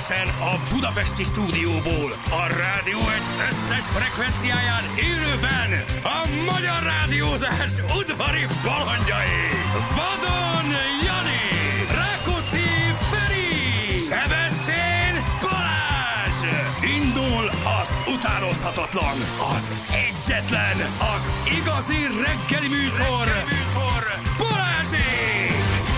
Személyesen a budapesti stúdióból, a Rádió egy összes frekvenciáján élőben a magyar rádiózás udvari balandjai. Vadon Jani, Rákóczi Feri, Szebestén Balázs. Indul az utánozhatatlan, az egyetlen, az igazi reggeli műsor, Balázsék!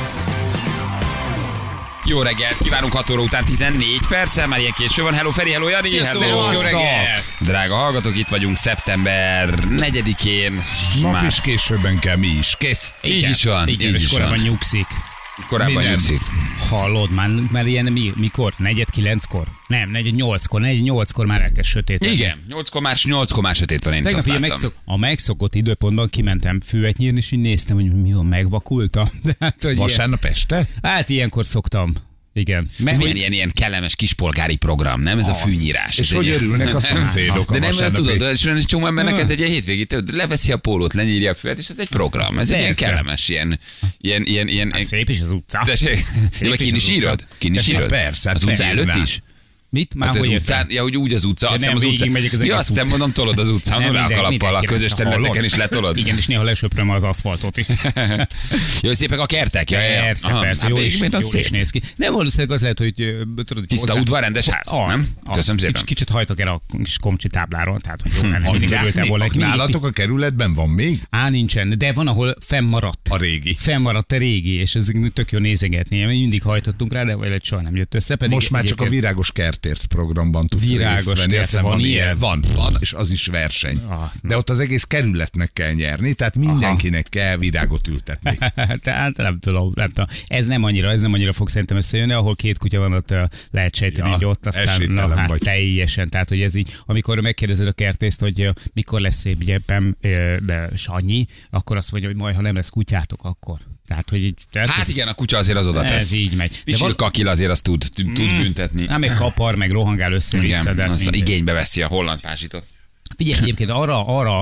Jó reggelt, kívánunk 6 óra után 14 perccel, már ilyen késő van. Hello Feri, hello Jani, hello, jó reggelt! Drága hallgatók, itt vagyunk szeptember 4-én. Nap is későbben kell, mi is. Kész. Így is van, igen, és korábban nyugszik. Korábban nyugszik. Hallod, már ilyen mikor? 4-9-kor? Nem, 4-8-kor. 4-8-kor már elkezd sötét. Igen, 8-kor már sötét van, én is azt láttam. A megszokott időpontban kimentem füvet nyírni, és így néztem, hogy mi van, megvakultam. Vasárnap este? Hát ilyenkor szoktam. Igen. Ez ilyen kellemes kispolgári program, nem? Ez a fűnyírás. És hogy örülnek a szomszédok. De nem tudod, és egy csomó embernek ez egy hétvégi, leveszi a pólót, lenyírja a füvet, és ez egy program. Ez egy ilyen kellemes, ilyen... Szép is az utca. De ki is írod? Persze. Az utca előtt is? Mit? Már hát hogy utcán, ja, hogy úgy az utca, azt nem, az utca. Ja, azt nem mondom, tolod az utcán, rá a kalappal, a közös területeken is letolod. Igen, és néha lesöpröm az aszfaltot is. Jó, szépek a kertek? Persze, jól is néz ki. Nem valószínűleg az lehet, hogy tudod, tiszta udvar, rendes ház, nem? Köszönöm szépen. Kicsit hajtok el a kis komcsi tábláról, tehát hogy jó, nem mindig örültem volna. Nálatok a kerületben van még? Nincsen, de van, ahol fennmaradt. A régi. Fennmaradt a régi, és ez tök jó nézegetni. Mindig hajtottunk rá, de vagy soha nem jött össze. Most már csak a Virágos Kertért programban tudsz részt venni. Van ilyen? Van, és az is verseny. De ott az egész kerületnek kell nyerni, tehát mindenkinek kell virágot ültetni. Tehát nem tudom. Ez nem annyira fog szerintem összejönni, ahol két kutya van, ott lehet sejteni, hogy ott aztán teljesen. Tehát, hogy ez így, amikor megkérdezed a kertészt, hogy mikor lesz szép gyepem, Sanyi, akkor azt mondja, hogy majd, ha nem lesz kutyátok, akkor. Tehát, hogy így, hát igen, a kutya azért az oda tesz. Ez így megy. Visil kakil azért azt tud büntetni. Hát még kapar, meg rohangál össze-vissza. Igen, aztán igénybe veszi a holland pázsitot. Figyelj, egyébként arra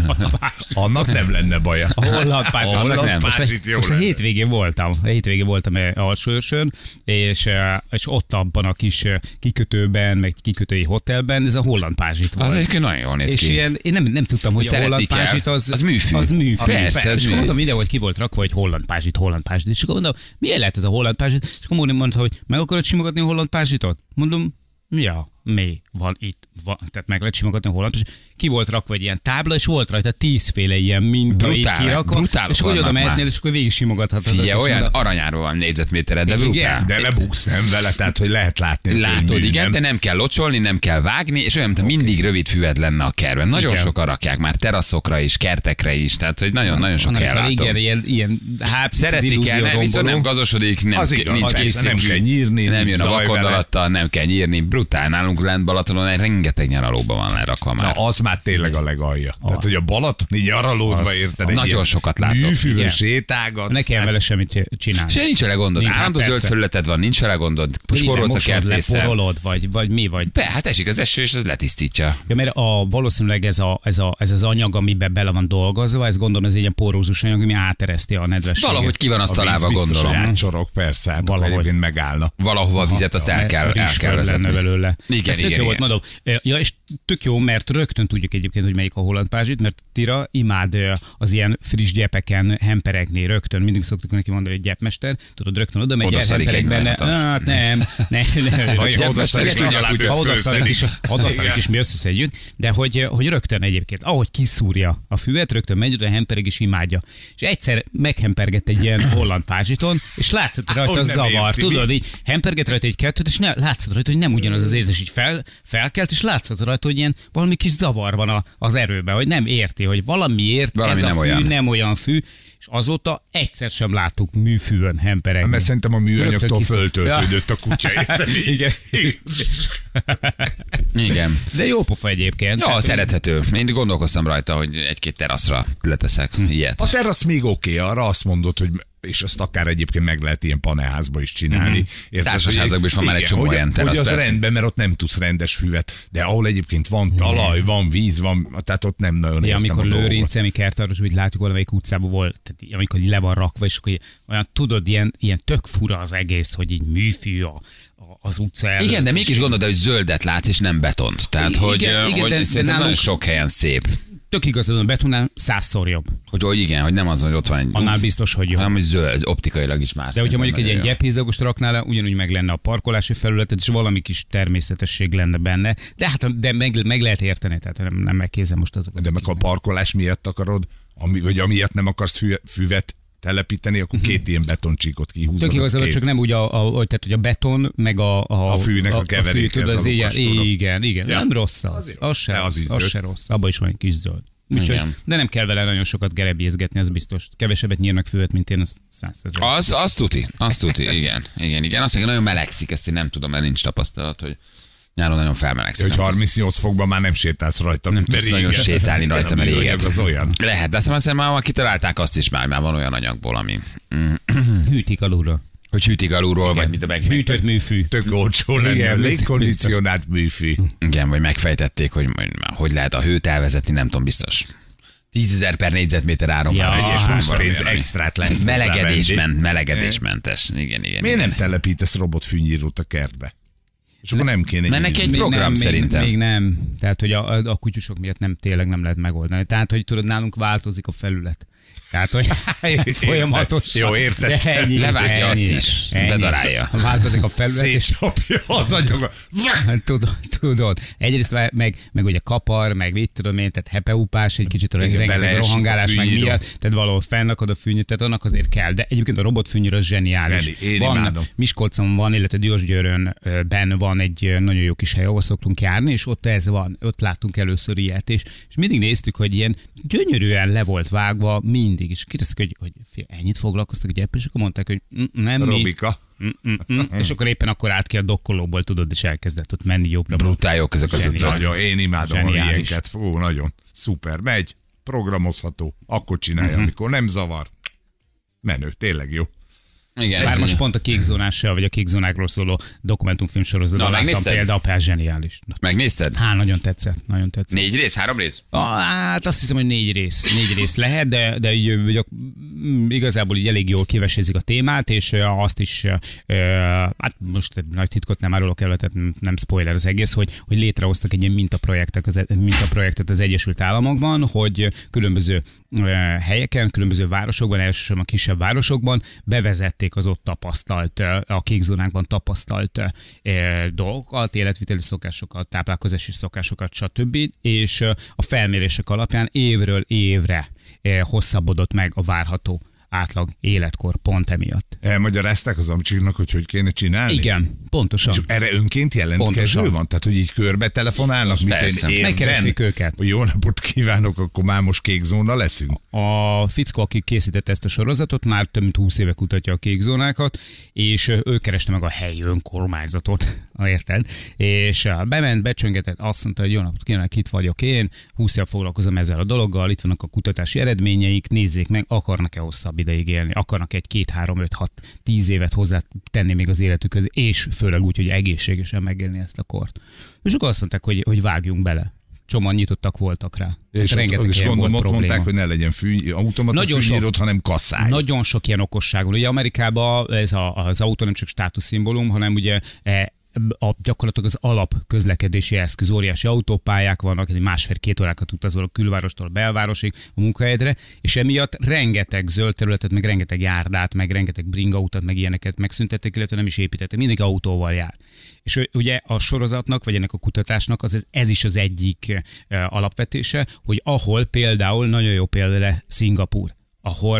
annak nem lenne baja. A holland pázsit jó most a hétvégén voltam Alsóörsön, és ott abban a kis kikötőben, meg kikötői hotelben, ez a holland pázsit volt. Az egyébként nagyon jól néz ki. És ilyen, én nem tudtam, hogy a holland pázsit az műfű. Az műfű. Persze, és mondom ide, hogy ki volt rakva, hogy holland pázsit. És akkor mondom, milyen lehet ez a holland pázsit? És akkor mondta, hogy meg akarod simogatni a holland pázsitot? Mondom, ja, mi van itt, tehát meg lehet simogatni a holland pázsit. Ki volt rakva egy ilyen tábla, és volt rajta 10 féle ilyen minta így kirakva, és akkor oda mehetnél, és akkor végig simogathatod. Figyelj, olyan aranyáról van négyzetméterre, de brutál. De lebuksz nem vele, tehát hogy lehet látni. Látod, igen, de nem kell locsolni, nem kell vágni, és olyan, mint mindig rövid füved lenne a kertben. Nagyon sokan rakják már teraszokra is, kertekre is, tehát hogy nagyon sok helyen látom. Ilyen szeretni kell, viszont nem gazosodik, nem kell nyírni, nem jön a vakondalattal, nem kell nyírni. Brutál, nálunk lent Balatonon rengeteg nyaralóban van lerakva már. Na, az már tényleg a legalja. Tehát, hogy a balatoni nyaralódba érted egy nagyon sokat látok. Műfűvő sétágat. Ne kell vele semmit csinálni. Se nincs vele gondod. Állandó zöld felületed van, nincs vele gondod. Sporolsz a kertészel. Leporolod, vagy mi vagy. Hát esik az eső, és az letisztítja. Ja, mert valószínűleg ez az anyag, amiben bele van dolgozva, ez gondolom ez egy ilyen porózus anyag, ami átereszti a nedvességet. Valahogy ki van azt találva, gondolom. Átsorok, persze, hát valahogy megállna. Valahova a vizet azt el kell vezetni. Igen. Volt, mondom. Ja, és tök jó, mert rögtön tudjuk egyébként, hogy melyik a holland pázsit, mert Tira imád az ilyen friss gyepeken hemperegni rögtön. Mindig szoktuk neki mondani, hogy gyepmester, tudod, rögtön oda megy, elhempereg benne. Hát nem. Odaszarik is, mi összeszedjük, de hogy rögtön egyébként, ahogy kiszúrja a füvet, rögtön megy oda, hempereg és imádja. És egyszer meghempergett egy ilyen holland pázsiton, és látszott rajta a zavar, tudod, így hempergett rajta egy kettőt, és látszott rajta, hogy nem ugyanaz az érzés, így felkelt, és látszott rajta, hogy ilyen valami kis zavar van az erőben, hogy nem érti, hogy valamiért ez a fű nem olyan fű, és azóta egyszer sem láttuk műfűön hemperegni. Mert szerintem a műanyagtól föltöltődött a kutya. Igen. De jó pofa egyébként. Ja, szerethető. Én gondolkoztam rajta, hogy egy-két teraszra leteszek ilyet. A terasz még oké, arra azt mondod, hogy és azt akár egyébként meg lehet ilyen panelházba is csinálni. Társasházakban is van már egy csomó olyan terasz. Hogy az persze. rendben, mert ott nem tudsz rendes füvet, de ahol egyébként van talaj, van víz, van, tehát ott nem nagyon értem amikor a dolgot. Lőrince, mi kertarvos, úgy látjuk valamelyik utcában volt, tehát amikor így le van rakva, és akkor olyan tudod, ilyen tök fura az egész, hogy így műfű az utca előtt. Igen, de mégis gondolod, hogy zöldet látsz, és nem betont. Tehát, hogy de szerintem nagyon sok helyen szép. Tök igazad, a betonnál 100-szor jobb. Hogy igen, hogy nem az, hogy ott van egy... Annál biztos, hogy jobb. Hanem, hogy zöld, optikailag is más. De hogyha mondjuk egy ilyen gyephézagost raknál le, ugyanúgy meg lenne a parkolási felületet, és valami kis természetesség lenne benne. De hát meg lehet érteni, tehát nem megkézem most azokat. De meg a parkolás miatt akarod, vagy amiatt nem akarsz füvet telepíteni, akkor két ilyen betoncsíkot kihúzod. Tök igazad, csak nem úgy, tehát, hogy a beton, meg a fűnek a keveréke. Igen, ja. Nem rossz az se rossz. Abban is van egy kis zöld. Úgyhogy, de nem kell vele nagyon sokat gerebjézgetni, az biztos. Kevesebbet nyírnak füvet, mint én, az 100 000. Az tuti, igen. Azt mondja, nagyon melegszik, ezt én nem tudom, mert nincs tapasztalat, hogy nyáron nagyon felmelegszik. Hogy 38 fokban már nem sétálsz rajta. Nem tudsz nagyon sétálni rajta, mert éget. Az olyan. Lehet, de aztán már kitalálták azt is már van olyan anyagból, ami... Hűtik alulra. Hogy hűtik alulról, vagy mit a hűtött műfű. Tök olcsó lenne, légkondicionált műfű. Igen, vagy megfejtették, hogy lehet a hőt elvezetni, nem tudom, biztos. 10.000 per négyzetméter áron már. És 20 pénz extrát lehet. Melegedésmentes. Igen. Miért nem telepítesz robotfűnyírót a kertbe? És akkor nem kéne. Mert neki egy program szerintem. Még nem. Tehát, hogy a kutyusok miatt tényleg nem lehet megoldani. Tehát, hogy tudod, nálunk változik a felület. Tehát, hogy folyamatosan. Jó, érted. Levágja azt is. Bedarálja. Változik a felület. Szétcsapja az anyagot. Tudod. Egyrészt meg ugye kapar, meg mit tudom én, tehát hepeupás, egy kicsit rengeteg rohangálás, meg miatt. Tehát valahol fennakad a fűnyír, tehát annak azért kell. De egyébként a robotfűnyír az zseniális. Van, Miskolcon van, illetve Diósgyőrönben van egy nagyon jó kis hely, ahol szoktunk járni, és ott ez van. Ott láttunk először ilyet, és mindig néztük, hogy ilyen gyönyörűen le volt vágva mindig. És kérdeztük, hogy ennyit foglalkoztak a gyepre, és akkor mondták, hogy nem Robika. És akkor éppen akkor át ki a dokkolóból, tudod, és elkezdett ott menni jobbra. Brutál jók ezek az öcök. Nagyon, én imádom a ilyenket. Fú, nagyon. Szuper, megy, programozható. Akkor csinálja, amikor nem zavar. Menő, tényleg jó. Igen, bár most pont a kékzónással, vagy a kékzónákról szóló dokumentumfilm sorozatban láttam például, zseniális. Megnézted? Nagyon tetszett. 4 rész, 3 rész? Hát azt hiszem, hogy 4 rész lehet, de igazából így elég jól kivesézik a témát, és azt is, hát most nagy titkot nem árulok el, tehát nem spoiler az egész, hogy létrehoztak egy ilyen mintaprojektet az Egyesült Államokban, hogy különböző helyeken, különböző városokban, elsősorban kisebb városokban bevezették az ott tapasztalt, a kékzónákban tapasztalt dolgokat, életviteli szokásokat, táplálkozási szokásokat, stb. És a felmérések alapján évről évre hosszabbodott meg a várható átlag életkor pont emiatt. Elmagyarázták az amcsiknak, hogy kéne csinálni? Igen, pontosan. És erre önként jelentkező van? Tehát, hogy így körbe telefonálnak, mint én megkeresik őket. Hogy jó napot kívánok, akkor már most kékzóna leszünk. A fickó, aki készítette ezt a sorozatot, már több mint 20 éve kutatja a kékzónákat, és ő kereste meg a helyi önkormányzatot, érted? És bement, becsöngetett, azt mondta, hogy jó napot kívánok, itt vagyok én, 20 éve foglalkozom ezzel a dologgal, itt vannak a kutatási eredményeik, nézzék meg, akarnak-e hosszabb ideig élni, akarnak egy 2, 3, 5, 6, 10 évet hozzá tenni még az életükhöz, és főleg úgy, hogy egészségesen megélni ezt a kort. És akkor azt mondták, hogy vágjunk bele. Csomóan nyitottak voltak rá. És gondolom, ott mondták, hogy ne legyen automata fűnyírót, hanem kasszály. Nagyon sok ilyen okosság van. Ugye Amerikában ez az autó nem csak státuszszimbólum, hanem ugye gyakorlatilag az alapközlekedési eszköz, óriási autópályák vannak, 1,5-2 órákat utazol a külvárostól belvárosig a munkahelyedre, és emiatt rengeteg zöld területet, meg rengeteg járdát, meg rengeteg bringautat, meg ilyeneket megszüntettek, illetve nem is építettek, mindenki autóval jár. És ugye a sorozatnak, vagy ennek a kutatásnak ez is az egyik alapvetése, hogy ahol például, nagyon jó például Szingapúr,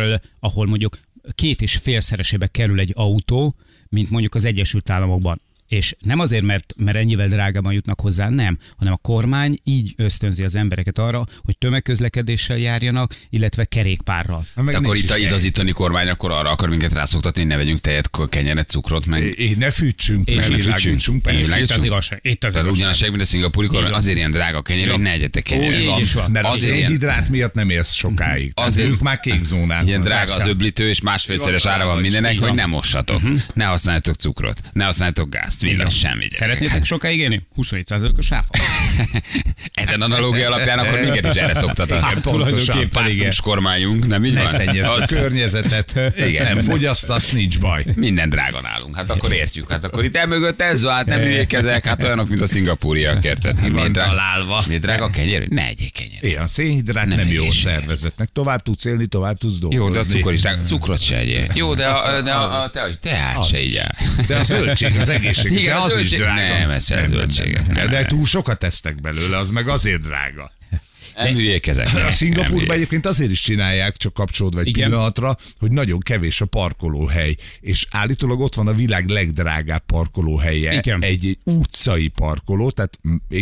ahol mondjuk 2,5-szeresébe kerül egy autó, mint mondjuk az Egyesült Államokban. És nem azért, mert ennyivel drágában jutnak hozzá, nem, hanem a kormány így ösztönzi az embereket arra, hogy tömegközlekedéssel járjanak, illetve kerékpárral. De akkor itt a igazítani kormány akkor arra akar minket rászoktatni, hogy ne vegyünk tejet, kenyeret, cukrot, meg... Ne fűtsünk, ne világítsunk. Itt az igazság. Ugyanasság, mint a szingapúri kormány, azért ilyen drága a kenyér, hogy ne egyetek kenyeret. Mert az szénhidrát miatt nem élsz sokáig. Ők már kék zónán. Ilyen drága az öblítő, és másfélszeres ára van mindenek, hogy nem mossatok. Ne használjatok cukrot, ne használjatok gázt, villast, semmi. Szeretnétek sokáig élni? 27%-os áfa. Ezen analógia alapján akkor minket is erre szoktat a pártus kormányunk, nem így van? Ne szennyezd a környezetet, nem fogyasztasz, nincs baj. Minden drága nálunk, hát akkor értjük. Hát akkor itt elmögött ez van, hát nem üljék ezek, hát olyanok, mint a szingapúriak, érted? Miért drága a kenyér? Ne egyék kenyér. Igen, a szénhidrát nem jó szervezetnek. Tovább tudsz élni, tovább tudsz dolgozni. Jó, de a cukor is drága. Cukrot se egyél. Jó, de a teát se így el. De a zöldség, az egészség. Igen, az is drága. Nem, ez a zöldséget. De túl sokat tesztek belőle, az meg azért drága. Nem hülyék ezek. A Szingapúrban egyébként azért is csinálják, csak kapcsolódva egy pillanatra, hogy nagyon kevés a parkolóhely. És állítólag ott van a világ legdrágább parkolóhelye. Igen. Egy utcai parkoló, tehát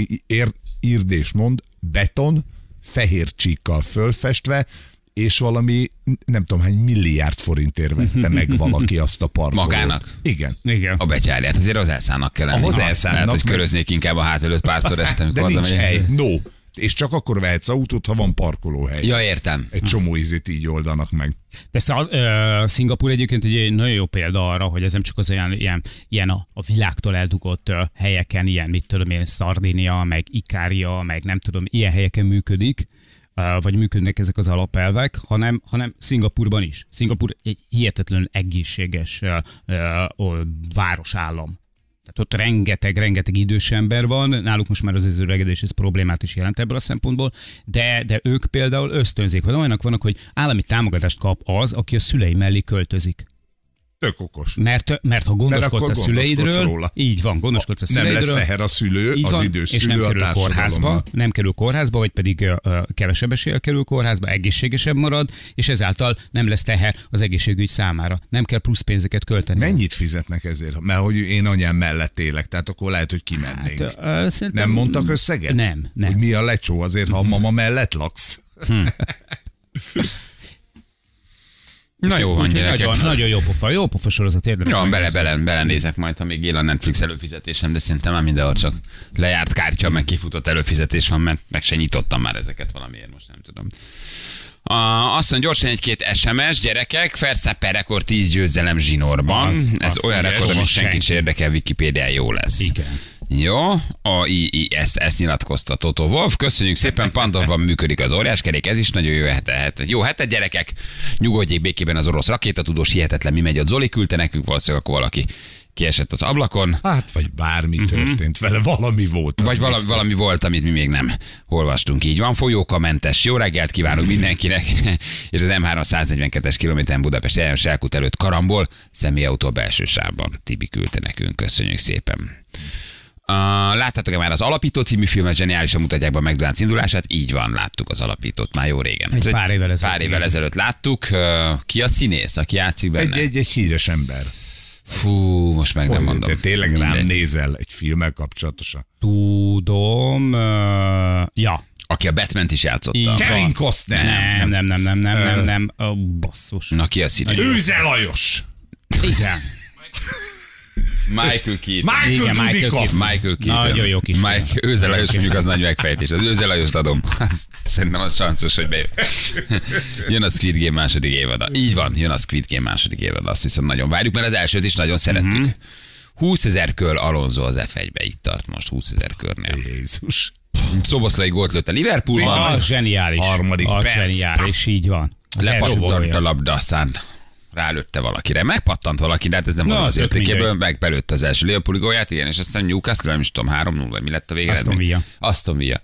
írd és mond, beton, fehér csíkkal fölfestve, és valami, nem tudom hány milliárd forintért vette meg valaki azt a parkolót. Magának? Igen. A betyárját, azért az elszállnak kell lenni. Ahhoz elszállnak. Lehet, hogy köröznék inkább a ház előtt párszor este, de nincs hely. No. És csak akkor vehetsz autót, ha van parkolóhely. Ja, értem. Egy csomó ízét így oldanak meg. De Szingapúr egyébként egy nagyon jó példa arra, hogy ez nem csak az ilyen a világtól eldugott helyeken, ilyen, mit tudom én, Szardínia, meg Ikária, meg nem tudom, ilyen helyeken működik, vagy működnek ezek az alapelvek, hanem Szingapúrban is. Szingapúr egy hihetetlenül egészséges városállam. Tehát ott rengeteg idős ember van, náluk most már az öregedés ez problémát is jelent ebből a szempontból, de ők például ösztönzik, hogy olyanok vannak, hogy állami támogatást kap az, aki a szülei mellé költözik. Tök okos. Mert ha gondoskodsz a szüleidről, róla. Így van, gondoskodsz a szüleidről. Nem lesz teher a szülő, az idős szülő, és nem kerül kórházba, vagy pedig kevesebb eséllyel kerül kórházba, egészségesebb marad, és ezáltal nem lesz teher az egészségügy számára. Nem kell plusz pénzeket költeni. Mennyit fizetnek ezért? Mert hogy én anyám mellett élek, tehát akkor lehet, hogy kimennénk. Nem mondtak összeget? Nem. Hogy mi a lecsó azért, ha a mama mellett laksz? Na jó van, gyerekek. Nagyon jó pofa sorozat, érdemes. Ja, belenézek majd, ha még él a Netflix előfizetésem, de szerintem már mindenhol csak lejárt kártya, meg kifutott előfizetés van, mert meg se nyitottam már ezeket valamiért, most nem tudom. Azt mondja, gyorsan egy-két SMS, gyerekek, Verstappen rekord 10 győzelem zsinórban. Ez olyan rekord, amit senkit sem érdekel, Wikipédia jó lesz. Igen. Jó, ezt nyilatkozta Toto Wolff. Köszönjük szépen, Pandorban működik az óriáskerék, ez is nagyon jó hetet. Jó hetet, gyerekek, nyugodjék békében az orosz rakétatudós, hihetetlen, mi megy ott. Zoli küldte nekünk, valószínűleg akkor valaki kiesett az ablakon. Hát, vagy bármi történt vele, valami volt. Vagy valami volt, amit mi még nem olvastunk. Így van, folyókamentes. Jó reggelt kívánunk mindenkinek. És az M3 142-es kilométeren Budapest János Elkút előtt karambol, személyautó belső sávban. Tibi küldte nekünk, köszönjük szépen. Láttátok-e már az Alapító című filmet, zseniálisan mutatják be a McDonald's indulását? Így van, láttuk az Alapítót már jó régen. Pár évvel ezelőtt láttuk. Ki a színész, aki játszik benne? Egy híres ember. Fú, most meg nem mondom. Te tényleg rám nézel egy filmmel kapcsolatosan? Tudom, ja. Aki a Batman-t is játszotta. Kevin Costner. Nem. Basszus. Na, ki a színész? Őze Lajos. Igen. Michael Keaton. Nagyon jó kis. Őze Lajos mondjuk az nagy megfejtés. Az Őze Lajost adom. Szerintem az chanszos, hogy bejön. Jön a Squid Game második évada. Így van, jön a Squid Game második évada. Azt viszont nagyon várjuk, mert az elsőt is nagyon szerettük. 20 000 kör Alonso az F1-be, itt tart most 20 000 körnél. Jézus. Szoboszlai gólt lőtt a Liverpoolban. Zseniális. Harmadik perc. Zseniális, így van. Lepattant a labda, aztán rálőtte valakire. Megpattant valaki, de hát ez nem van az értékéből, megbelőtte az első Liverpooli gólját, igen, és aztán Newcastle, nem is tudom, 3-0, vagy mi lett a végeredmény? Aston Villa.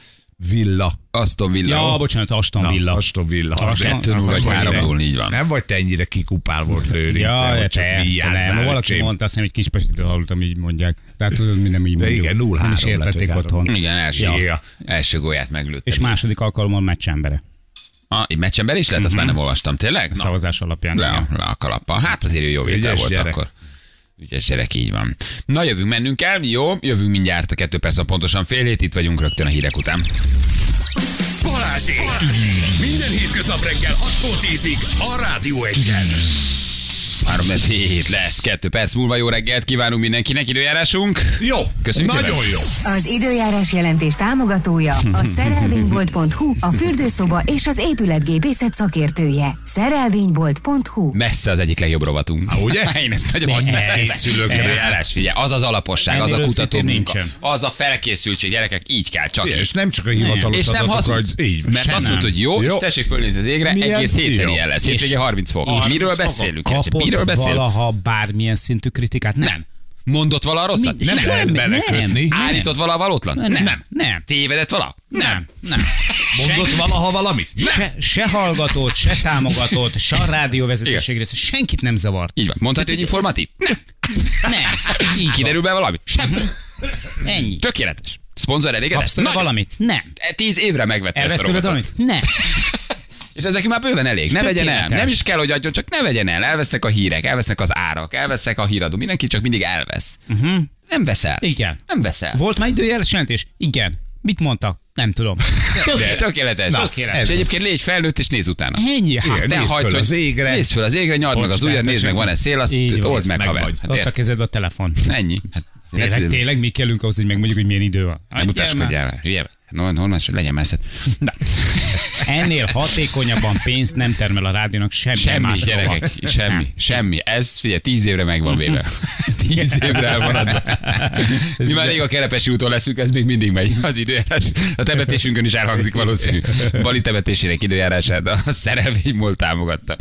Ja, bocsánat, Aston Villa. 2-0 vagy 3-0, így van. Nem vagy te ennyire kikupál volt Lőrinc, ja, csak vigyázzál. Valaki mondta, azt hiszem, hogy Kispestitől hallottam, így mondják. Tehát tudod, mi nem így mondjuk. Igen, 0-3 nem is értették otthon. Igen, első gólját meglőtte. És második alkalommal meccsembere. Egy meccsember is lett, azt már nem olvastam, tényleg? A szavazás alapján. Le a kalappal. Hát azért jó vétel volt gyerek. akkor. Ügyes gyerek, így van. Na, mennünk kell, jó? Jövünk mindjárt a 2 perc, pontosan fél hét, itt vagyunk rögtön a hírek után. Balázsék! Minden hétköznap reggel 6-tól 10-ig a Rádió Egyen. 3-7 lesz, 2 perc múlva. Jó reggelt kívánunk mindenkinek, időjárásunk. Jó, Köszönjük nagyon szépen. jó. Az időjárás jelentés támogatója a szerelvénybolt.hu, a fürdőszoba és az épületgépészet szakértője. Szerelvénybolt.hu. Messze az egyik legjobb rovatunk. Ugye? Én ezt nagyon Készülök rá. időjárás, figyelj, az az alaposság, az a Ennél kutató őszintén munka, nincsen. az a felkészültség, gyerekek, így kell, csak így. És nem csak a hivatalos És nem adatok, hazudsz, hogy így. mert azt mondod, hogy jó, és tessék fölnézni az égre, Milyen egész héten jó. ilyen lesz. Hétvégén 30 fok. Miről beszélünk? Kapott Miről beszélünk? valaha bármilyen szintű kritikát? Nem. Mondott vala rosszat? Nem lehet belekötni. Állított vala valótlan? Nem. Tévedett vala? Nem. Mondott valaha valamit? Se hallgatót, se támogatót, se a rádióvezetőség része, senkit nem zavart. Így van. Mondhatja, hogy informatív? Nem. Így Kiderül be valami? Sem. van. Ennyi. Tökéletes. Szponzor elégedett? Kapsz tőle valamit? Nem. 10 évre megvette ezt a Elvesz tőled robotot. valamit? Nem. És ez neki már bőven elég. Ne vegyen el. Tökéletes. Nem is kell, hogy adjon, csak ne vegyen el. Elvesznek a hírek, elvesznek az árak, elvesznek a híradó. Mindenki csak mindig elvesz. Nem veszel. Igen. Nem veszel. Volt már időjárás jelentés? Igen. Mit mondta? Nem tudom. Tökéletes. Tökéletes. És egyébként légy felnőtt, és nézz utána. Ennyi. Hát, Igen, nézd föl az égre. Nézd föl az égre, nyald meg az ujjad, nézd meg, van-e szél, azt Így van. old meg, Meg haver. vagy. Hát ott a érted? kezedbe a telefon. Ennyi. Hát, Tényleg mi kellünk ahhoz, hogy megmondjuk, hogy milyen idő van? nem utaskodjál. Hülye. Normális, hogy legyen messzed. Na. Ennél hatékonyabban pénzt nem termel a rádiónak semmi Semmi, más gyerekek, semmi. Ez, figyelj, 10 évre meg van véve. 10 évre elmaradva. Mi már rég a Kerepesi úton leszünk, ez még mindig megy az időjárás. A temetésünkön is elhangzik valószínű. Bali temetésének időjárását a szerelvénymúlt támogatta.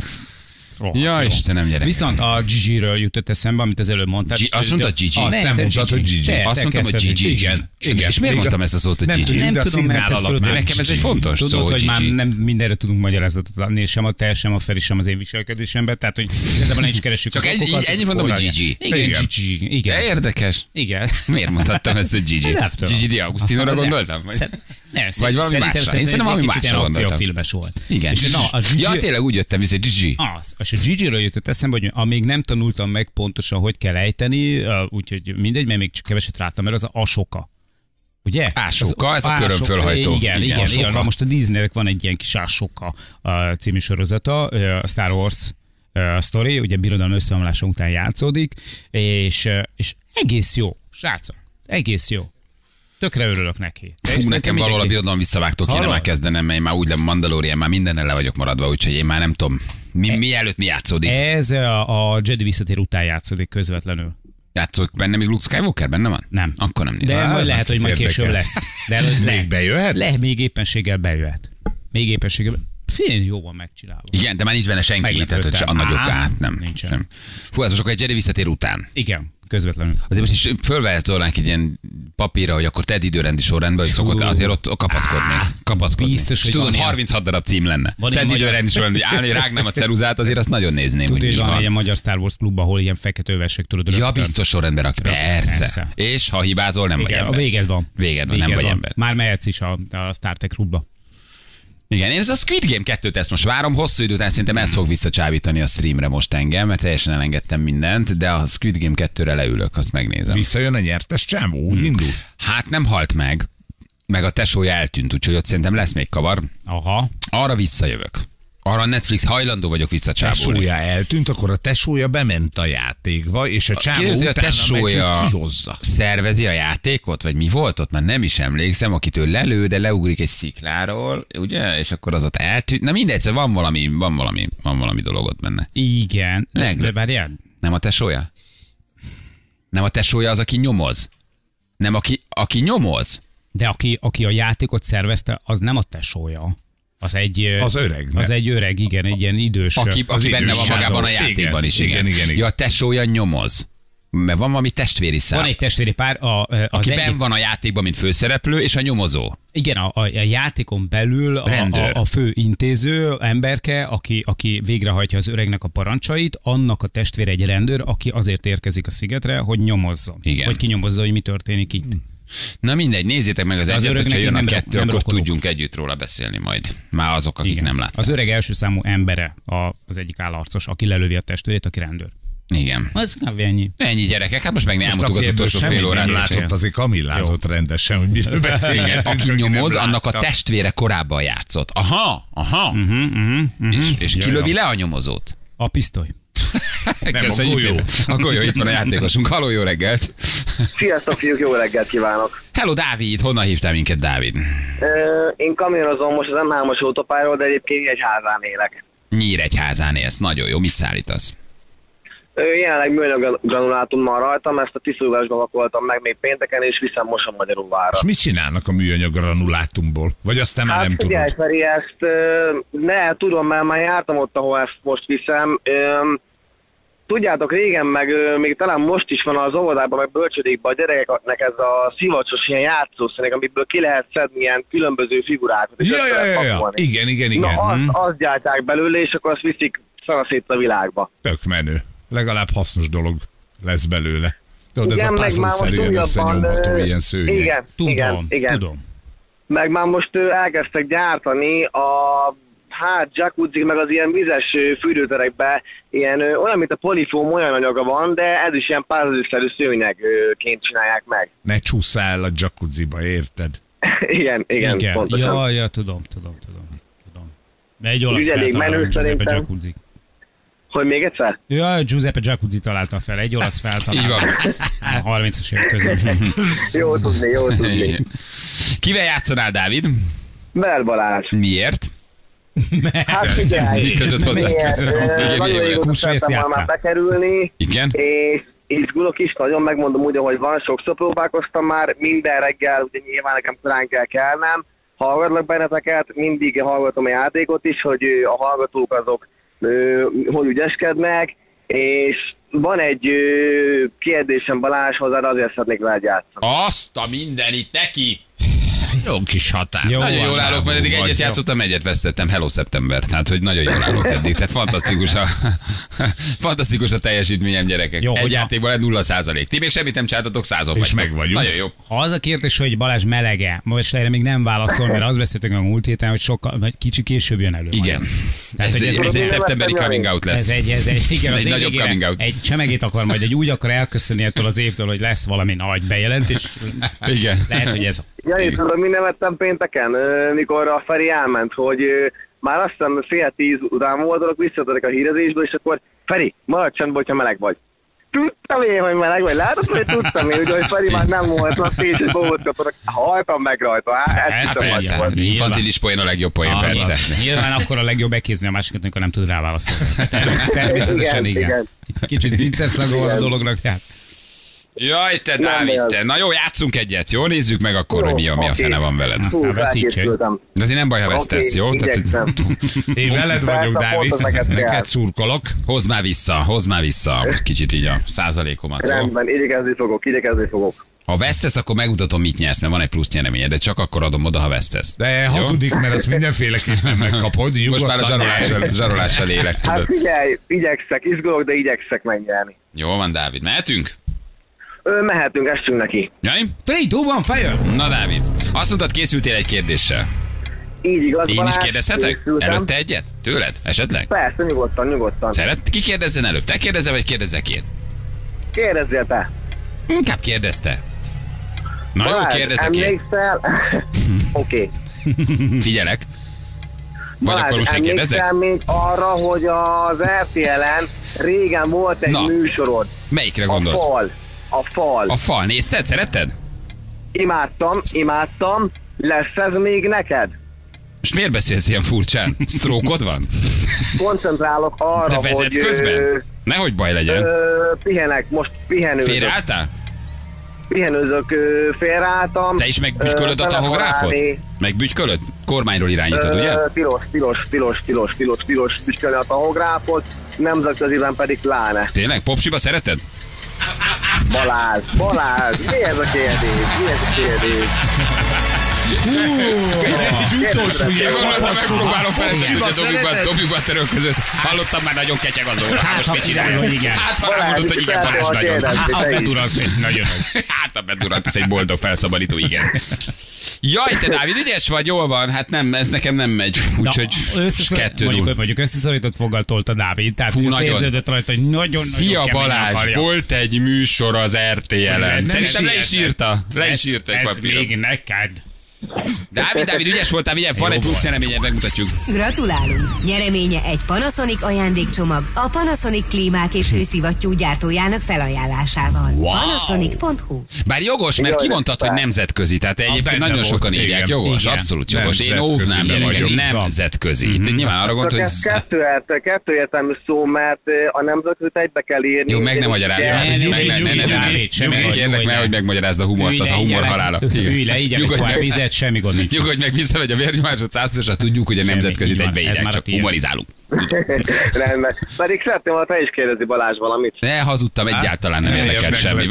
Ja, Istenem, gyerek. Viszont a Gigi-ről jutott eszembe, amit az előbb mondtál. Azt mondta Gigi? Te mondtad, hogy Gigi. Azt mondtam, hogy Gigi. Igen. És miért mondtam ezt a szót, hogy Nem Gigi? tudom. Nem De a tudom, mert szignál ezt alap tudod, nem Nekem ez egy fontos szó, tudod, hogy már Gigi. nem mindenre tudunk magyarázatot adni, sem a te, sem a Feri, sem az én viselkedésemben, tehát hogy igazából nem is keressük Csak az okokat, ennyit ez mondom, hogy korrekt. Gigi. Igen, Igen. Gigi. De Igen. érdekes. Igen. Miért mondhattam ezt, hogy Gigi? Nem tudom. Gigi Di Agustinóra Nem. gondoltam? Vagy? Nem, Vagy valami szerintem másra. Én ez szerintem egy valami kicsit másra ilyen gondoltam. akciófilmes volt. Igen. És na, a Gigi... Ja, tényleg úgy jöttem vissza, hogy Gigi. És a Gigi-ről jutott eszembe, hogy amíg nem tanultam meg pontosan, hogy kell ejteni, úgyhogy mindegy, mert még csak keveset láttam, mert az a Asoka. Ugye? Ásoka, ez a köröm fölhajtó. Igen. Asoka. Most a Disneynek van egy ilyen kis Asoka című sorozata, a Star Wars sztori, ugye birodalom összeomlása után játszódik, és egész jó, srácok, egész jó. Tökre örülök neki. Fú, nekem valahol a birodalom visszavágtól kéne Hallod? már kezdenem, mert én már úgy Mandalorian, már mindennel le vagyok maradva, úgyhogy én már nem tudom, mielőtt mi játszódik. Ez a Jedi visszatér után játszódik közvetlenül. Játszódik benne még Luke Skywalker, benne van? Nem. Akkor nem nézem. De majd lehet, hogy majd érdekes. később lesz. De Még bejöhet? még éppenséggel bejöhet. Még éppenséggel. Fél jó van megcsinálva. Igen, de már nincs benne senki, Meglepődtem. tehát hogy a nagyok Á, át, nem. nincsen. Sem. Fú, ez most akkor egy Jedi visszatér után. Igen, közvetlenül. Azért most is fölvehetszolnánk egy ilyen papírra, hogy akkor Ted időrendi sorrendben, hogy szokott azért ott kapaszkodni. biztos, És hogy tudod, van ilyen- 36 darab cím lenne. Van Ted ilyen magyar- időrendi sorrendben, hogy állni, rágnám a ceruzát, azért azt nagyon nézném, Tudod, hogy hogy mi van egy van. ilyen magyar Star Wars klub, ahol ilyen fekete övesek tudod. Ja, rögtön. biztos sorrendben rakja. Persze. Persze. És ha hibázol, nem vagy Igen, a ember. véged van. Véged van, nem vagy ember. Már mehetsz is a Star Trek klubba. Igen, én ez a Squid Game 2-t ezt most várom, hosszú idő után szerintem ez fog visszacsábítani a streamre most engem, mert teljesen elengedtem mindent, de a Squid Game 2-re leülök, azt megnézem. Visszajön a nyertes csávó, úgy indul. Hát nem halt meg a tesója eltűnt, úgyhogy ott szerintem lesz még kavar. Aha. Arra visszajövök. Arra a Netflix hajlandó vagyok visszacsábolni. Tesója eltűnt, akkor a tesója bement a játékba, és a csávó Kiderült, hogy a utána tesója meg kihozza. szervezi a játékot, vagy mi volt ott, már nem is emlékszem, akitől lelő, de leugrik egy szikláról, ugye, és akkor az ott eltűnt. Na mindegy, szóval van valami dolog ott benne. Igen. Leglő. De várjál. Nem a tesója? Nem a tesója az, aki nyomoz? Nem aki nyomoz? De aki a játékot szervezte, az nem a tesója. Az öreg, Az nem? egy öreg, igen, egy ilyen idős. Aki benne idős van magában a sáró. játékban is, igen. Igen. Ja, a tesója nyomoz. Mert van valami testvéri szám. Van egy testvéri pár, Aki benn van a játékban, mint főszereplő, és a nyomozó. igen, a játékon belül Rendőr. a fő intéző emberke, aki végrehajtja az öregnek a parancsait, annak a testvére egy rendőr, aki azért érkezik a szigetre, hogy nyomozzon. Igen. Hogy kinyomozza, hogy mi történik itt. Na mindegy, nézzétek meg az egyet, hogyha öregnek jön a nem 2, nem akkor rokonok. tudjunk együtt róla beszélni majd. Már azok, akik Igen. nem látták. Az öreg első számú embere az egyik állarcos, aki lelövi a testvérét, aki rendőr. Igen. Az kb. Ennyi. Ennyi gyerekek, hát most meg Most elmondtuk az aki ebből utolsó fél semmit órát. nem látott, azért kamillázott rendesen, hogy miről beszélgetünk. Aki nem nyomoz, annak a látta. testvére korábban játszott. Aha. És kilövi le a nyomozót. A pisztoly. Nem, Köszönjük a golyó. szépen. A golyó, itt van a játékosunk. Halló, jó reggelt. Sziasztok, fiúk, jó reggelt kívánok! Hello, Dávid. Honnan hívtál minket, Dávid? Én kamionozom most az M3-as autópályáról, de egyébként egy házán élek. Nyíregyházán élsz. Nagyon jó. Mit szállítasz? Jelenleg műanyag granulátummal rajtam, ezt a Tiszulvásban vakoltam meg még pénteken, és viszem Mosonmagyaróvára. És mit csinálnak a műanyag granulátumból? Vagy azt te már nem figyelj, tudod? Feri, ezt tudom, mert már jártam ott, ahol ezt most viszem. Tudjátok, régen meg még talán most is van az óvodában, meg bölcsödékben a gyerekeknek ez a szivacsos ilyen játszószerek, amiből ki lehet szedni ilyen különböző figurákat. és össze lehet Ja. pakolni. Igen. Na, azt gyártják belőle, és akkor azt viszik szanaszét a világba. Tök menő. Legalább hasznos dolog lesz belőle. Tudod, ez a meg már most puzzle-szerűen újabban, összenyomható ilyen szőnyeg. Igen. Tudom. Meg már most elkezdtek gyártani a jacuzzi, meg az ilyen vizes fürdőterekbe ilyen olyan, mint a polifóm, olyan anyaga van, de ez is ilyen puzzle-szerű szőnyegként csinálják meg. Ne csúszál a jacuzziba, érted? Igen, pontosan. Ja, tudom. De egy olasz Ugye elég feltaláló, menő Giuseppe szerintem. Jacuzzi. Hogy még egyszer? Ja, Giuseppe Jacuzzi találta fel, egy olasz feltaláló. Így van. A 30-as évek között. Jó tudni. Kivel játszanál, Dávid? Bel Balázs. Miért? Hát figyelj, Mi között hozzá? nagyon régóta szerettem volna bekerülni, Igen? és izgulok is, nagyon megmondom úgy, ahogy van, sokszor próbálkoztam már, minden reggel, ugye nyilván nekem korán kell kelnem, hallgatlak benneteket, mindig hallgatom a játékot is, hogy a hallgatók azok hogy ügyeskednek, és van egy kérdésem Balázs, hozzá azért szeretnék veled játszani. Azt a mindenit neki! Jó kis határ. Jó, Nagyon jól az állok, mert eddig vagy, egyet jó. játszottam, egyet vesztettem. Hello September. Tehát, hogy nagyon jól állok eddig. Tehát fantasztikus a teljesítményem, gyerekek. Jó, Egy hogyha- játékból 0%. Ti még semmit nem csináltatok, 100-on És vagytok. meg vagyunk. Nagyon jó. Ha az a kérdés, hogy Balázs melege, most erre még nem válaszol, mert azt beszéltünk a múlt héten, hogy sokkal, vagy kicsi később jön elő. Igen. majd. Tehát, hogy Ez egy szeptemberi coming out lesz. Ez egy, igen, az Egy év nagyobb végére coming out. egy csemegét akar majd, úgy akar elköszönni ettől az évtől, hogy lesz valami nagy bejelentés. Igen. Lehet, hogy ez Jani, tudod, mi nevettem pénteken, mikor a Feri elment, hogy már azt hiszem 9:30 után voltatok, visszatadok a hírezésből, és akkor Feri, maradj csendben, hogyha meleg vagy. Tudtam én, hogy meleg vagy. Látod, hogy tudtam én, hogy Feri már nem volt, azt és egy bóvot kapott. Haltam meg rajta. Hát Ez hiszem, hogy persze. volt. Infantilis poén a legjobb poén, persze. Nyilván akkor a legjobb bekézni a másikat, amikor nem tud rá válaszolni. Természetesen igen. Kicsit zicser szaga van a dolognak, tehát. Jaj, te Nem Dávid, baj. te. Na jó, játszunk egyet, jó? Nézzük meg akkor, hogy mi a oké. fene van veled. Aztán veszítség. felkészültem. De azért nem baj, ha vesztesz, jó? Tehát, igyekszem. Én veled vagyok, Persze, Dávid. pont ezeket kell. Neked szurkolok. hozd már vissza most kicsit így a százalékomat, jó? Rendben, igyekezni fogok. Ha vesztesz, akkor megmutatom, mit nyersz, mert van egy plusz nyereményed, de csak akkor adom oda, ha vesztesz. De hazudik, mert ezt mindenféleképpen megkapod. Most már a Nyugodtan. zsarolással élek, Hát tudod. figyelj, igyekszek, izgulok, de igyekszek megnyerni. Jó van, Dávid, mehetünk? Mehetünk, essünk neki. Jani? 3, 2, 1, fire! Na, Dávid, azt mondtad, készültél egy kérdéssel. Így igaz, Én is Balázs, kérdezhetek? készültem. Előtte egyet? Tőled? Esetleg? Persze, nyugodtan. Ki kérdezzen előbb? Te kérdezze, vagy kérdezzek én? Kérdezzél te. Inkább kérdezte. Na jó, Balázs, kérdezek én. emlékszel? Oké. Figyelek. Vagy Balázs, akkor most én kérdezek? emlékszel még arra, hogy az RTL-en régen volt egy Na. műsorod. Melyikre A gondolsz? fal. A fal. A fal. Nézted? Szeretted? Imádtam. Lesz ez még neked? És miért beszélsz ilyen furcsán? Sztrókod van? Koncentrálok arra, De vezetsz hogy... közben? Nehogy baj legyen. Pihenek, most pihenőzök. Félreálltál? Pihenőzök, félreálltam. Te is megbügykölöd a tahográfot? telefonálni. Megbügykölöd? Kormányról irányítod, ugye? Tilos büskölni a tahográfot, nemzetköziben pedig pláne. Tényleg? Popsiba szereted? Balázs, mi ez a kérdés? Utolsó ilyen Megpróbálom felesni, hogy dobjuk be a török között. Hallottam már, nagyon ketyeg az óra. Hát most mit csinálj? Hát ha rámondod, hogy igen, Balázs nagyon. Hát bedurransz, nagyon. Hát a bedurrant, ez egy boldog felszabadító, igen. Jaj, te Dávid, ügyes vagy, jól van, hát nem, ez nekem nem megy, úgyhogy 2-0. Mondjuk összeszorított foggal tolt a Dávid, tehát érződött rajta, hogy nagyon-nagyon Szia Balázs, akarja. volt egy műsor az RTL-en. Szerintem le is írta egy papíron. Ez még neked. Dávid, ügyes voltál, vigyel, van egy plusz nyereményed, megmutatjuk. Gratulálunk! Nyereménye egy Panasonic ajándékcsomag a Panasonic klímák és hőszivattyú gyártójának felajánlásával. Wow. Panasonic.hu. Bár jogos, mert kimondtad, hogy nemzetközi, tehát egyébként nagyon sokan írják. Jogos, igen. abszolút jogos. Én Nemzetközi, óvnám gyerekek, nemzetközi. Nyilván arra gondolt, hogy... Ez kettőértelmű szó, mert a nemzetközi egybe kell írni. Jó, meg nem magyarázd. Kérlek meg, hogy megmagyarázd a humort, az a humor halála. Ülj le, így a vizet, semmi gond nincs. Nyugodj meg, visszamegy a vérnyomásod 100-szorosra, tudjuk, hogy a nemzetközi egybeírják, csak humorizálunk. Rendben. Pedig szeretném, ha te is kérdezi Balázs valamit. Ne, hazudtam, egyáltalán nem érdekel semmi.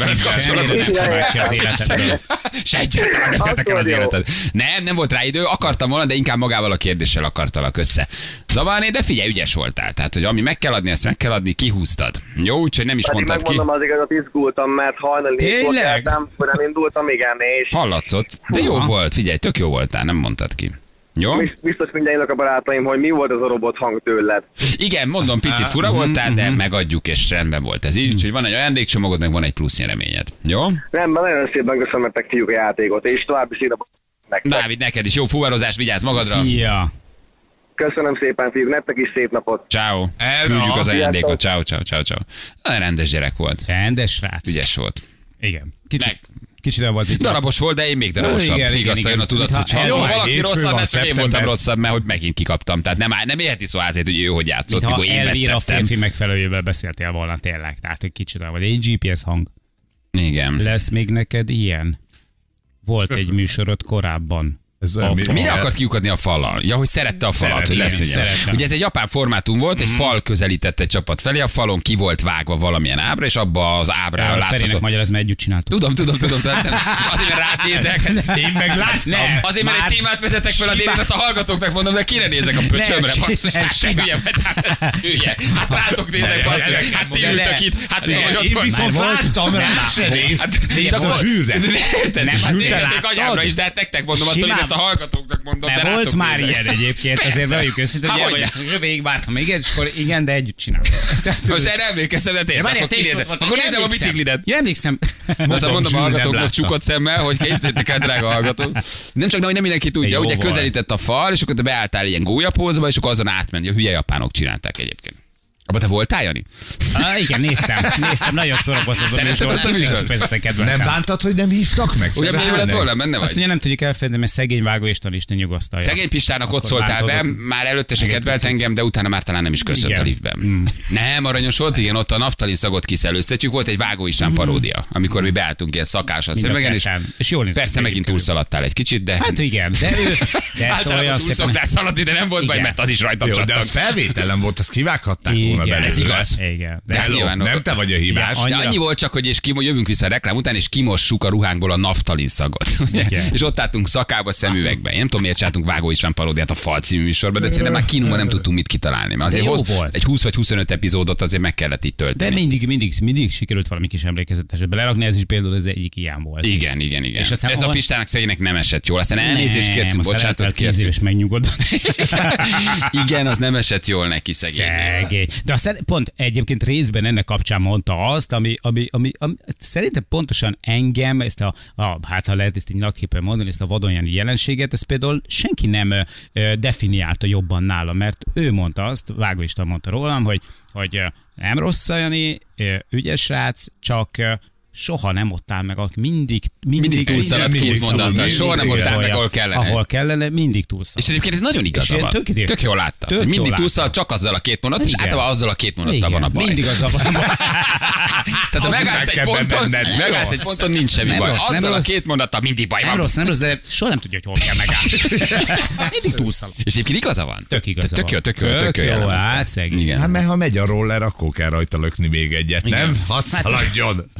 Se egyáltalán nem érdekel az életed. Nem volt rá idő, akartam volna, de inkább magával a kérdéssel akartalak össze zavarni, de figyelj, ügyes voltál. Tehát, hogy ami meg kell adni, ezt meg kell adni, kihúztad. Jó, úgyhogy nem is mondtad ki. Megmondom az igazat, izgultam, mert hajnali nem indultam, igen, és... Hallatszott, de jó volt, figyelj, tök jó voltál, nem mondtad ki. Jó? Biztos mindjárt a barátaim, hogy mi volt az a robot hang tőled. Igen, mondom, picit fura voltál, de megadjuk, és rendben volt ez így. Úgyhogy van egy ajándékcsomagod, meg van egy plusz nyereményed. Jó? Rendben, nagyon szépen köszönöm nektek, fiúk, a játékot, és további szépen nektek. Dávid, neked is jó fuvarozás, vigyázz magadra. Szia! Köszönöm szépen, fiúk, nektek is szép napot. Ciao. Küldjük az ajándékot. Ciao. Nagyon rendes gyerek volt. Rendes srác. Ügyes volt. Igen. Kicsit el volt itt. Darabos volt, de én még darabosabb. Vigasztaljon a tudat, hogy jó, valaki rosszabb lesz, hogy én voltam rosszabb, mert hogy megint kikaptam. Tehát nem érheti szó azért, hogy ő hogy játszott, mikor én Elvira a vesztettem. férfi megfelelőjével beszéltél volna tényleg. Tehát egy kicsit el volt. Egy GPS hang. Igen. Lesz még neked ilyen? Volt egy műsorod korábban. Mire akart kiukadni a fallal? Ja, hogy szerette a falat, hogy lesz ilyen. Ugye ez egy japán formátum volt, egy fal közelített egy csapat felé, a falon ki volt vágva valamilyen ábra, és abba az ábrára látható. Ferének magyaráz, mert együtt csináltuk. Tudom. És azért, mert rád nézek. Én meg láttam. Azért, mert egy témát vezetek fel, azért én ezt a hallgatóknak mondom, de kire nézek a pöcsömre? Hát rátok nézek, basszus. Hát ti ültök itt. Hát ti vagy ott Én viszont láttam rá se nézt. Csak a zsűrre. Nem, azt nézzetek agyámra is, de hát nektek mondom, attól én ezt a hallgatóknak mondom, de volt rátok már nézek. ilyen egyébként, azért vegyük őszintén, hogy elvagy azt, hogy végigvártam, igen, és akkor igen, de együtt csináltam. Most erre emlékeztem, de tényleg, akkor kinézek. Akkor nézem a biciklidet. Ja, emlékszem. Azt mondom a hallgatóknak csukott szemmel, hogy képzeljétek el, drága hallgatók. Nem csak, de hogy nem mindenki tudja, ugye közelített a fal, és akkor te beálltál ilyen gólyapózba, és akkor azon átmenni. A hülye japánok csinálták egyébként. Abba te voltál, Jani? Igen, néztem, nagyon szórakoztató. Szeretem ezt a műsort? Nem bántad, hogy nem hívtak meg? Ugye mi lett volna, benne vagy? Azt ugye nem tudjuk elfelejteni, mert szegény Vágó István Isten nyugasztalja. Szegény Pistának ott szóltál be, már előtte se kedvelt engem, de utána már talán nem is köszönt a liftben. Nem, aranyos volt, igen, ott a naftalin szagot kiszelőztetjük, volt egy Vágó István paródia, amikor mi beálltunk ilyen szakásan szemegen, és persze megint túlszaladtál egy kicsit, de... Hát igen, de ezt olyan szépen... Szoktál szaladni, de nem volt baj, mert az is rajtam csattant. De az felvételen volt, azt kivághatták volna belőle. Ez igaz. Igen. De ez nem te vagy a hibás. De annyi volt csak, hogy és jövünk vissza a reklám után, és kimossuk a ruhánkból a naftalin szagot. És ott álltunk szakába, szemüvegben. Én nem tudom, miért csináltunk Vágó István paródiát a Fal című műsorban, de szerintem már kínumban nem tudtunk mit kitalálni. Mert azért egy 20 vagy 25 epizódot azért meg kellett itt tölteni. De mindig sikerült valami kis emlékezetesbe lerakni, ez is például az egyik ilyen volt. Igen. És ez a Pistának szegénynek nem esett jól. Aztán elnézést kértünk, bocsánatot kértünk. És megnyugodott. Igen, az nem esett jól neki szegény. De aztán pont egyébként részben ennek kapcsán mondta azt, ami szerintem pontosan engem, ezt hát ha lehet ezt így nagyképpen mondani, ezt a vadonjani jelenséget, ezt például senki nem definiálta jobban nála, mert ő mondta azt, Vágó István mondta rólam, hogy nem rossz a Jani, ügyes srác, csak soha nem ott áll meg, mindig túlszaladt két mondattal, soha nem ott áll meg, ahol kellene, mindig túlszaladt. És egyébként ez nagyon igaza van. Tök jól látta. Mindig túlszaladt csak azzal a két mondat, és általában azzal a két mondattal van a baj. Mindig azzal van a baj. Tehát ha megállsz egy ponton, nincs semmi baj. Azzal a két mondattal mindig baj van. Nem rossz, de soha nem tudja, hogy hol kell megállni. Mindig túlszaladt. És egyébként igaza van. Tök igaza van. Tök jó. Hát szegény. Hát mert ha megy a roller, akkor kell rajta lökni még egyet, nem? Hadd szaladjon. Gyerekek, de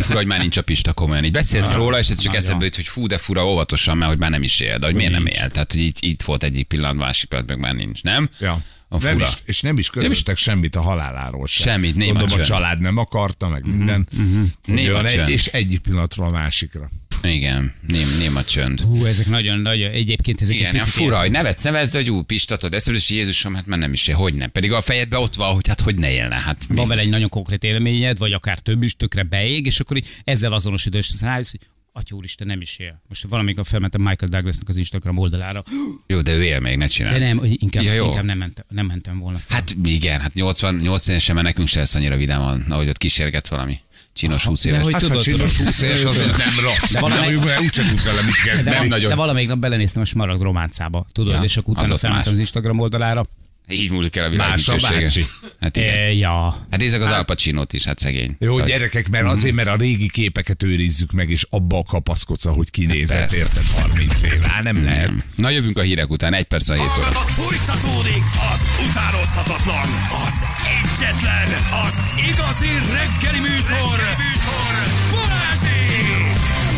de fura, hogy már nincs a Pista, komolyan. Így beszélsz róla, és ez csak eszedbe jut, hogy fú, de fura, óvatosan, mert hogy már nem is él. De hogy miért nem él? Tehát, hogy itt volt egyik pillanat, másik pillanat, meg már nincs, nem? Ja. Nem is közöltek semmit a haláláról sem. Semmit, néma Gondolom, csönd. a család nem akarta, meg minden. Néma csönd. És egyik pillanatról a másikra. Igen, néma csönd. Ezek nagyon egyébként ezek Igen, egy picit fura, hogy nevezd, hogy Pista, tudod, eszembe, és Jézusom, hát már nem is él, hogy nem. Pedig a fejedben ott van, hogy hát hogy ne élne. Hát van vele egy nagyon konkrét élményed, vagy akár több is, tökre beég, és akkor így ezzel azonosítod, és aztán rájössz, hogy Atya úristen, nem is él. Most valamikor felmentem Michael Douglasnak az Instagram oldalára. Jó, de ő él még, ne csinálj. De nem, inkább jó. nem mentem volna fel. Hát igen, hát 80 évesen már nekünk se lesz annyira vidáman, ahogy ott kísérget valami csinos 20 éves. hogy Hát tudod, ha csinos 20 éves, az nem rossz. De úgyse tudsz vele mit kezdeni. de valamelyik nap belenéztem a Smaragd románcába, tudod, Ja, és akkor az utána ott felmentem más. az Instagram oldalára. Így múlik el a világ Más a dicsősége. bácsi. Hát igen. Ja. Hát nézzük az Al Pacinót is, hát szegény. Jó, Szóval- gyerekek, mert azért, mert a régi képeket őrizzük meg, és abba kapaszkodsz, ahogy kinézett, Persze. érted, 30 év. Á, nem lehet. Na jövünk a hírek után, 1 perc a 7 óra. Hallgatott, folytatódik az utánozhatatlan, az egyetlen, az igazi reggeli műsor, Balázsék!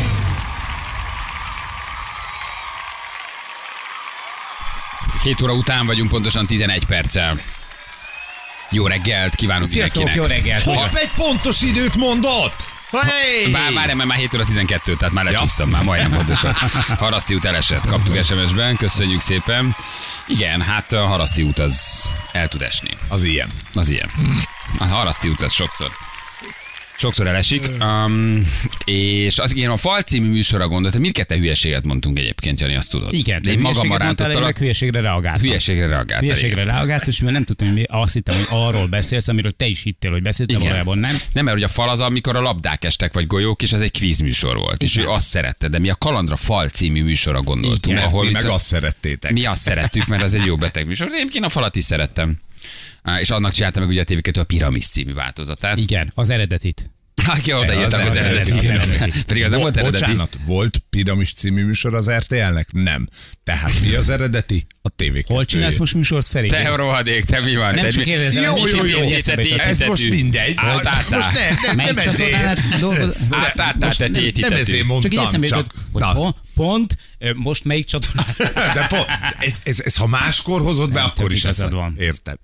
Hét óra után vagyunk, pontosan 11 perccel. Jó reggelt kívánunk Sziasztok, mindenkinek. jó reggelt! Hopp, egy pontos időt mondott! Hey! Várj, mert már 7 óra 12, tehát már lecsúsztam, már majdnem pontosan. Haraszti út elesett, kaptuk SMS-ben, köszönjük szépen. Igen, hát a Haraszti út az el tud esni. Az ilyen. Az ilyen. A Haraszti út az sokszor elesik, és az igen, a Fal című műsorra gondoltam, mindketten hülyeséget mondtunk egyébként, Jani, azt tudod. Igen, de én magammal rántottalak. meg hülyeségre reagáltam. Hülyeségre reagáltál. Hülyeségre reagált, és mert nem tudtam, hogy azt hittem, hogy arról beszélsz, amiről te is hittél, hogy beszélsz, de Igen. valójában nem. Nem, mert ugye a Fal az, amikor a labdák estek, vagy golyók, és az egy kvízműsor volt. És Igen. ő azt szerette, de mi a Kalandra Fal című műsorra gondoltunk, Igen, ahol Ti meg viszont- azt szerettétek. mi azt szerettük, mert az egy jó beteg műsor. De egyébként a Falat is szerettem. És annak csináltam meg ugye a TV2 a Piramis című változatát. Igen, az eredetit. Aki odaírtak az eredeti. Pedig az nem volt eredeti. Bocsánat, volt Piramis című műsor az RTL-nek? Nem. Tehát mi az eredeti? A TV2. Hol csinálsz most műsort, Feri? Te rohadék, te mi van? Nem Te csak mi- kérdezem, Jó, az jó, így jó. eszembe jutott. Ez most mindegy. Most nem Melyik ezért. csatornán dolgoz? Nem ezért Csak így mondtam, eszembe csak. jutott, hogy Na, pont, most melyik csatornán? de ez ha máskor hozod be, Nem, akkor tök is igazad eszed. van. Érted?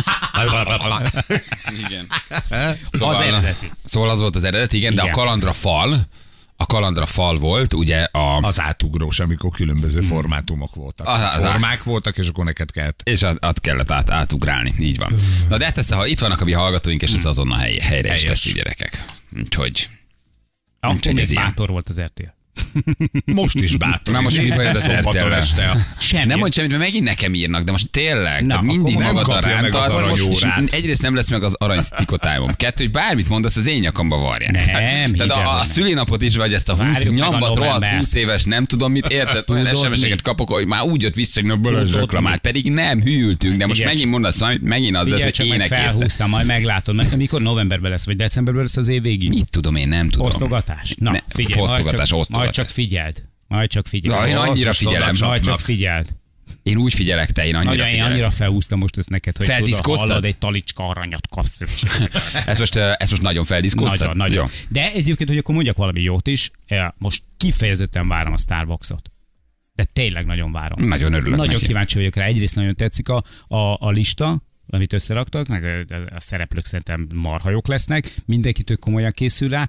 Igen. Az eredeti. Szóval az volt az eredeti, igen, de a Igen. Kalandra fal volt, ugye Az átugrós, amikor különböző formátumok voltak. Az Formák voltak, és akkor neked kellett. és azt kellett átugrálni, így van. Na de hát ha itt vannak a mi hallgatóink, és ez azonnal helyre is Helyes. teszi, gyerekek. Úgyhogy Akkor ez még ilyen. bátor volt az RTL. Most is bátor. Na most mi Nézd, bajod az szombaton RTL-rel? este. Semmi. nem mondj semmit, mert megint nekem írnak, de most tényleg, Na, tehát akkor mindig nem magadra kapja meg az rántasz, aranyórát. és egyrészt nem lesz meg az aranytikotájom. Kettő, hogy bármit mondasz, az én nyakamba varják. Nem, Tehát hidd el, a hogy nem. szülinapot is, vagy ezt a 20 Várjuk meg a nyambat rohadt november. 20 éves, nem tudom mit érted, olyan Tudod SMS-eket mi? kapok, hogy már úgy jött vissza, hogy Balázs Tudod reklamált, mi? pedig nem hűltünk, de most Figyelj megint mondasz, valamit, megint az lesz, Figyelj, hogy csak meg énekésztek. felhúztam, majd meglátod. Mikor novemberben lesz, vagy decemberben lesz az év végig? Mit tudom, én nem tudom. Osztogatás? Na, Ne, figyelj, fosztogatás, majd osztogatás. csak figyeld. Majd csak figyeld. Ja, én annyira Most oda figyelem. csak- Majd csak csapnak. figyeld. Én úgy figyelek, te, én annyira Nagyon, én figyelek. annyira felhúztam most ezt neked, hogy tudod, Feldiszkoztad? hallod, egy talicska aranyat kapsz. Ezt most nagyon feldiszkóztad? Nagyon, nagyon. Jó. De egyébként, hogy akkor mondjak valami jót is, most kifejezetten várom a Starbucksot. De tényleg nagyon várom. Nagyon örülök Nagyon neki. kíváncsi vagyok rá. Egyrészt nagyon tetszik a lista, amit összeraktak, meg a szereplők szerintem marhajok lesznek, mindenki tök komolyan készül rá,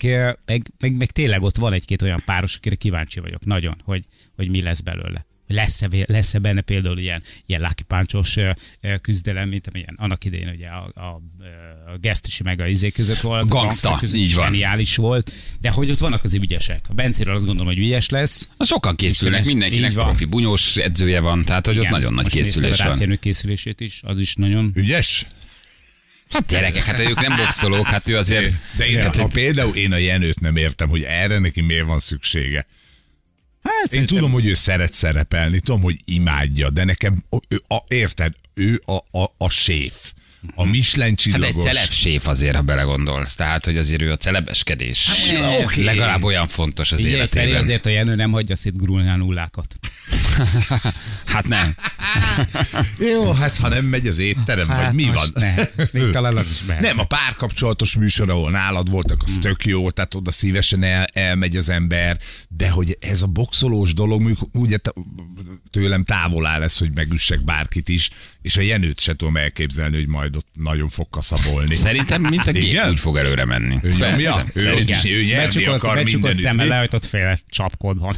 meg tényleg ott van egy-két olyan páros, akire kíváncsi vagyok nagyon, hogy mi lesz belőle. Lesz-e benne például ilyen Lucky Punch-os küzdelem, mint amilyen annak idején ugye a Gesztisi meg a izé között volt. Gangsta, között így van. Zseniális volt, de hogy ott vannak az ügyesek. A Bencéről azt gondolom, hogy ügyes lesz. Sokan készülnek, mindenkinek Így van. profi bunyós edzője van, tehát hogy ott Igen. nagyon nagy Most néztem készülés a van. rácienők készülését is, az is nagyon... Ügyes? Hát gyerekek, hát ők nem boxolók, hát ő azért... De én, ha például én a Jenőt nem értem, hogy erre neki miért van szüksége. Hát, én tudom, hogy ő szeret szerepelni, tudom, hogy imádja, de nekem, érted, ő a séf. A Michelin Hát egy csillagos. celebséf azért, ha belegondolsz. Tehát, hogy azért ő a celebeskedés. oké. Legalább olyan fontos az Figyelj, Feri, életében. azért a Jenő nem hagyja szétgurulni a nullákat. Hát nem. Jó, hát ha nem megy az étterem, vagy mi van? Még talán az is mehet. Nem, a párkapcsolatos műsor, ahol nálad voltak, az tök jó, tehát oda szívesen elmegy az ember, de hogy ez a boxolós dolog, ugye tőlem távol áll ez, hogy megüssek bárkit is, és a Jenőt se tudom elképzelni, hogy majd ott nagyon fog kaszabolni. Szerintem, mint a gép úgy fog előre menni. Ő nyomja? Ő nyerni akar becsukott mindenütt. szemmel lehajtott féle csapkodban.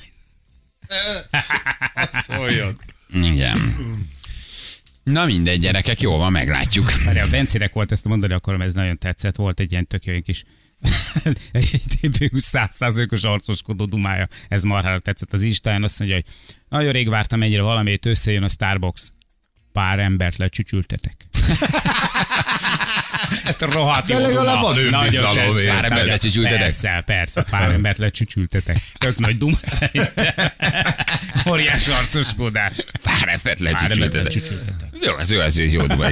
Szóljon. Igen. Na mindegy, gyerekek, jól van, meglátjuk. A Bencének volt, ezt mondani akarom, ez nagyon tetszett. Volt egy ilyen tök jó kis egy TPU 100%-os arcoskodó dumája. Ez marhára tetszett az Instán. Azt mondja, hogy nagyon rég vártam ennyire valamit, összejön a Starbucks. Pár embert lecsücsültetek. Rohadt jó. De legalább van önbizalom. Pár embert lecsücsültetek? Persze, pár embert lecsücsültetek. Tök nagy duma szerintem. Óriás arcoskodás. Pár embert lecsücsültetek. Jó, ez jó duma.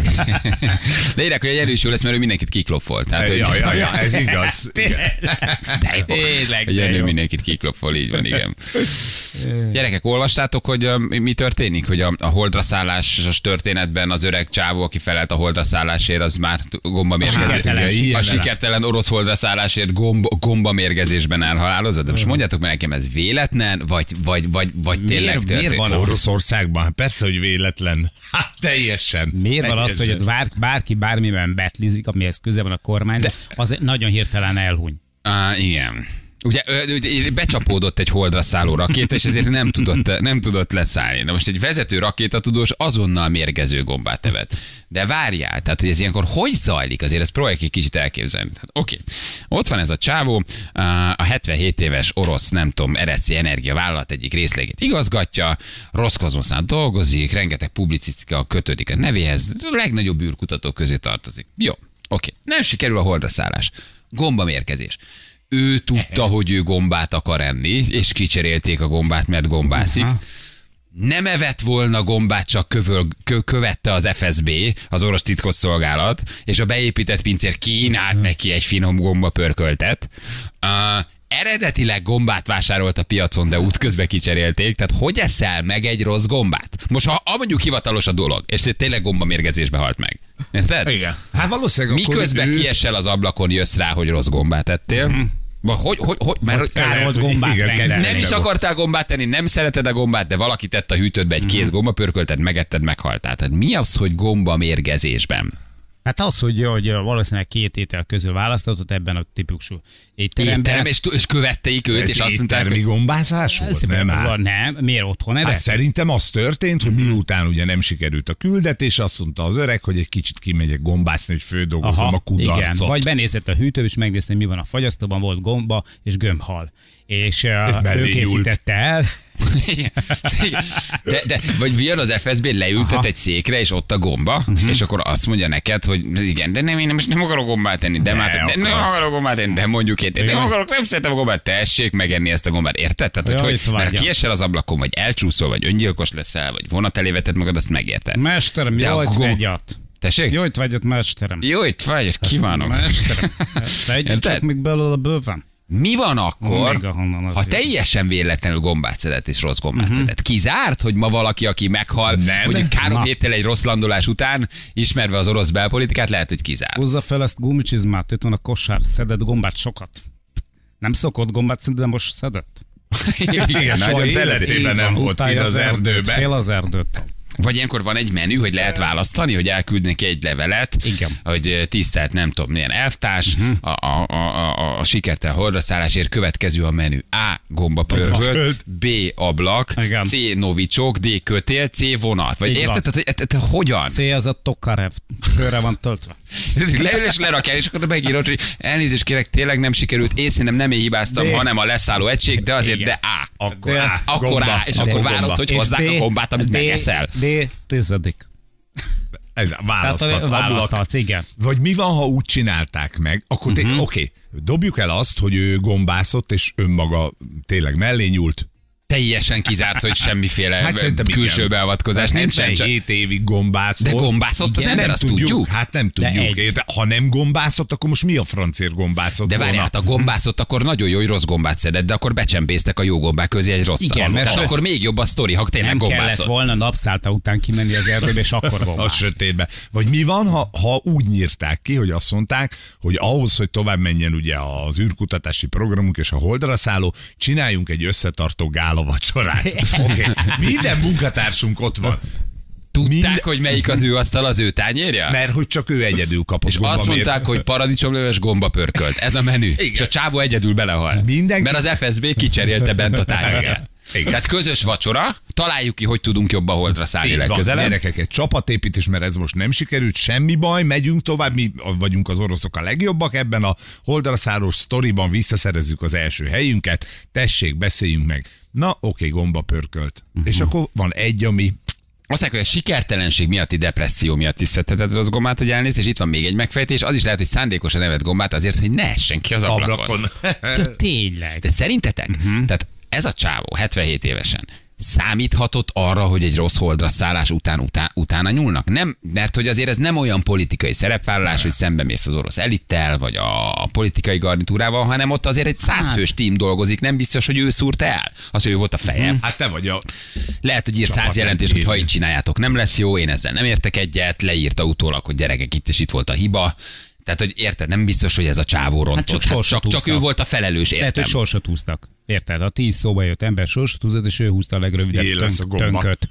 De írják, hogy egy erős jó lesz, mert ő mindenkit kiklopfol. Tehát, hogy... Ja, ez igaz. De jó. Hogy Jenő mindenkit kiklopfol, így van, igen. Gyerekek, olvastátok, hogy mi történik? Hogy a holdra szállásos történetben az öreg csávó, aki felelt a holdra szállásért, az már gombamérgezésben. A sikertelen orosz holdra szállásért gombamérgezésben elhalálozott. De most mondjátok meg nekem, ez véletlen, vagy tényleg történik? Miért van Oroszországban? Persze, hogy véletlen. Hát teljesen. Miért van az, hogy bárki bármiben betlizik, amihez köze van a kormány, de az nagyon hirtelen elhuny. Igen. Ugye becsapódott egy holdra szálló rakéta, és ezért nem tudott leszállni. De most egy vezető rakétatudós azonnal mérgező gombát evett. De várjál, tehát hogy ez ilyenkor hogy zajlik? Azért ezt próbáljuk egy kicsit elképzelni. Oké. Ott van ez a csávó, a 77 éves orosz, nem tudom, RSC Energia vállalat egyik részlegét igazgatja, Roszkozmosznál dolgozik, rengeteg publicisztika kötődik a nevéhez, a legnagyobb űrkutatók közé tartozik. Jó, oké. Nem sikerül a holdra szállás. Gombamérgezés. Ő tudta, hogy ő gombát akar enni, és kicserélték a gombát, mert gombászik. Nem evett volna gombát, csak követte az FSB, az orosz titkosszolgálat, és a beépített pincér kínált neki egy finom gombapörköltet. Eredetileg gombát vásárolt a piacon, de útközben kicserélték, tehát hogy eszel meg egy rossz gombát? Most ha mondjuk hivatalos a dolog, és tényleg gombamérgezésbe halt meg. Érted? Igen. Hát valószínűleg miközben kiesel az ablakon, jössz rá, hogy rossz gombát ettél. Mert nem is akartál gombát tenni, nem szereted a gombát, de valaki tett a hűtődbe egy kéz gombapörköltet, megetted, meghaltál. Tehát mi az, hogy gombamérgezésben? Hát az, hogy valószínűleg két étel közül választhatott ebben a típusú étteremben. És követteik őt, és azt mondták, hogy gombázás volt? Nem, miért otthon erre? Hát szerintem az történt, hogy miután ugye nem sikerült a küldetés, azt mondta az öreg, hogy egy kicsit kimegyek gombászni, hogy földolgozzam a kudarcot. Igen. Vagy benézett a hűtőbe, és megnézte, mi van a fagyasztóban, volt gomba és gömbhal. És ő készítette el. De vagy jön az FSB, leültet egy székre, és ott a gomba, és akkor azt mondja neked, hogy igen, de én most nem akarok gombát tenni, nem akarok gombát tenni, de mondjuk én nem szeretem a gombát, tessék megenni ezt a gombát, érted? Tehát, hogy mert ha kiesel az ablakon, vagy elcsúszol, vagy öngyilkos leszel, vagy vonat elé veted magad, azt megérted. Mesterem, jó, hogy vegyat. Tessék? Jó, itt vagyok, mesterem. Jó, itt vagy, kívánok. Mesterem. Szedjük csak még belőle bőven. Mi van akkor, ha teljesen véletlenül gombát szedett és rossz gombát szedett? Kizárt, hogy ma valaki, aki meghal, mondjuk 3 héttel egy rossz landolás után, ismerve az orosz belpolitikát, lehet, hogy kizárt. Hozza fel ezt gumicsizmát, itt van a kosár, szedett gombát sokat. Nem szokott gombát szedni, de most szedett. Igen, soha életében nem volt ki az erdőbe. Fél az erdőt. Vagy ilyenkor van egy menü, hogy lehet választani, hogy elküldnek ki egy levelet, igen, hogy tisztelt nem tudom milyen elvtárs, a sikertelen holdra szállásért következő a menü. A. Gombapörkölt, B. Ablak, igen, C. Novicsok, D. Kötél, C. Vonat. Vagy érted, te hogyan? C. az a Tokarev, főre van töltve. Leül és lerakjál, és akkor megírod, hogy elnézést kérek, tényleg nem sikerült, én szerintem nem én hibáztam, hanem a leszálló egység, de azért, de A. Akkor A, és akkor várod, hogy hozzák a gombát, amit megeszel. D. Választhatsz, igen. Vagy mi van, ha úgy csinálták meg, akkor oké, dobjuk el azt, hogy ő gombászott, és önmaga tényleg mellé nyúlt, Teljesen kizárt, hogy semmiféle szerintem külső igen. beavatkozás nincsen. 77 évig gombászott. De gombászott az ember, nem azt tudjuk. Hát nem tudjuk. Ha nem gombászott, akkor most mi a francért gombászott De volna? várjál, hát a gombászott, akkor nagyon jó, hogy rossz gombát szedett, de akkor becsempésztek a jó gombák közé egy rosszat. Igen, mert Tehát so- akkor még jobb a sztori, ha tényleg Nem kellett gombászott. volna napszállta után kimenni az erdőbe, és akkor A gombász. sötétbe. Vagy mi van, ha úgy nyírták ki, hogy azt mondták, hogy ahhoz, hogy tovább menjen ugye az űrkutatási programunk és a Holdra szálló, csináljunk egy összetartó gála vacsorát. Okay. Minden munkatársunk ott van. Tudták, hogy melyik az ő asztal, az ő tányérja? Mert hogy csak ő egyedül kapott És azt mondták, hogy paradicsomleves gomba pörkölt. Ez a menü. És a csávó egyedül belehal. Mindenki- Mert az FSB kicserélte bent a tányérját. Igen. Igen. Tehát közös vacsora, találjuk ki, hogy tudunk jobb a Holdra szállni Így van, legközelebb. gyerekek, egy csapatépítés, mert ez most nem sikerült, semmi baj, megyünk tovább, mi vagyunk az oroszok a legjobbak ebben a Holdra szállós sztoriban, visszaszerezzük az első helyünket, tessék, beszéljünk meg. Na, oké, gomba pörkölt. És akkor van egy, ami... Azt mondják, hogy a sikertelenség miatti depresszió miatt is szedheted rossz gombát, hogy elnézd, és itt van még egy megfejtés, az is lehet, hogy szándékosan evett gombát azért, hogy ne essen ki az ablakon. Ja, tényleg. De szerintetek, tehát ez a csávó 77 évesen számíthatott arra, hogy egy rossz Holdra szállás utána nyúlnak? Nem, mert hogy azért ez nem olyan politikai szerepvállalás, hogy szembemész az orosz elittel, vagy a politikai garnitúrával, hanem ott azért egy 100 fős tím dolgozik, nem biztos, hogy ő szúrta el. Az, hogy ő volt a feje. Hát te vagy a... Lehet, hogy ír 100 jelentést, hogy ha így csináljátok, nem lesz jó, én ezzel nem értek egyet, leírta utólag, hogy gyerekek, itt és itt volt a hiba. Tehát, hogy érted, nem biztos, hogy ez a csávó rontott. Csak ő volt a felelős, Lehet, értem. hogy sorsot húztak. Érted? A 10 szóba jött ember sorsot húzott, és ő húzta a legrövidebb Jé, lesz a gomba. tönköt.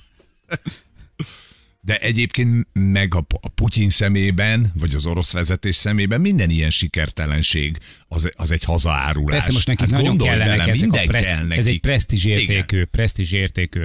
De egyébként meg a Putyin szemében, vagy az orosz vezetés szemében minden ilyen sikertelenség az egy hazaárulás. Persze most nekik Hát nagyon gondolj kellenek bele, ezek minden kell ez nekik. egy presztízsértékű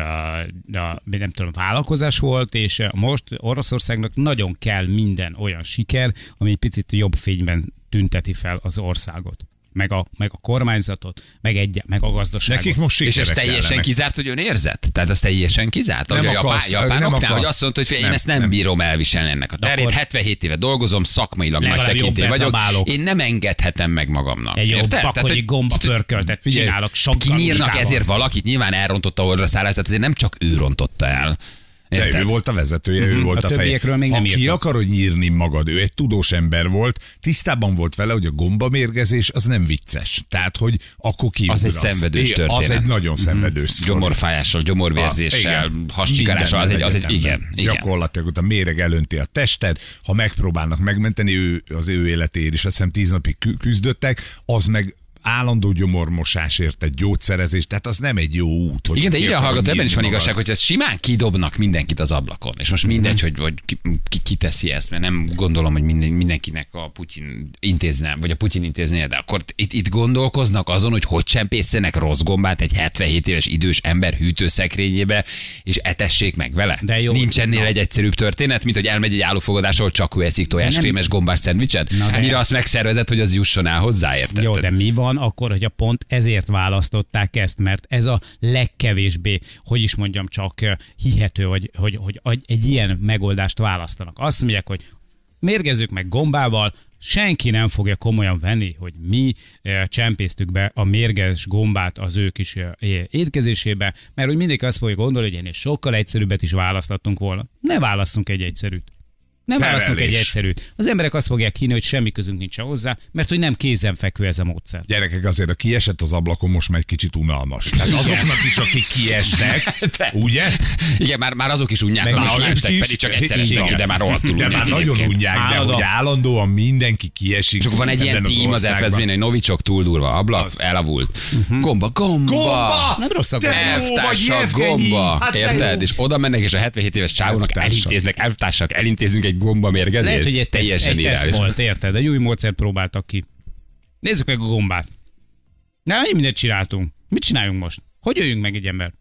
nem tudom, vállalkozás volt, és most Oroszországnak nagyon kell minden olyan siker, ami egy picit jobb fényben tünteti fel az országot. Meg a kormányzatot, meg a gazdaságot. Nekik most És sikerek ez teljesen kellenek. kizárt, hogy ön érzett? Tehát az teljesen kizárt? Nem Ahogy akarsz, a nem japánoknál, akar. hogy azt mondta, hogy fél, én Nem, ezt nem nem. bírom elviselni ennek a terét. akkor 77 éve dolgozom, szakmailag nagy legalább tekintély jobb vagyok. bezabálok. Én nem engedhetem meg magamnak. Egy jó Érted? Tehát, bakogyi hogy- gomba pörköltet Figyelj, csinálok sok Kinyírnak galuskával. ezért valakit, nyilván elrontotta a Holdra szállást, tehát ezért nem csak ő rontotta el. De Érted? ő volt a vezetője, ő volt A a feje. többiekről még Ha nem ki írtak. akarod nyírni magad, ő egy tudós ember volt, tisztában volt vele, hogy a gombamérgezés az nem vicces. Tehát, hogy akkor kiugrasz. Az egy szenvedős Az történet. egy nagyon szenvedős sztori. Gyomorfájással, gyomorvérzéssel, Igen. hascsikarással, az egy, Minden igen. Gyakorlatilag ott a méreg elönti a tested, ha megpróbálnak megmenteni, az ő életéért is, azt hiszem 10 napig küzdöttek, az meg állandó gyomormosásért egy gyógyszerezés, tehát az nem egy jó út. Hogy Igen, de ki ide akarod hallgató, ebben is van nyírni igazság, magad. hogy ezt simán kidobnak mindenkit az ablakon. És most mindegy, hogy ki teszi ezt, mert nem gondolom, hogy mindenkinek a Putyin intézne, vagy a Putyin intéznie, de akkor itt gondolkoznak azon, hogy csempészenek rossz gombát egy 77 éves idős ember hűtőszekrényébe, és etessék meg vele. De jó, Nincs ennél na. egy egyszerűbb történet, mint hogy elmegy egy állófogadásra, ahol csak ő eszik tojáskrémes gombás szendvicset. Na de- Mire azt megszervezett, hogy az jusson el hozzá, érted? Jó, de mi van akkor, hogy a pont ezért választották ezt, mert ez a legkevésbé, hogy is mondjam, csak hihető, hogy egy ilyen megoldást választanak. Azt mondják, hogy mérgezzük meg gombával, senki nem fogja komolyan venni, hogy mi csempésztük be a mérges gombát az ő kis étkezésébe, mert hogy mindenki azt fogja gondolni, hogy ennél sokkal egyszerűbbet is választottunk volna. Ne válasszunk egy egyszerűt. Nem válaszunk egy Nevelés. egyszerűt. Az emberek azt fogják hinni, hogy semmi közünk nincs hozzá, mert hogy nem kézenfekvő ez a módszer. Gyerekek, azért a kiesett az ablakon most már egy kicsit unalmas. Tehát azoknak is, akik kiestek, ugye? Igen, már azok is unják, Meg hogy most kiestek, is, pedig csak egyszer estek ki, igen. de már rohadtul De unják már nagyon egyébként. unják, de Állandóan. hogy állandóan mindenki kiesik. És akkor van egy ilyen ebben az tím az országban. FSB-n, hogy Novicsok túl durva, ablak, elavult. Gomba. Gomba! Nem rossz a De gomba. jó vagy, Elvtársak, Jevgenyi! gomba. Hát de Érted? jó. És oda mennek, és a 77 éves csávónak Elvtársak. elintéznek, elvtársak, elintézünk egy gomba mérgezést. Lehet, hogy egy teljesen teszt irányos. volt, érted? Egy új módszert próbáltak ki. Nézzük meg a gombát. Na, annyi mindent csináltunk. Mit csináljunk most? Hogy jöjjünk meg egy ember?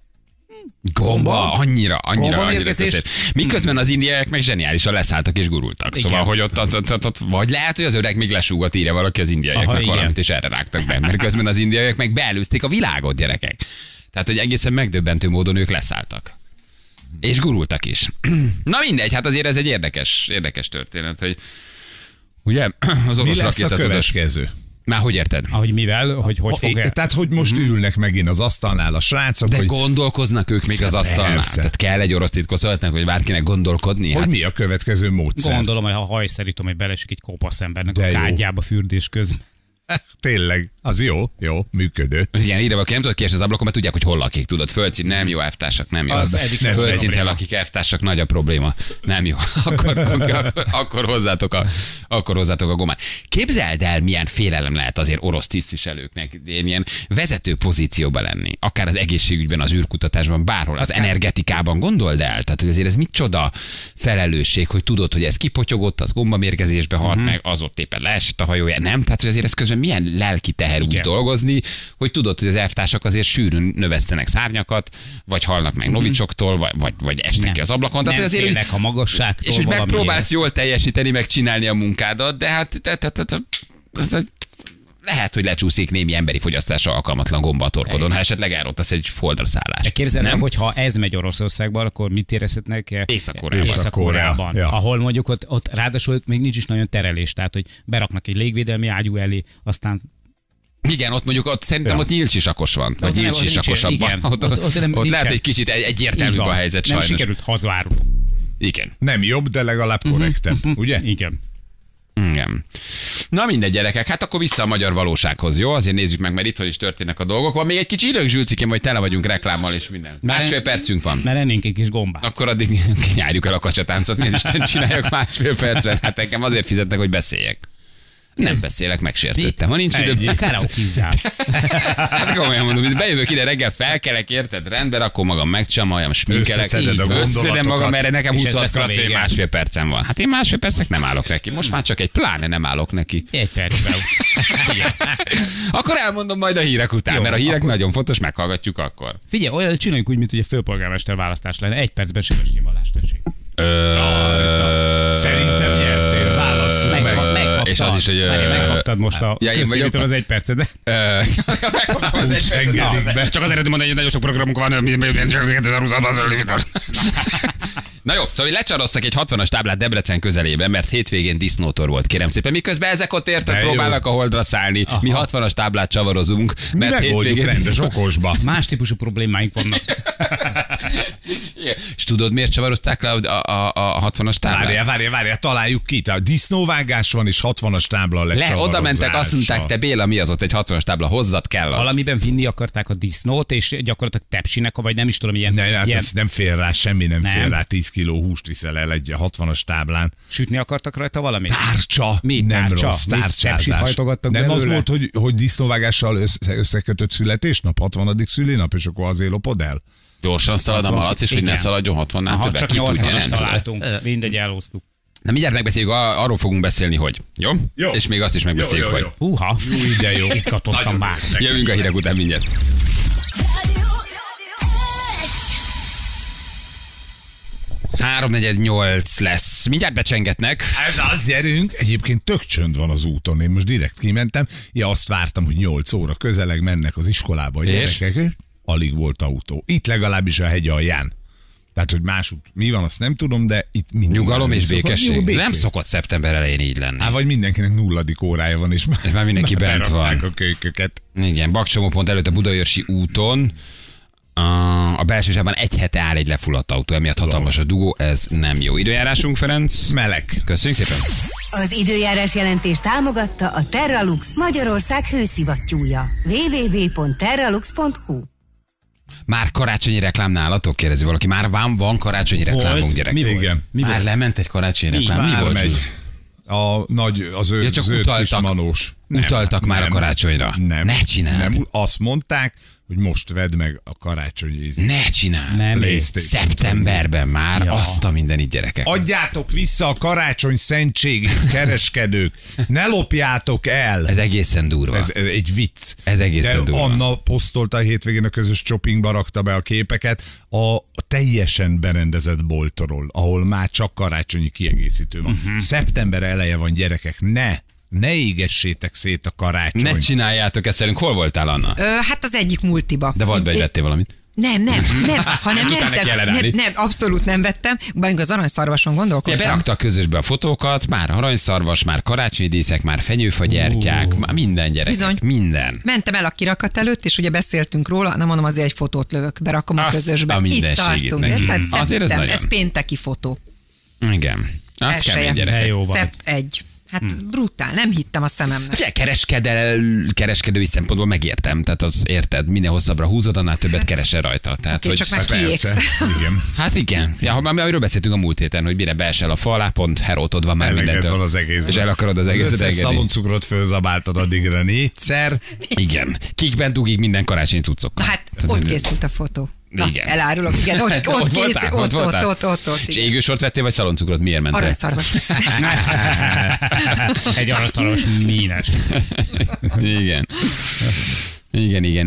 Gomba, annyira Gombamérgezés? szép. Miközben az indiaiak meg zseniálisan leszálltak és gurultak. Szóval, Igen. hogy ott, vagy lehet, hogy az öreg még lesúgott, írja valaki az indiaiaknak Aha, igen. valamit, és erre rágtak be. Mert közben az indiaiak meg beelőzték a világot, gyerekek. Tehát, hogy egészen megdöbbentő módon ők leszálltak. És gurultak is. Na mindegy, hát azért ez egy érdekes történet, hogy ugye az Mi orosz lesz a rakétatudós. következő? Már hogy érted? Ahogy mivel, hogy fog Tehát, hogy most ülnek megint az asztalnál a srácok, De hogy, gondolkoznak ők még az asztalnál? Persze. Tehát kell egy orosz titkoszoltnak, hogy bárkinek gondolkodni? hogy Hát mi a következő módszer. Gondolom, hogy ha hajszerítom, hogy belesik egy kopasz embernek De a jó. kádjába fürdés közben. Tényleg, az jó, működő. igen, írva, aki nem tudod kiesni az ablakon, mert tudják, hogy hol lakik, tudod, földszint, nem jó, elvtársak, nem jó. Az eddig sem Földszinten probléma. lakik, elvtársak, nagy a probléma. Nem jó. Akkor hozzátok a gomát. Képzeld el, milyen félelem lehet azért orosz tisztviselőknek ilyen vezető pozícióban lenni. Akár az egészségügyben, az űrkutatásban, bárhol, az energetikában, gondold el. Tehát hogy azért ez micsoda felelősség, hogy tudod, hogy ez kipotyogott, az gombamérgezésbe halt meg, az ott éppen leesett a hajója. Nem, tehát hogy azért ez közben milyen lelki teher úgy dolgozni, hogy tudod, hogy az elvtársak azért sűrűn növesztenek szárnyakat, vagy halnak meg novicsoktól, vagy esnek ki az ablakon. Tehát Nem azért, hogy, félek a magasságtól. és hogy valamiért. megpróbálsz jól teljesíteni, meg csinálni a munkádat, de hát lehet, hogy lecsúszik némi emberi fogyasztásra alkalmatlan gomba a torkodon, ha esetleg elrottasz egy holdra szállás. De képzeld el, Nem? hogy ha ez megy Oroszországban, akkor mit érezhetnek Észak-Koreában. Észak-Koreában. Ja. Ahol mondjuk ott ráadásul még nincs is nagyon terelés, tehát hogy beraknak egy légvédelmi ágyú elé, aztán Igen, ott mondjuk ott szerintem Ja. ott nyílsisakos van, vagy nem, nyílsisakosabb van. igen. Ott Ott nem- lehet nincsen. egy kicsit egyértelműbb így a van. helyzet Nem sajnos. sikerült hazárulni. Igen. Nem jobb, de legalább korrektebb, ugye? Igen. Igen. Na mindegy, gyerekek, hát akkor vissza a magyar valósághoz, jó? Azért nézzük meg, mert itthon is történnek a dolgok. Van még egy kicsi időnk, Zsülcikém, hogy tele vagyunk reklámmal és minden. Másfél percünk van. Mert ennénk egy kis gombát. Akkor addig nyárjuk el a kacsatáncot, nézd Isten csináljak másfél percben. Hát nekem azért fizetnek, hogy beszéljek. Nem beszélek, megsértődtem. Ha nincs idő, Karaoke-zzál. hát komolyan mondom, hogy bejövök ide reggel, felkelek, érted, rendben, akkor magam megcsamaljam, sminkelek, Összeszeded a összedem magam, gondolatokat. erre nekem És ez 26 lesz a klassz, hogy vége. másfél percem van. Hát én másfél percnek nem állok neki. Most már csak egy pláne nem állok neki. Egy percben. Akkor elmondom majd a hírek után, Jó, mert a hírek akkor- nagyon fontos, meghallgatjuk akkor. Figyelj, olyan csináljuk úgy, mint hogy a főpolgármester választás lenne. Egy percben Sivasnyivalás, tessék. Szerintem nyertél, válasszuk meg. Megkaptad. És az is, hogy, Megkaptad most a ja, én köztévétől vagyok. az egy percedet. Megkaptam az egy engedik percet. be. Csak azért mondani, hogy nagyon sok programunk van, Na jó, szóval lecsaroztak egy 60-as táblát Debrecen közelében, mert hétvégén disznótor volt, kérem szépen. Miközben ezek ott érted, De jó. próbálnak a holdra szállni. Mi 60-as táblát csavarozunk, Mi mert megoldjuk hétvégén rendes okosba. Más típusú problémáink vannak. Igen. És tudod, miért csavarozták le a 60-as táblát? Várjál, találjuk ki. Tehát disznóvágás van, és 60-as tábla a Oda mentek, azt mondták, lecsavarozása. te Béla, mi az ott egy 60-as tábla, hozzad kell az. Valamiben vinni akarták a disznót, és gyakorlatilag tepsinek, vagy nem is tudom, ilyen, Ne, hát ilyen ez nem fér rá, semmi nem Nem. fér rá. 10 kiló húst viszel el egy 60-as táblán. sütni akartak rajta valamit? Tárcsa, Mi nem tárcsa? rossz, Mit, tepsit tárcsázás. hajtogattak Nem az belőle? volt, hogy disznóvágással összekötött születésnap, 60. szülinap, és akkor azért lopod el? Gyorsan szalad a malac, és hogy ne Igen. szaladjon 60-nál Aha, többet. csak Ki tudja, 80-as nem tudom. találtunk. Mindegy, elhoztuk. Na mindjárt megbeszéljük, arról fogunk beszélni, hogy. Jó? Jó. És még azt is megbeszéljük, hogy. Húha, De jó. izgatottam Nagyon már. jó. Jövünk a hírek után mindjárt. 3:48 lesz. Mindjárt becsengetnek. Ez az, gyerünk. Egyébként tök csönd van az úton. Én most direkt kimentem. Ja, azt vártam, hogy 8 óra közeleg mennek az iskolába a És? gyerekek. Alig volt autó. Itt legalábbis a hegy alján. Tehát, hogy másút mi van, azt nem tudom, de itt minden. Nyugalom és szokott- békesség. Jó, Nem szokott szeptember elején így lenni. Hát, vagy mindenkinek 0. órája van, és már mindenki bent berakták van. a kölyköket. Igen, Bakcsomópont előtt a Budaörsi úton. A belső sávban egy hete áll egy lefulladt autó, emiatt hatalmas a dugó, ez nem jó. Időjárásunk, Ferenc? Meleg. Köszönjük szépen. Az időjárás jelentés támogatta a Terralux Magyarország hőszivattyúja. www.terralux.hu. Már karácsonyi reklám nálatok? Kérdezi valaki. Már van karácsonyi reklámunk, gyerek. Mi volt? Igen. Mi Már volt? lement egy karácsonyi reklám. Mi Már volt? megy. Zsuzs? Az Ja, csak zöld kis utaltak. manós. Utaltak már a karácsonyra. Nem. Ne csináld. Nem. Azt mondták, hogy most vedd meg a karácsonyi ízét. Ne csináld. Nem, PlayStation. Szeptemberben már Ja. azt a mindenit, gyerekek. Adjátok vissza a karácsony szentségét, kereskedők. Ne lopjátok el. Ez egészen durva. Ez egy vicc. Ez egészen De durva. Anna posztolta a hétvégén a közös shoppingba, rakta be a képeket a teljesen berendezett boltról, ahol már csak karácsonyi kiegészítő van. Szeptember eleje van, gyerekek, ne égessétek szét a karácsony. Ne csináljátok ezt velünk. Hol voltál, Anna? Hát az egyik multiba. De volt be, hogy vettél valamit. Nem, hanem Utána nem, kell elállni. nem, abszolút nem vettem. Bár az aranyszarvason gondolkodtam. Berakta a közösbe a fotókat, már aranyszarvas, már karácsonyi díszek, már fenyőfagyertyák, már minden gyerekek, Bizony. minden. Mentem el a kirakat előtt, és ugye beszéltünk róla, na mondom, azért egy fotót lövök, berakom a Azt közösbe. a Itt mindenségét tartunk, neki. tehát Azért ez szeptem, nagyon. ez pénteki fotó. Igen. Az Elsője. kemény gyerekek. Jó van. Szept 1. Hát ez brutál, nem hittem a szememnek. Ugye kereskedői szempontból megértem, tehát az érted, minél hosszabbra húzod, annál többet keresel rajta. Tehát, Oké, csak már kiégsz. Persze, igen. Hát igen, ja, amiről beszéltünk a múlt héten, hogy mire beesel a fa alá, pont herótod van már Eleged mindentől. van az egészben. És el akarod az egészet összes engedni. szaloncukrot fölzabáltad addigra 4-szer. Igen. Kikben dugik minden karácsonyi Na cuccokkal. hát ott készült a fotó. Na, Igen. elárulok, igen, ott voltál? készült, ott, És igen. égősort vettél, vagy szaloncukrot? Miért mentél? Aranyszarvas. Egy aranyszarvas mínes. Igen. Igen.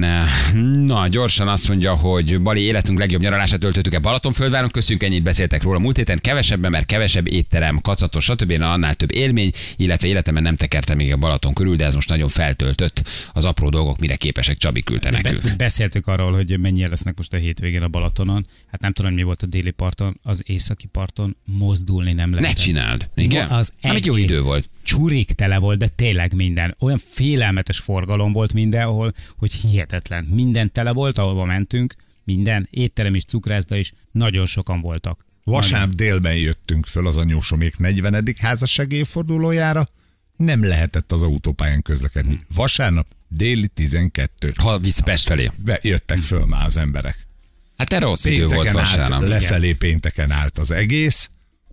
Na, gyorsan azt mondja, hogy Bali életünk legjobb nyaralását töltöttük-e Balatonföldváron, köszönjük, ennyit beszéltek róla múlt héten, kevesebben, mert kevesebb étterem, kacatos, stb. Annál több élmény, illetve életemben nem tekertem még a Balaton körül, de ez most nagyon feltöltött. Az apró dolgok mire képesek, Csabi küldte nekünk. Beszéltük arról, hogy mennyien lesznek most a hétvégén a Balatonon. Hát nem tudom, mi volt a déli parton, az északi parton mozdulni nem Ne lehet. csináld. Igen? Az Még jó idő volt. Csurik tele volt, de tényleg minden. Olyan félelmetes forgalom volt mindenhol, hogy hihetetlen. Minden tele volt, ahova mentünk, minden, étterem is, cukrászda is, nagyon sokan voltak. Vasárnap délben jöttünk föl az anyósomék 40. házassági évfordulójára, nem lehetett az autópályán közlekedni. Vasárnap déli 12. Ha visz Pest felé. Jöttek föl már az emberek. Hát erre rossz idő volt Pénteken állt, vasárnap. lefelé pénteken állt az egész.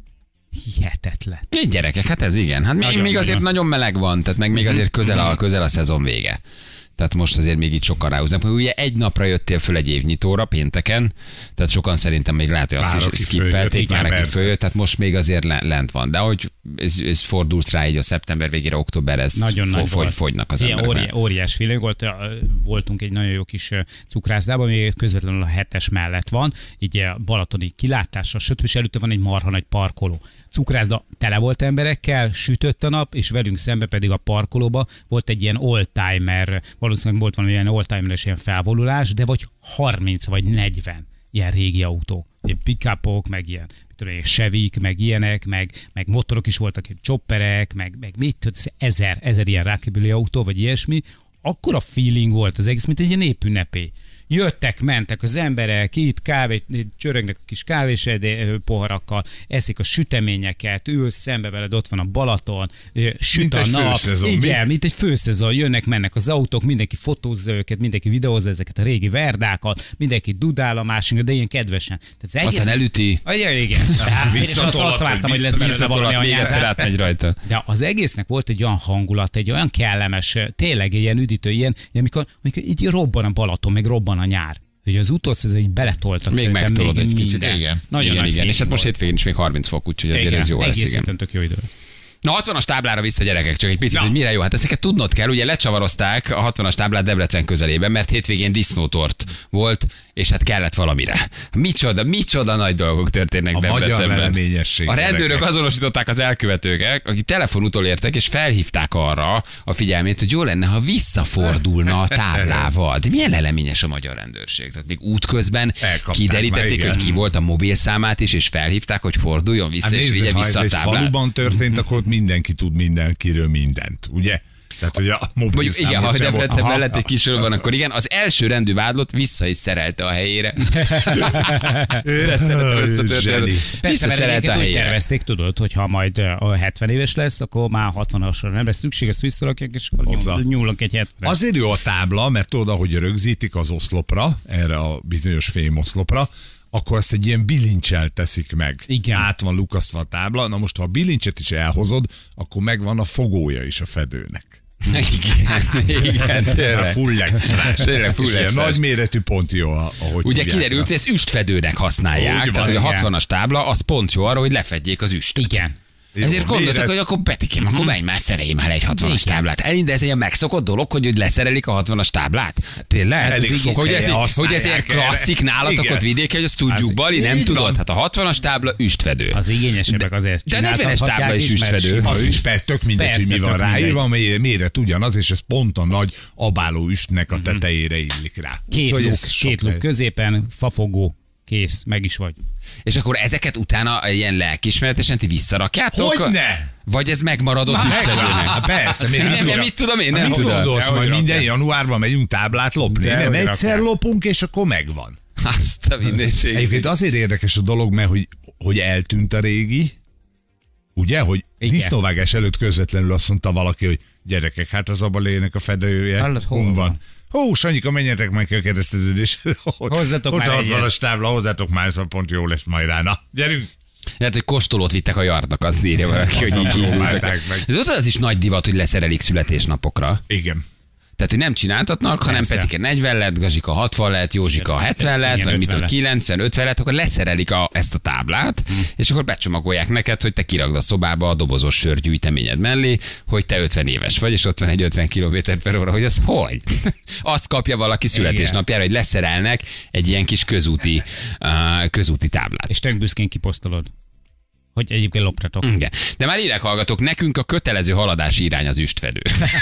Hihetetlen. Így gyerekek, hát ez igen. Hát még azért nagyon meleg van, tehát meg még azért közel a szezon vége. Tehát most azért még itt sokan ráhúznak. Ugye egy napra jöttél föl egy évnyitóra pénteken, tehát sokan szerintem még lehet, hogy azt Már is aki skippelték, följött, már aki persze. följött, tehát most még azért lent van. De hogy ez fordulsz rá így a szeptember végére, október, ez Nagyon nagy volt. fogynak az Ilyen emberek. óriás feeling volt. Voltunk egy nagyon jó kis cukrászdában, ami közvetlenül a 7-es mellett van, így a balatoni kilátásra, stb. És előtte van egy marha nagy parkoló. Cukrászda tele volt emberekkel, sütött a nap, és velünk szembe pedig a parkolóba volt egy ilyen oldtimer, valószínűleg volt valami ilyen oldtimeres ilyen felvonulás, de vagy 30 vagy 40 ilyen régi autó. Ilyen pick-upok, meg ilyen Chevy-k, meg ilyenek, meg motorok is voltak, ilyen chopperek, meg mit, ezer ilyen rockabilly autó, vagy ilyesmi. Akkora feeling volt az egész, mint egy ilyen népünnepé. Jöttek, mentek az emberek, itt kávét, csörögnek a kis kávés poharakkal, eszik a süteményeket, ülsz szembe veled, ott van a Balaton, süt Mint a egy nap. főszezon, Igen, mint egy főszezon, jönnek, mennek az autók, mindenki fotózza őket, mindenki videózza ezeket a régi verdákat, mindenki dudál a másikra, de ilyen kedvesen. Tehát az Aztán elüti, igen. És azt vártam, hogy lesz belőle valami visszatolat, még egyszer anyázás. átmegy rajta. De az egésznek volt egy olyan hangulat, egy olyan kellemes, tényleg egy ilyen üdítő, ilyen, amikor így robban a Balaton, meg robban a nyár. Hogy az utolsó így beletoltak Még szerintem megtolod egy minden. kicsit. Igen. Nagyon nagy igen. És hát feeling most volt. hétvégén is még 30 fok, úgyhogy azért ez jó lesz. Egész Igen. héten tök jó idő. Na 60-as táblára vissza gyerekek, csak egy picit, hogy mire jó. Hát ezeket tudnod kell, ugye lecsavarozták a 60-as táblát Debrecen közelében, mert hétvégén disznótort volt, és hát kellett valamire. Micsoda nagy dolgok történnek A magyar Debrecenben. leleményesség. A rendőrök gyerekek. azonosították az elkövetőket, akik telefonútól értek, és felhívták arra a figyelmét, hogy jó lenne, ha visszafordulna a táblával. De milyen leleményes a magyar rendőrség? Tehát még útközben Elkapták kiderítették, már, hogy igen. ki volt a mobilszámát is, és felhívták, hogy forduljon vissza, Hát és nézd, vigye ha vissza ez a egy táblát. faluban történt, akkor ott mindenki tud mindenkiről mindent, ugye? Tehát, hogy a mobil Mondjuk igen, számot ha sem Debrecen volt. mellett egy kis van, akkor igen, az első rendű vádlott vissza is szerelte a helyére. De szeretem ezt a történetet. Zseni. Persze, mert Visszaszerelte a egyébként úgy helyére. tervezték, tudod, hogy ha majd a 70 éves lesz, akkor már 60-asra nem lesz szükség, ezt visszarakják, és akkor Hozzá. nyúlunk egy 70-re. Azért jó a tábla, mert tudod, ahogy rögzítik az oszlopra, erre a bizonyos fémoszlopra, akkor ezt egy ilyen bilincsel teszik meg. Igen. Át van lukasztva a tábla, na most ha a bilincset is elhozod, akkor megvan a fogója is a fedőnek. Igen, A tényleg. full extrás. Tényleg full És ilyen extrás. nagyméretű pont jó, ahogy Ugye hívják, kiderült, na. hogy ezt üstfedőnek használják, Úgy tehát van, hogy a igen. 60-as tábla az pont jó arra, hogy lefedjék az üstöt. Igen. Jó, Ezért gondoltak, méret. hogy akkor Petikém, akkor menj már, szerelj már egy 60-as táblát. De ez egy megszokott dolog, hogy leszerelik a 60-as táblát? Tényleg? Elég sok hogy ez, helyen hogy ez ilyen használják erre. klasszik nálatok Igen. ott vidéken, hogy azt tudjuk, Az- Bali, nem így tudod. van. Hát a 60-as tábla üstvedő. Az igényesebbek azért De 40-es tábla is üstvedő. Ha üst, tök mindegy, Persze, hogy mi van tök ráírva, méret ugyanaz, és ez pont a nagy abáló üstnek a tetejére illik rá. Úgyhogy ez sok Két luk hely. középen, fafogó, kész, meg is vagy. És akkor ezeket utána ilyen lelkiismeretesen ti visszarakjátok? Hogyne? Vagy ez megmaradott üstvedőnek? Hát persze, Mit tudom én, nem Mit tudod. gondolsz, Dehogy majd minden rakják. januárban megyünk táblát lopni? Dehogy Nem, egyszer rakják. lopunk, és akkor megvan. Azt a mindegség. Egyébként azért érdekes a dolog, mert hogy eltűnt a régi, ugye, hogy Igen. disznóvágás előtt közvetlenül azt mondta valaki, hogy gyerekek, hát az abalének a fedője. Hallod, hol van? Hó, Sanyika, menjetek meg ki a kereszteződés. Hozzatok ott már a egyet. 60-as tábla, hozzátok már, ez pont jó lesz majd rá. Na, gyerünk! Lehet, hogy kóstolót vittek a yardnak, azt írja valaki, hogy így Próbálták meg. De tudod, az is nagy divat, hogy leszerelik születésnapokra. Igen. Tehát, hogy nem csináltatnak, hanem Persze. Petike 40 lett, Gazsika 60 lett, Józsika 70 lett, Igen, vagy mit 50 tudom, lett. 90, 50 lett, akkor leszerelik ezt a táblát, és akkor becsomagolják neked, hogy te kirakd a szobába a dobozos sörgyűjteményed mellé, hogy te 50 éves vagy, és ott van egy 50 km/h, hogy az hogy? Azt kapja valaki születésnapjára, hogy leszerelnek egy ilyen kis közúti táblát. És tök büszkén kiposztolod, hogy egyébként loptatok. Igen. De már írek hallgatók, nekünk a kötelező haladási irány az üstvedő.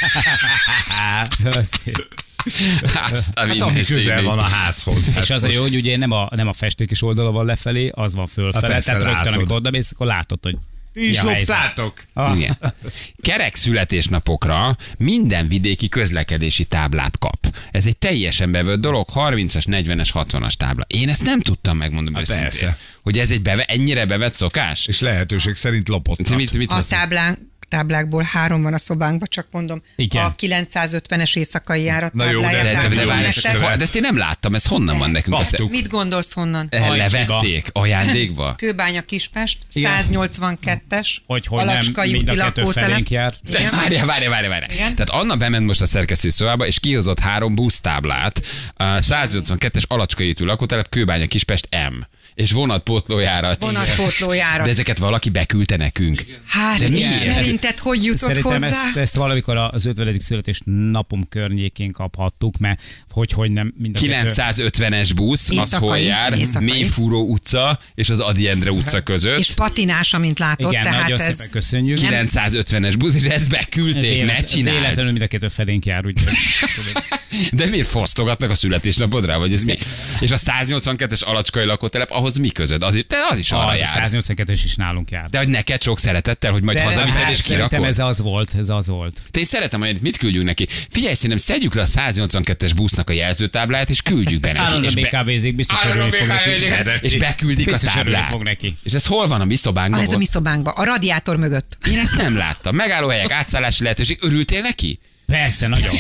Azt a Hát ami mindenségét. közel van a házhoz. És az a jó, hogy ugye nem a festékes oldala van lefelé, az van fölfele, Hát persze, tehát rögtön, látod. amikor odamész, akkor látod, hogy Ti is mi a helyzet. loptátok? Igen. Kerek születésnapokra minden vidéki közlekedési táblát kap. Ez egy teljesen bevett dolog, 30-as, 40-es, 60-as tábla. Én ezt nem tudtam megmondani őszintén. persze. Hogy ez egy ennyire bevett szokás? És lehetőség szerint lopott. Mit A vesz? táblákból 3 van a szobánkban, csak mondom. Igen. A 950-es éjszakai járat Na jó, tábláját de- De látod várj, nektek? de ezt én nem láttam, ez honnan van nekünk? Ezt Kaptuk. Mit gondolsz honnan? levették ajándékba? Kőbánya Kispest, Igen. 182-es, hogy nem, Alacskai mind a úti kettő lakótelep. felénk jár. De Igen. várj. Igen. Tehát Anna bement most a szerkesztőszobába, és kihozott 3 busztáblát, a 182-es Alacskai úti lakótelep, Kőbánya Kispest M. És vonatpótlójárat. Vonatpótlójárat. De ezeket valaki beküldte nekünk. Hát, De és miért? szerinted hogy jutott Szerintem hozzá? ezt valamikor az 50. születés napom környékén kaphattuk, mert hogy nem mind a kettő. 950-es busz, az Éjszakai, hol jár? éjszakai. Mélyfúró utca és az Ady Endre utca között. És patinás, amint látod, Igen, tehát nagyon ez... szépen köszönjük. 950-es busz, és ezt beküldték, ne csináld. Véletlenül mind a kettő felénk jár, úgyhogy De miért fosztogatnak a születésnapodra? Vagy ez mi? És a 182-es Alacskai lakótelep, ahhoz mi közöd? Az is arra az a jár. 182-es is nálunk jár. De hogy neked sok szeretettel, hogy majd hazaviszed és Szerintem kirakod? ez az volt. Te én szeretem, hogy mit küldjünk neki. Figyelj, szerintem szedjük le a 182-es busznak a jelzőtábláját, és küldjük be neki. Állandó És BKV-zik, biztos Állandó örülni fog neki. BKV-zik, és beküldik a Biztos örülni táblát. fog neki. És ez hol van a mi szobánkban? Ez a volt? mi szobánkban, a radiátor mögött. Én ezt nem láttam. Megállóhelyek, átszállási lehetőség. Örültél neki? Persze, nagyon.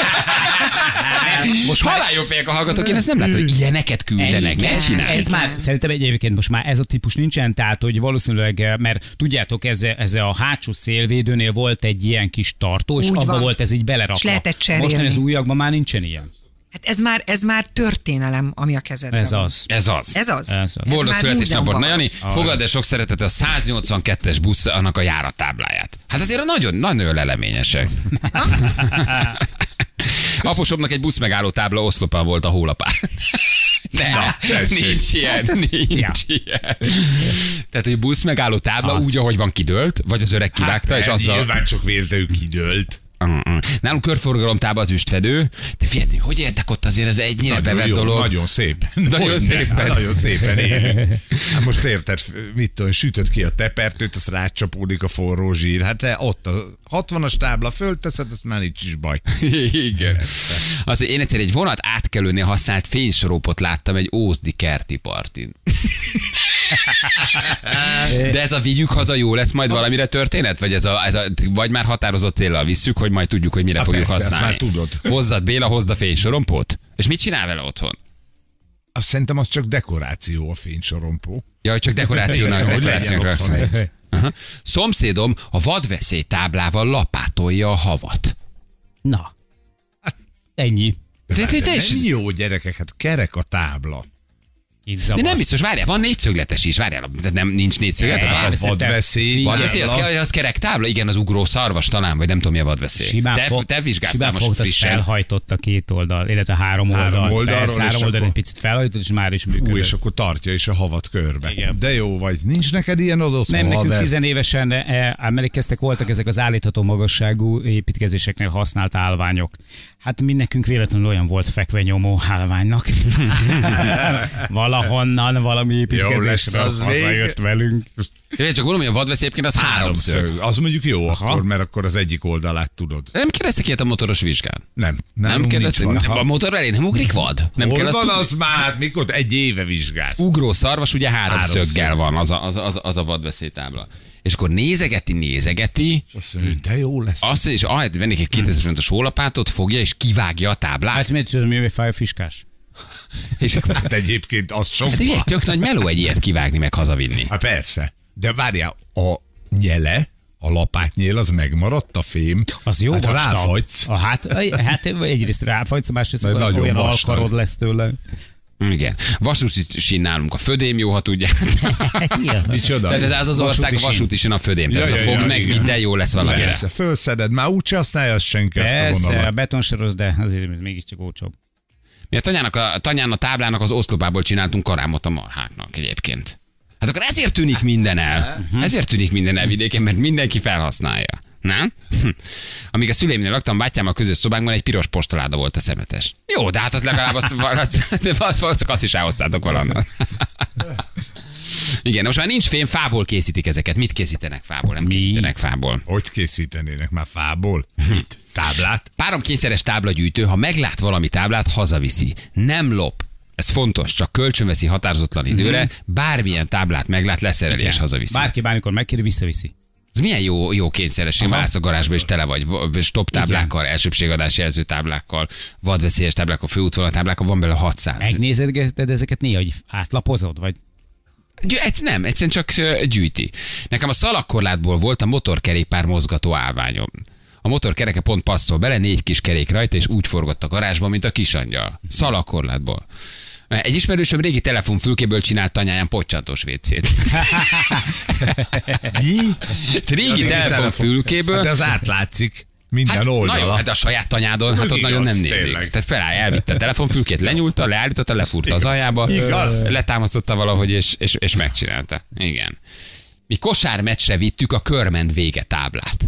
Most haláljon fejek a hallgatók, én ezt nem látom, hogy ilyeneket küldenek, ne csinálj. Ez már, szerintem egyébként most már ez a típus nincsen, tehát hogy valószínűleg, mert tudjátok, ez a hátsó szélvédőnél volt egy ilyen kis tartó, és Úgy abba van. volt ez így belerakva. És lehetett cserélni. Most az újakban már nincsen ilyen. Hát ez már történelem, ami a kezedben Ez van. az. Ez az. Ez az. Ez az. Boldog már születésnapot, múzeumban Jani. van. Fogadd el sok szeretettel a 182-es busz annak a járattábláját. Hát azért nagyon leleményesek. Aposomnak egy busz megálló tábla oszlopa volt a hólapán. De, nincs ilyen, nincs ilyen. Tehát, hogy busz megálló tábla Az. úgy, ahogy van, kidőlt, vagy az öreg kivágta, és azzal... Nyilván csak vértejük kidőlt. Nálunk körforgalomtában az üstvedő, de figyelj, hogy értek ott azért ez ennyire bevett jó, dolog. nagyon szépen. Nagyon Hogyne? szépen. Hát nagyon szépen élünk. Hát most érted, mit tudom, sütöd ki a tepertőt, az rácsapódik a forró zsír. Hát te ott a 60-as tábla fölteszed, azt már nincs is baj. Igen. Azt, én egyszer egy vonat átkelőnél használt fénysorópot láttam egy ózdi kerti partin. De ez a vigyük haza jó lesz majd valamire történet? Vagy vagy már határozott céllal visszük, hogy majd tudjuk, hogy mire Hát fogjuk persze, ezt használni. már tudod. Hozzad, Béla, hozd a fénysorompót? És mit csinál vele otthon? Azt szerintem az csak dekoráció a fénysorompó. Ja, hogy csak dekorációnak Hogy dekorációnak legyen raksz. otthon. Aha. Szomszédom a vadveszély táblával lapátolja a havat. Na. Ennyi. Te Nem is- jó gyerekek, hát kerek a tábla. Itt De zavar. nem biztos, várjál, van négyszögletes is, várjál, de nem nincs négyszögletes. Ne, A Vadveszély. vadveszély, az kerek tábla? Igen, az ugró szarvas talán, vagy nem tudom mi a vadveszély. Te vizsgáztál most frissen. frissen. Felhajtott a két oldal, illetve három oldalról, Persze, és három oldal akkor- egy picit felhajtott, és már is működött. És akkor tartja is a havat körbe. Igen. De jó vagy. Nincs neked ilyen adott? Nem, nekünk tizenévesen emlékeztek, voltak ezek az állítható magasságú építkezéseknél használt állványok. Hát mi nekünk véletlenül olyan volt fekvenyomó állványnak. Valahonnan valami lesz építkezésre az hazajött velünk. Én csak mondom, hogy a vadveszély egyébként az háromszög. Az mondjuk jó, Aha. akkor, mert akkor az egyik oldalát tudod. Nem kérdeztek ilyet a motoros vizsgán? Nem, Nem nálunk nincs kérdeztek? van. A motor elé nem ugrik vad? Nem Hol kell azt van tudni? az már? Mikor? Egy éve vizsgálsz. Ugró szarvas, ugye háromszöggel Háromszög. van az a vadveszélytábla. És akkor nézegeti, Azt mondja, de jó lesz. azt is, ahelyett vennék egy 2000 forintos hólapátot, fogja és kivágja a táblát. Hát miért tudom, mi fáj a fiskás? És akkor, Hát egyébként az sok. hát ugye, tök nagy meló egy ilyet kivágni, meg hazavinni. Hát persze. De várjál, a nyele, a lapátnyél az megmaradt, a fém. Az jó hát vastag. ráfagysz. Hát egyrészt ráfagysz, másrészt Mert nagyon olyan vastag. alkarod lesz tőle. Igen. Vasúti nálunk a födém jó, ha tudják. Micsoda? Tehát ez az ország a vasúti sin a födém. Tehát Ja, ez a ja, fog ja, meg, igen. minden jó lesz valamire. Persze, fölszeded, már úgyse használja azt senki ezt a Persze, a vonalat. betonsoros, de azért mégiscsak olcsóbb. Mi a tanyán a táblának az oszlopából csináltunk karámot a marháknak egyébként. Hát akkor ezért tűnik minden el. Ezért tűnik minden el vidéken, mert mindenki felhasználja. Nem? Amíg a szüleimnél laktam, bátyámmal közös szobánkban egy piros postaláda volt a szemetes. Jó, de hát az legalább valószínűleg azt is elhoztátok valahonnan. Igen, most már nincs fém, fából készítik ezeket. Mit készítenek fából? Nem készítenek fából. Hogy készítenének már fából? Mit? Táblát? Párom kényszeres táblagyűjtő, ha meglát valami táblát, hazaviszi. Nem lop. Ez fontos, csak kölcsönveszi határozatlan időre, bármilyen táblát meglát, leszereli és hazaviszi. Bárki bármikor megkéri, visszaviszi. Ez milyen jó kényszeresség, válsz a garázsba és tele vagy stop táblákkal, elsőbségadás jelző táblákkal, vadveszélyes táblákkal, főútvonal táblákkal, van belőle 600. Megnézed ezeket néha, hogy átlapozod, vagy? Nem, egyszerűen csak gyűjti. Nekem a szalagkorlátból volt a motorkerékpár mozgató állványom. A motorkereke pont passzol bele, 4 kis kerék rajta, és úgy forgott a garázsban, mint a kisangyal. Szalagkorlátból. Egy ismerősöm régi telefonfülkéből csinált tanyáján pottyantós vécét. Régi telefonfülkéből. De az átlátszik minden Hát, na jó, oldala. hát a saját tanyádon, hát ott Igaz, nagyon nem nézik. tényleg. Tehát feláll, elvitte a telefonfülkét, lenyúlta, leállította, lefúrta az aljába, Igaz. letámasztotta valahogy, és megcsinálta. Igen. Mi kosármeccsre vittük a Körment vége táblát.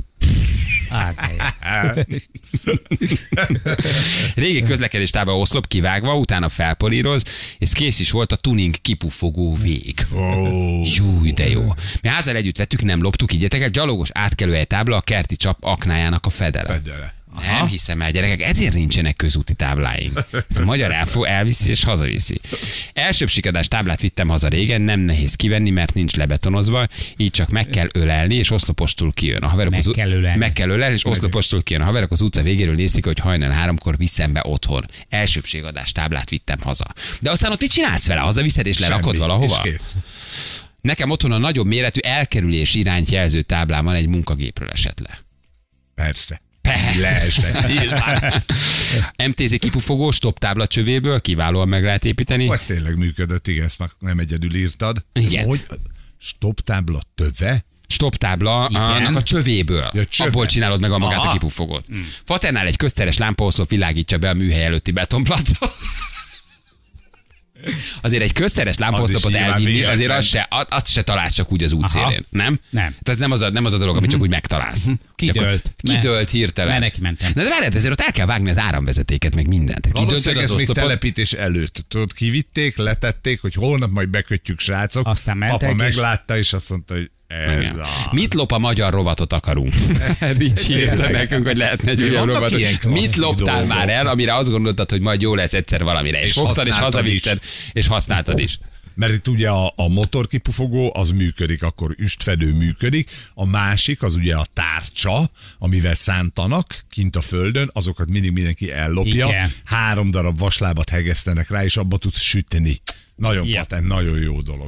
Régi közlekedés tábla oszlop kivágva, utána felpolíroz, és kész is volt a tuning kipufogó vég. Júj, de jó. Mi házzal együtt vettük, nem loptuk, így el, gyalogos átkelőhely tábla a kerti csap aknájának a fedele. Nem hiszem el, gyerekek, ezért nincsenek közúti tábláink. A magyar elviszi és hazaviszi. Elsőbbsikadás táblát vittem haza régen, nem nehéz kivenni, mert nincs lebetonozva, így csak meg kell ölelni, és oszlopostul kijön. A haverok meg kell ölelni, és oszlopostul kijön. A haverok az utca végéről nézték, hogy hajnal 3-kor viszem be otthon. Elsőbbségadás táblát vittem haza. De aztán ott mit csinálsz vele? Hazaviszed és lerakod valahova? Nekem otthon a nagyobb méretű elkerülés irányt jelző táblában egy munkagépről esett le. Persze. Leesett. MTZ kipufogó stop tábla csövéből kiválóan meg lehet építeni. Az tényleg működött, igen, ezt már nem egyedül írtad. Igen. Hogy stop tábla töve? Stop tábla annak a csövéből. Ja, csöve. Abból csinálod meg a magát a Aha. kipufogót. Faternál egy közteres lámpaoszlop világítja be a műhely előtti betonplacot. Azért egy közteres lámpaoszlopot nyilván elvinni, véletlen. azért azt se találsz csak úgy az útszélén, nem? Nem. Tehát nem az a dolog, amit csak úgy megtalálsz. Kidőlt. Kidőlt hirtelen. Mert neki mentem. Na de várjad, ezért ott el kell vágni az áramvezetéket, meg mindent. Kidöltöd Valószínűleg az ezt még oszlopot. telepítés előtt. Tudod, kivitték, letették, hogy holnap majd bekötjük, srácok. Aztán mentek, Apa és- meglátta, és azt mondta, hogy ez Igen. a... Mit lop a magyar rovatot akarunk? Ricsi írta nekünk, hogy lehetne egy újabb Vannak rovatot. ilyen klasszik Mit loptál dolgok. már el, amire azt gondoltad, hogy majd jó lesz egyszer valamire, és És fogtad, és használtad hazavitted, és használtad is. Mert itt ugye a motorkipufogó az működik, akkor üstfedő működik, a másik az ugye a tárcsa, amivel szántanak kint a földön, azokat mindig mindenki ellopja. Igen. 3 darab vaslábat hegesztenek rá, és abba tudsz sütni. Nagyon Igen. patent, nagyon jó dolog.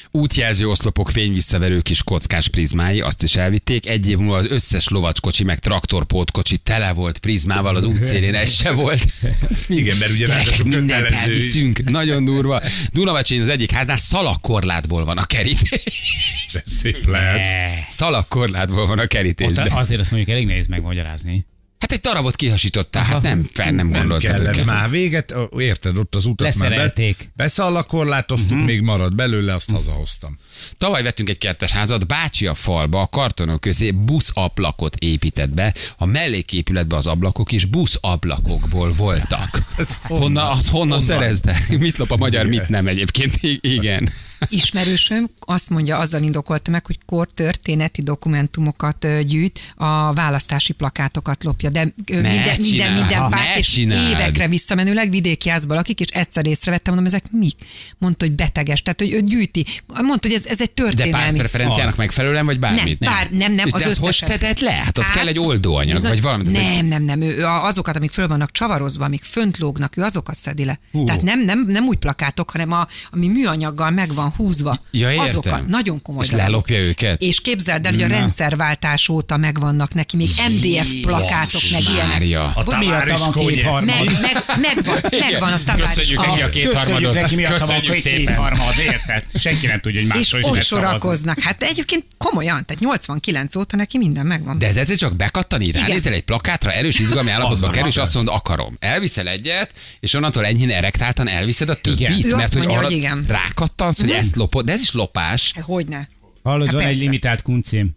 Útjelző oszlopok, fényvisszaverő kis kockás prizmái, azt is elvitték. Egy év múlva az összes lovackocsi, meg traktorpótkocsi tele volt prizmával, az útszélén ez se volt. Igen, mert ugye Gyerekek, ráadásul mindent kötelező. elviszünk. Nagyon durva. Dunavacsin az egyik háznál szalagkorlátból van a kerítés. Ez szép lehet. Szalagkorlátból van a kerítés. Ott De... azért azt mondjuk elég nehéz megmagyarázni. Hát egy darabot kihasítottál, hát nem Nem gondoltad. kellett már véget, érted, ott az utat már Leszerelték. beszallakorlátoztuk, még marad belőle, azt hazahoztam. Tavaly vettünk egy kertes házat, bácsi a falba, a kartonok közé buszablakot épített be, a melléképületbe az ablakok is buszablakokból voltak. Honnan szerezte? Mit lop a magyar, mit nem egyébként? Igen. Ismerősöm azt mondja, azzal indokolta meg, hogy kortörténeti dokumentumokat gyűjt, a választási plakátokat lopja, de minden párt, és évekre visszamenőleg vidéki házban lakik, és egyszer észrevettem, mondom, ezek mik? Mondta, hogy beteges, tehát hogy ő gyűjti. Mondta, hogy ez egy De történelmi. pártpreferenciának megfelelően, vagy bármit? Nem, És az de azt hogy összeset. szedett le? Hát az kell egy oldóanyag, bizony- vagy valamit. Nem, ő azokat, amik föl vannak csavarozva, amik fönt lógnak, ő azokat szedi le. Tehát nem úgy plakátok, hanem ami műanyaggal meg van húzva. Ja, értem. Azokat, nagyon komoly És darabok. lelopja őket? És képzeld el, hogy a rendszerváltás óta megvannak neki még MDF plakátok, meg ilyenek. Mária. A Miatta Tavares van konyec. kétharmad. Megvan a Tavares. Köszönjük neki a Köszönjük kétharmadot. neki, miatt van Köszönjük szépen. kétharmad, érted? Senki nem tudja, hogy És máshol is ott lehet szavazni. sorakoznak. Hát egyébként komolyan, tehát 89 óta neki minden megvan. De ez egyszer csak bekattani, ránézel egy plakátra, erős izgalmi állapotba kerül, és azt mondod, akarom. Elviszel egyet, és onnantól enyhén erektáltan elviszed a többit, Igen. Ő mert azt hogy mondja, arra hogy igen. rákattansz, hogy ezt lopod, de ez is lopás. Hogyne. Hallod, Hát van egy persze. limitált kuncim.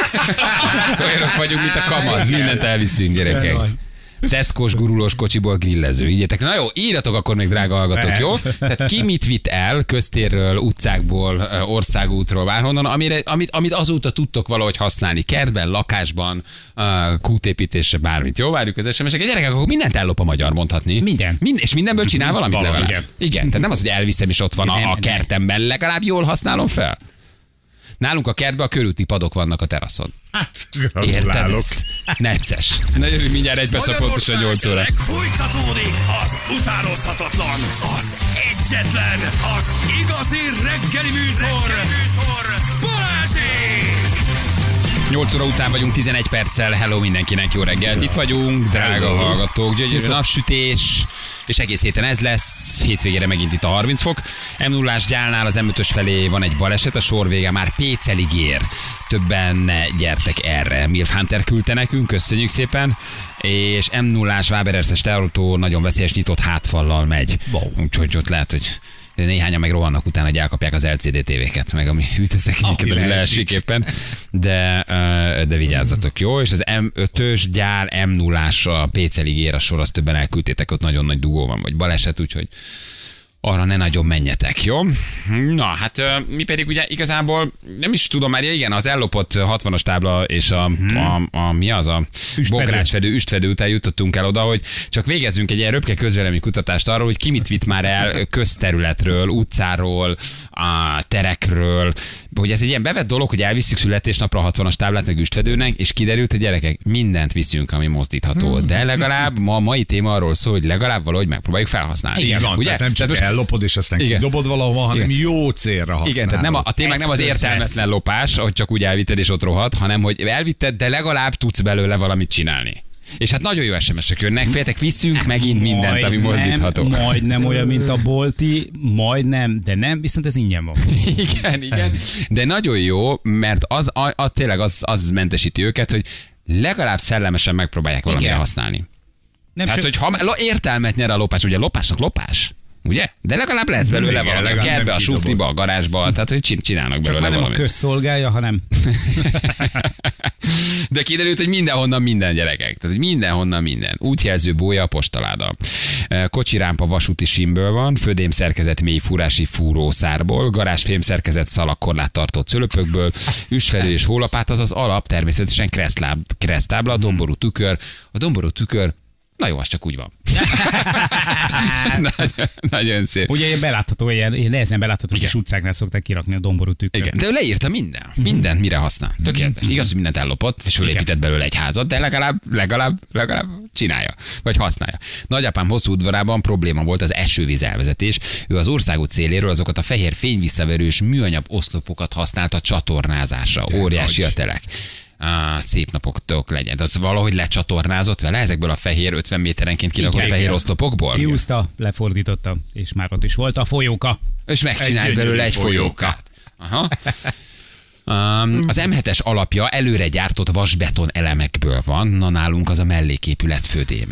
Olyanok vagyunk, mint a kamasz, mindent elviszünk, gyerekek. Tesco-s gurulós kocsiból grillező. Ígyetek. Na jó, írjatok akkor még, drága hallgatók, jó? Tehát ki mit vitt el köztérről, utcákból, országútról, bárhonnan, amit azóta tudtok valahogy használni. Kertben, lakásban, kútépítésre, bármit. Jó, várjuk az SMS-eket. Gyerekek, akkor mindent ellop a magyar, mondhatni. Minden. És mindenből csinál valamit Valami, legalább. Igen, tehát nem az, hogy elviszem, és ott van Nem, a nem. kertemben, legalább jól használom fel. Nálunk a kertben a körúti padok vannak a teraszon. Hát, Érted gratulálok. ezt? Necces. Nagyon mindjárt egy perc a pontosan 8 óra. Folytatódik az utánozhatatlan, az egyetlen, az igazi reggeli műsor, Balázsék! 8 óra után vagyunk, 11 perccel. Hello mindenkinek, jó reggelt. Itt vagyunk, drága hallgatók. Gyönyörű napsütés, és egész héten ez lesz. Hétvégére megint itt a 30 fok. M0-ás Gyálnál az M5-ös felé van egy baleset, a sor vége már Pécelig ér. Többen ne gyertek erre. Milf Hunter küldte nekünk, köszönjük szépen. És M0-ás Wabererszes autó nagyon veszélyes nyitott hátfallal megy. Úgyhogy ott lehet, hogy néhányan meg rohannak utána, hogy elkapják az LCD tévéket, meg ami ütözekényeket, ami leesik éppen, de vigyázzatok, jó? És az M5-ös Gyál M0-ás a Pécelig ér a sor, azt többen elküldtétek, ott nagyon nagy dugó van, vagy baleset, úgyhogy arra ne nagyon menjetek, jó? Na, hát mi pedig ugye igazából nem is tudom már, igen, az ellopott 60-as tábla és mi az a bográcsfedő, üstfedő után jutottunk el oda, hogy csak végezzünk egy ilyen röpke közvélemény kutatást arról, hogy ki mit vitt már el közterületről, utcáról, a terekről, hogy ez egy ilyen bevett dolog, hogy elviszük születésnapra a 60-as táblát meg üstfedőnek, és kiderült, hogy gyerekek, mindent viszünk, ami mozdítható. De legalább mai téma arról szól, hogy legalább valahogy megpróbáljuk felhasználni. Így van, ugye? tehát nem csak most- ellopod, és aztán Igen. kidobod valahova, hanem Igen. jó célra használod. Igen, tehát nem a témák nem az Eszköz értelmetlen lesz. lopás, hogy csak úgy elvitted és ott rohadt, hanem hogy elvitted, de legalább tudsz belőle valamit csinálni. És hát nagyon jó SMS-ek jönnek, féltek, viszünk megint mindent, ami mozdítható. Majdnem olyan, mint a bolti, majdnem, de nem, viszont ez ingyen van. Igen. De nagyon jó, mert az tényleg az mentesíti őket, hogy legalább szellemesen megpróbálják valamire Igen. használni. Nem Tehát, csak, hogy ha értelmet nyer a lopás, ugye lopásnak lopás, ugye? De legalább lesz belőle Igen, valami. A legalább kertbe, nem a kidobod. sufniba, a garázsba, tehát hogy csinálnak csak belőle már nem a valamit. közszolgálja, hanem De kiderült, hogy mindenhonnan minden, gyerekek. Tehát, hogy mindenhonnan minden. Útjelző, bója, postaláda. Kocsirámpa vasúti símből van, födém szerkezet mély fúrási fúrószárból, garázsfém szerkezet szalagkorláttartó cölöpökből, üstfedő és hólapát, az az alap, természetesen keresztábla, domború tükör. A domború tükör Na jó, az csak úgy van. Nagyon szép. Ugye belátható, ilyen nehezen belátható, kis utcáknál szokták kirakni a domború tükröt. Igen, de ő leírta mindent mire használ. Tökéletes. Igaz, hogy mindent ellopott, és fölépített belőle egy házat, de legalább csinálja, vagy használja. Nagyapám hosszú udvarában probléma volt az esővíz elvezetés. Ő az országút széléről azokat a fehér fényvisszaverős műanyag oszlopokat használta csatornázásra. Óriási a telek. Szép napoktok legyen. Az valahogy lecsatornázott vele ezekből a fehér 50 méterenként kirakott fehér oszlopokból? Kiúzta, lefordította, és már ott is volt a folyóka. És megcsinált belőle egy folyókát. Aha. Az M7-es alapja előre gyártott vasbeton elemekből van, na nálunk az a melléképület födéme.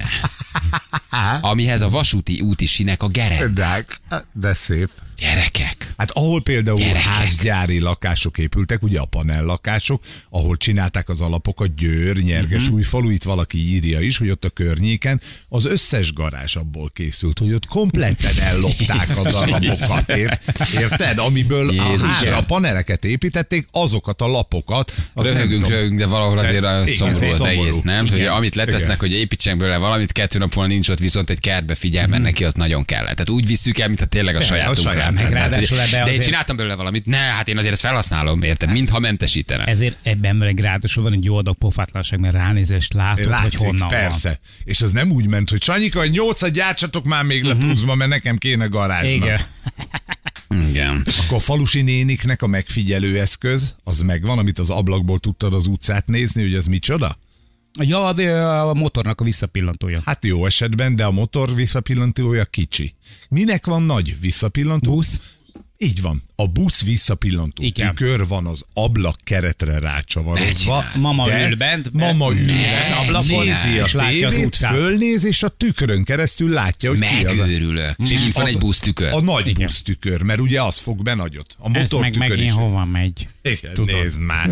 Amihez a vasúti úti sínek a gerendák. De szép. Gyerekek. Hát ahol például házgyári lakások épültek, ugye a panellakások, ahol csinálták az alapokat, Győr, Nyergesújfalu, itt valaki írja is, hogy ott a környéken az összes garázs abból készült, hogy ott kompletten ellopták a darabokat, érted? Amiből a paneleket építették, azokat a lapokat. Röhögünk, de valahol azért szomorú az egész, nem? Hogy amit letesznek, hogy építsenek belőle valamit, 2 nap múlva nincs ott, viszont egy kertbe figyel, mert neki az nagyon kell. Tehát úgy visszük el, mintha tényleg a sajátunkra. De én csináltam belőle valamit, ne, hát én azért ezt felhasználom, érted? Mintha mentesítene. Ezért ebben ráadásul van egy jó adag pofátlanság, mert ránézést látod, látszik, hogy honnan persze. van. És az nem úgy ment, hogy Sanyika, 8-at gyártsatok már még le pluszba, mert nekem kéne garázsnak. Igen. Akkor a falusi néniknek a megfigyelő eszköz, az megvan, amit az ablakból tudtad az utcát nézni, hogy ez micsoda? Ja, a motornak a visszapillantója. Hát jó esetben, de a motor visszapillantója kicsi. Minek van nagy visszapillantó? Busz. Így van. A busz visszapillantó tükör van az ablak keretre rácsavarozva. Mama ül bent. Mama ül az ablakon, nézi és a látja az tévét, utcát. fölnéz, és a tükrön keresztül látja, hogy ki az. Megőrülök. És így van egy busztükör. A nagy busztükör, mert ugye az fog be nagyot. A motortükör is. Hova megy? Igen, nézd már.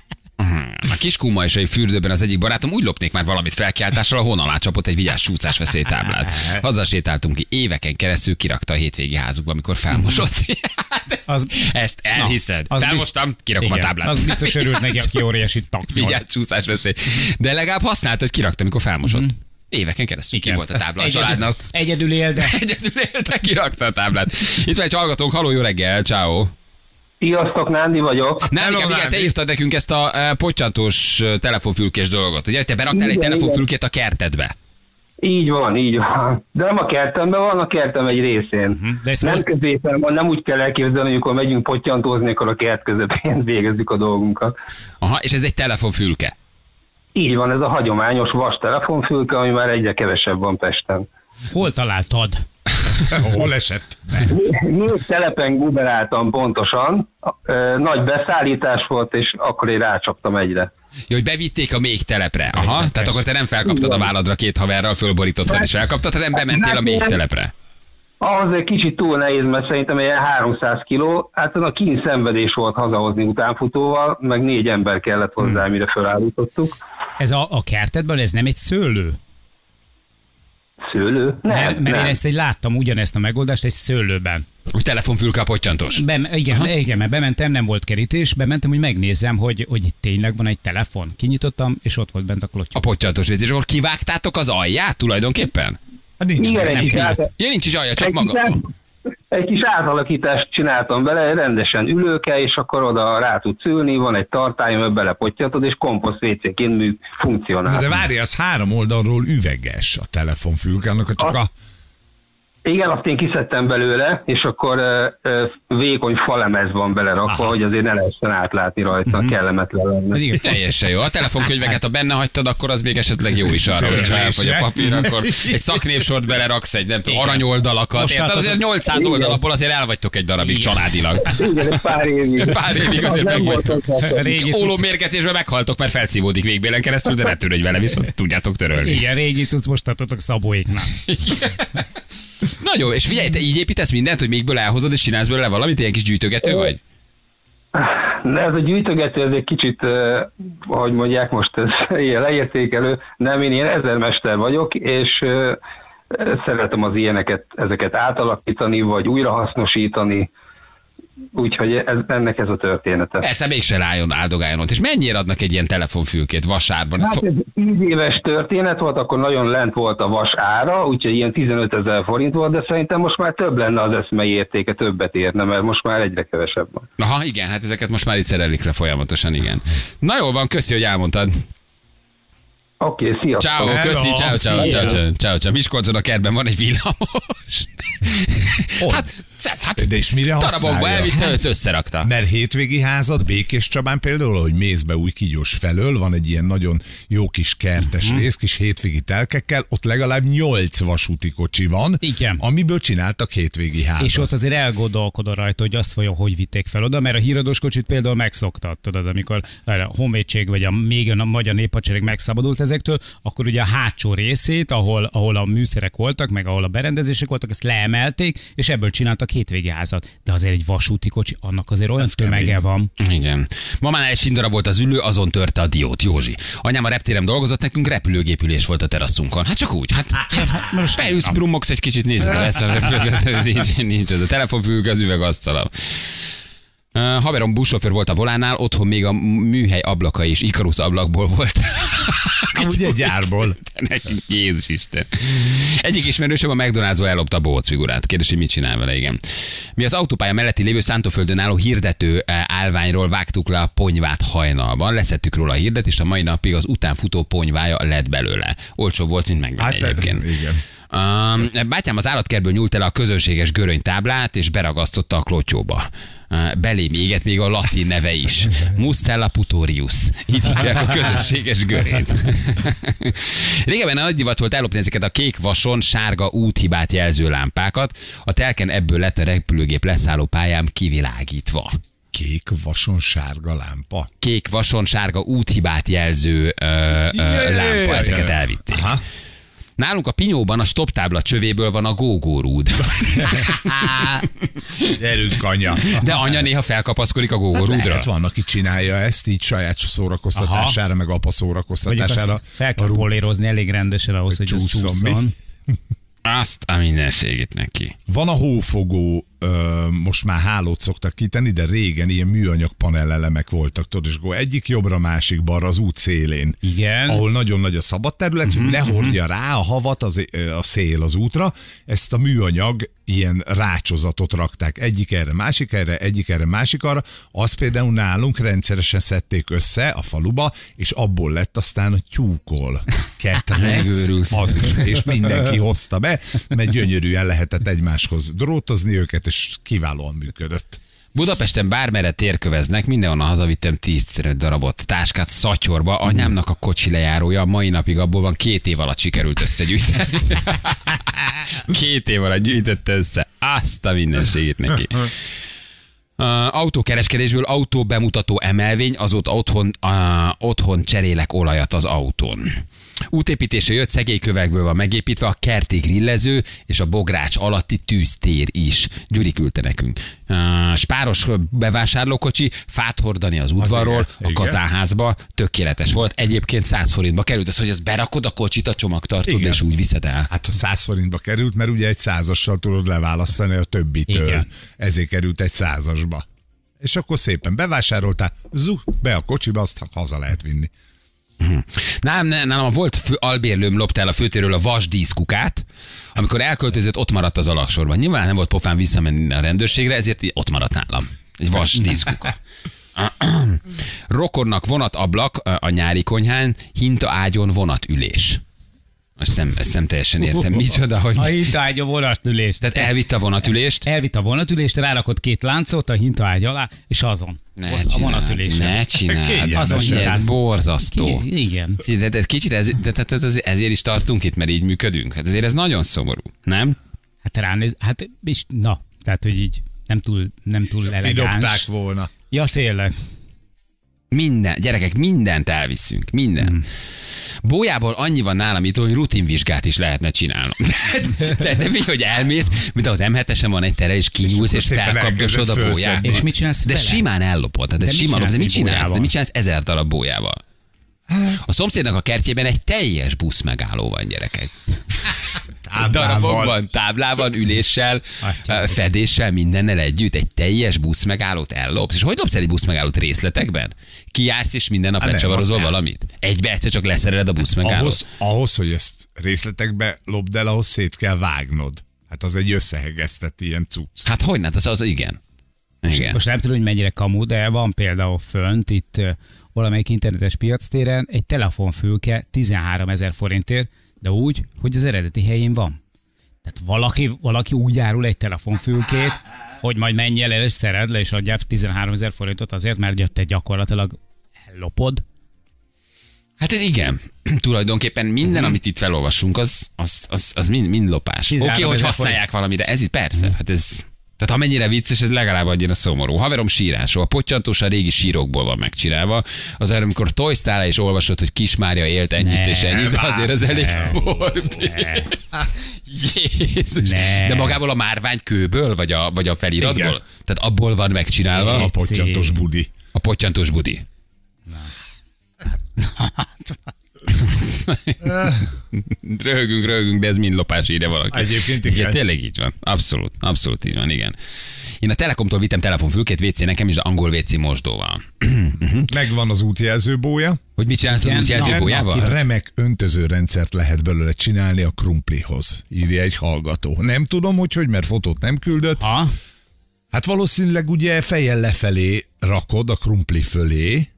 A Kiskunmajsai fürdőben az egyik barátom úgy lopnék már valamit felkiáltással, ahol alá csapott egy vigyázz csúszás veszélytáblát. Hazasétáltunk ki, éveken keresztül kirakta a hétvégi házukba, amikor felmosott. Ezt elhiszed. Felmostam, kirakom a táblát. Az biztos örült neki, aki óriási taknyol. Vigyázz csúszás veszély. De legalább használta, hogy kirakta, amikor felmosott. Éveken keresztül ki volt a tábla a családnak. Egyedül él, de kirakta a táblát. Itt van egy hallgatónk, halló, jó reggel, ciao. Sziasztok, Nándi vagyok. Igen, te írtad nekünk ezt a pottyantós telefonfülkés dolgot. Ugye te beraktál egy telefonfülkét a kertedbe. Így van. De nem a kertemben van, a kertem egy részén. Nem középen van, nem úgy kell elképzelni, amikor megyünk pottyantózni, akkor a kert közepén végezzük a dolgunkat. Aha, és ez egy telefonfülke. Így van, ez a hagyományos vas telefonfülke, ami már egyre kevesebb van Pesten. Hol találtad? Hol esett? 4 telepen guberáltam pontosan, nagy beszállítás volt, és akkor én rácsaptam egyre. Jó, hogy bevitték a még telepre. Aha, tehát akkor te nem felkaptad a válladra 2 haverral, fölborítottad és felkaptad, hanem bementél a még telepre. Ahhoz egy kicsit túl nehéz, mert szerintem ilyen 300 kiló, hát a kínszenvedés volt hazahozni utánfutóval, meg 4 ember kellett hozzá, mire felállítottuk. Ez a kertedben, ez nem egy szőlő? Szőlő? Nem. Én ezt láttam, ugyanezt a megoldást egy szőlőben. Úgy telefonfülke a pottyantós. Igen, mert bementem, nem volt kerítés, bementem, hogy megnézzem, hogy tényleg van egy telefon. Kinyitottam, és ott volt bent a klottyó. A pottyantós vécés, és akkor kivágtátok az alját tulajdonképpen? Hát nincs. Nincs is alja, csak maga. Egy kis átalakítást csináltam vele, rendesen ülőke, és akkor oda rá tudsz ülni, van egy tartály, mert belepottyantod, és komposzt WC-ként funkcionál. De várj, az 3 oldalról üveges a telefonfülke, annak csak a... Igen, azt én kiszedtem belőle, és akkor vékony falemez van belerakva, hogy azért ne lehessen átlátni rajta, kellemetlen lenne. Teljesen jó. A telefonkönyveket, ha benne hagytad, akkor az még esetleg jó is arra, hogyha elfogy a papír, akkor egy szaknévsort beleraksz, egy nem tudom, aranyoldalakat. Érted? Azért 800 oldalapból azért elvagytok egy darabig családilag. Igen, pár évig azért megvagytok. Ólómérgezésben meghaltok, mert felszívódik végbélen keresztül, de ne törődj vele, viszont tudjátok törölni. Igen, régi cucc most tartotok Szabóéknál. Nagyon, és figyelj, te így építesz mindent, hogy mégből elhozod, és csinálsz belőle valamit, ilyen kis gyűjtögető vagy? De ez a gyűjtögető, ez egy kicsit, ahogy mondják most, ez ilyen leértékelő. Nem, én ilyen ezermester vagyok, és szeretem az ilyeneket, ezeket átalakítani, vagy újrahasznosítani. Úgyhogy ennek ez a története. Persze, mégse áldogáljon ott. És mennyire adnak egy ilyen telefonfülkét vasárban? Hát ez 10 éves történet volt, akkor nagyon lent volt a vas ára, úgyhogy ilyen 15 000 forint volt, de szerintem most már több lenne az eszmei értéke, többet érne, mert most már egyre kevesebb van. Aha, igen, hát ezeket most már itt szerelik le folyamatosan, igen. Na jól van, köszi, hogy elmondtad. Oké, sziasztok. Ciao, köszi, ciao. Miskolcon a kertben van egy villamos. Hát, de és mire darabokba használja? elvitte, összerakta. Mert hétvégi házad Békés Csabán például, hogy mész be Újkígyós felől, van egy ilyen nagyon jó kis kertes rész, kis hétvégi telkekkel, ott legalább 8 vasúti kocsi van, Igen. amiből csináltak hétvégi házat. És ott azért elgondolkodol rajta, hogy azt vajon hogy vitték fel oda, mert a híradós kocsit például megszoktad, tudod, amikor a honvédség vagy még a magyar néphadsereg megszabadult ezektől, akkor ugye a hátsó részét, ahol a műszerek voltak, meg ahol a berendezések voltak, ezt leemelték, és ebből csináltak hétvégi házat. De azért egy vasúti kocsi, annak azért olyan tömege van. Igen. Mamánál egy sindara volt az ülő, azon törte a diót, Józsi. Anyám a reptéren dolgozott, nekünk repülőgépülés volt a teraszunkon. Hát csak úgy. Hát beülsz, brummogsz egy kicsit, nézd, nincs ez a telefonfülke, az üvegasztalam. Haverom buszsofőr volt a volánnál, otthon még a műhely ablaka és Ikarus ablakból volt. Ugye gyárból. Nekünk Jézus Isten. Egyik ismerősöm a McDonald'sból ellopta a bohóc figurát. Kérdés, hogy mit csinál vele, igen. Mi az autópálya melletti lévő Szántóföldön álló hirdető állványról vágtuk le a ponyvát hajnalban, leszettük róla a hirdet, és a mai napig az utánfutó ponyvája lett belőle. Olcsó volt, mint megvenni egyébként. Igen. Bátyám az állatkertből nyúlt el a közönséges görönytáblát, és beragasztotta a klotyóba. Belém égett még a latin neve is. Mustella putorius. Itt hívják a közönséges görényt. Régebben nagy divat volt ellopni ezeket a kék vason sárga úthibát jelző lámpákat. A telken ebből lett a repülőgép leszálló pályám kivilágítva. Kék vason sárga lámpa. Kék vason sárga úthibát jelző lámpa, ezeket elvitték. Aha. Nálunk a Pinyóban a stop tábla csövéből van a gógórúd. Gyerünk, anya. De anya néha felkapaszkodik a gógórúdra. Hát van, aki csinálja ezt így saját szórakoztatására, meg apa szórakoztatására. Fel kell polírozni elég rendesen ahhoz, hogy ez csúszson. Azt a mindenségét neki. Van a hófogó, most már hálót szoktak kitenni, de régen ilyen műanyag panelelemek voltak, tudod, és akkor egyik jobbra, másik balra az út szélén. Igen. Ahol nagyon nagy a szabad terület, hogy ne hordja rá a havat a szél az útra, ezt a műanyag ilyen rácsozatot rakták. Egyik erre, másik erre, egyik erre, másik arra. Azt például nálunk rendszeresen szedték össze a faluba, és abból lett aztán a tyúkol. Megőrült. És mindenki hozta be, mert gyönyörűen lehetett egymáshoz drótozni őket, és kiválóan működött. Budapesten bármerre térköveznek, mindenhonnan hazavittem 10 darabot táskát Szatyorba, anyámnak a kocsi lejárója, mai napig abból van 2 év alatt sikerült összegyűjteni. 2 év alatt gyűjtette össze. Azt a mindenségét neki. Autókereskedésből autóbemutató emelvény, azóta otthon cserélek olajat az autón. Útépítésre jött, szegélykövekből van megépítve a kerti grillező és a bogrács alatti tűztér is. Gyuri küldte nekünk. Spáros bevásárlókocsi, fát hordani az udvarról, a kazánházba, tökéletes volt. Egyébként 100 forintba került az, hogy ezt berakod a kocsit a csomagtartódba, és úgy viszed el. Hát 100 forintba került, mert ugye egy 100-assal tudod leválasztani a többitől. Igen. Ezért került egy 100-asba. És akkor szépen bevásároltál, be a kocsiba, azt haza lehet vinni. Nálam volt albérlőm, lopta el a főtéről a vasdíszkukát, amikor elköltözött, ott maradt az alaksorban. Nyilván nem volt pofán visszamenni a rendőrségre, ezért ott maradt nálam. Egy vasdíszkuka. Rokonnak vonatablak a nyári konyhán, hinta ágyon vonatülés. Ezt nem teljesen értem. Micsoda, hogy... A hintaágy a vonatülést. Tehát elvitte a vonatülést? Elvitte a vonatülést, rárakott 2 láncot a hintaágy alá, és azon. A vonatülésen. Ne csináld. Ez borzasztó. Igen. De kicsit ezért is tartunk itt, mert így működünk. Hát azért ez nagyon szomorú, nem? Hát ránéz, hát és na, tehát hogy így nem túl elegáns. Kidobták volna. Ja, tényleg. Minden, gyerekek, mindent elviszünk. Minden. Bójából annyi van nálam itt, hogy rutinvizsgát is lehetne csinálnom. De mi, hogy elmész, mint az M7-esen van egy tere, és kinyúlsz, és felkapdosod a bóját. És mit csinálsz De vele? simán ellopod. De mit csinálsz? De mit csinálsz 1000 darab bójával? A szomszédnak a kertjében egy teljes busz megálló van, gyerekek. darabokban, táblában, üléssel, fedéssel, mindennel együtt egy teljes buszmegállót ellopsz. És hogy lopsz el egy buszmegállót részletekben? Kiállsz és minden nap lecsavarozol valamit? Egybe egyszer csak leszereled a buszmegállót? Ahhoz, hogy ezt részletekbe lopd el, ahhoz szét kell vágnod. Hát az egy összehegesztett ilyen cucc. Hát hogy nem? Az igen. Igen. Most nem tudom, hogy mennyire kamu, de van például fönt itt valamelyik internetes piactéren egy telefonfülke 13 000 forintért, de úgy, hogy az eredeti helyén van. Tehát valaki úgy árul egy telefonfülkét, hogy majd menjél el és szered le, és adjál 13 000 forintot azért, mert te gyakorlatilag ellopod. Hát ez igen. Tulajdonképpen minden, amit itt felolvassunk, az mind lopás. Oké, hogy használják valamire. Ez itt persze. Hát ez... Tehát amennyire vicces, ez legalább annyira szomorú. Haverom sírásról, a pottyantós a régi sírokból van megcsinálva. Az arra, amikor tojsztál és olvasod, hogy Kis Mária élt ennyit és ennyit, azért az elég morbid. Jézus. De magából a márványkőből, vagy a feliratból? Igen. Tehát abból van megcsinálva. A pottyantós budi. A pottyantós budi. Röhögünk, de ez mind lopás, írja valaki. Egyébként igen. Tényleg így van. Abszolút így van, igen. Én a Telekomtól vittem telefonfülkét, WC nekem is, de angol WC mosdóval. Megvan az útjelzőbója. Hogy mit csinálsz az útjelzőbójával? Remek öntözőrendszert lehet belőle csinálni a krumplihoz, írja egy hallgató. Nem tudom, hogy mert fotót nem küldött. Ha? Hát valószínűleg ugye fejjel lefelé rakod a krumpli fölé,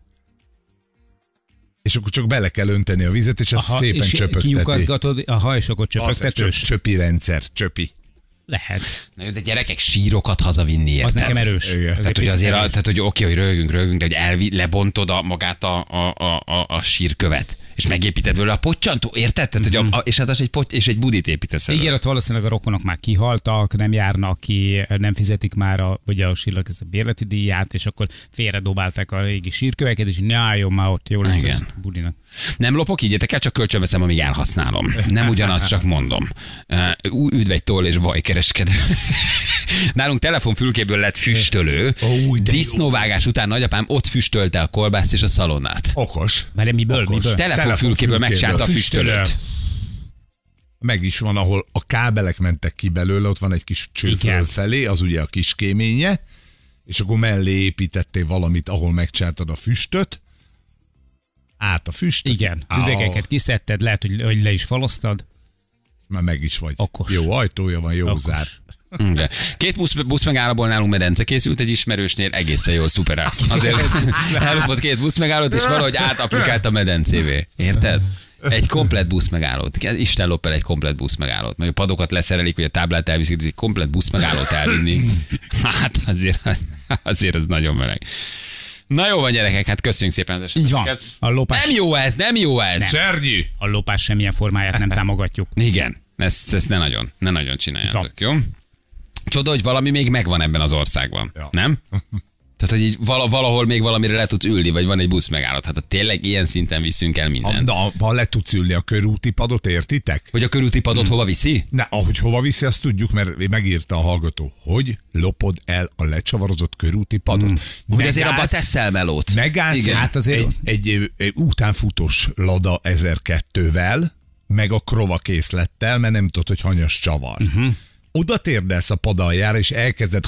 és akkor csak bele kell önteni a vizet, és azt szépen csöpögteti. Kiukaszgatod, és akkor csöpögtetős. Csöpi rendszer, csöpi. Lehet. Na jó, de gyerekek, sírokat hazavinni, érted? Az nekem erős. Tehát, hogy azért, tehát, hogy oké, hogy röhögünk, de hogy lebontod magát a sírkövet, és megépíted vele a pottyantó, érted? Tehát, hogy és hát az és egy budit építesz vele. Igen, ott valószínűleg a rokonok már kihaltak, nem járnak ki, nem fizetik már a sírnak ezt a bérleti díját, és akkor félredobálták a régi sírköveket, és ne álljon már ott, jól lesz az budinak. Nem lopok, így el, csak kölcsönveszem, amíg elhasználom. Nem ugyanaz, csak mondom. Üdvegytoll és vajkereskedő. Nálunk telefonfülkéből lett füstölő. Disznóvágás után nagyapám ott füstölte a kolbászt és a szalonnát. Okos. Mert miből? Telefonfülkéből megcsinálta a füstölőt. Meg is van, ahol a kábelek mentek ki belőle, ott van egy kis cső fölfelé, az ugye a kis kéménye, és akkor mellé építettél valamit, ahol megcsináltad a füstöt, át a füstöt. Igen, üvegeket kiszedted, lehet, hogy le is faloztad. Már meg is vagy. Okos. Jó ajtója van, jó Okos. zár. De. Két buszmegállóból nálunk medence készült egy ismerősnél, egészen jól szuperál. Azért ellopott 2 buszmegállót, és valahogy átaplikált a medencévé. Érted? Egy komplett buszmegállót. Isten lop el egy komplett buszmegállót. Meg a padokat leszerelik, vagy a táblát elviszik, egy komplett buszmegállót elvinni. Hát azért az nagyon meleg. Na jó van, gyerekek, hát köszönjük szépen. Így van. A lopás... Nem jó ez. Szernyi! A lopás semmilyen formáját nem támogatjuk. Igen, ezt ne nagyon csináljátok, jó? Csoda, hogy valami még megvan ebben az országban, nem? Tehát, hogy így valahol még valamire le tudsz ülni, vagy van egy busz megállott. Hát tényleg ilyen szinten viszünk el mindent. Ha le tudsz ülni a körúti padot, értitek? Hogy a körúti padot hova viszi? Ne, ahogy hova viszi, azt tudjuk, mert megírta a hallgató, hogy lopod el a lecsavarozott körúti padot. Hogy azért abban teszel melót. Megállsz hát azért... egy utánfutós Lada 1002-vel, meg a krovakészlettel, mert nem tudod, hogy hanyas csavar. Oda térdelsz a pad aljára, és elkezded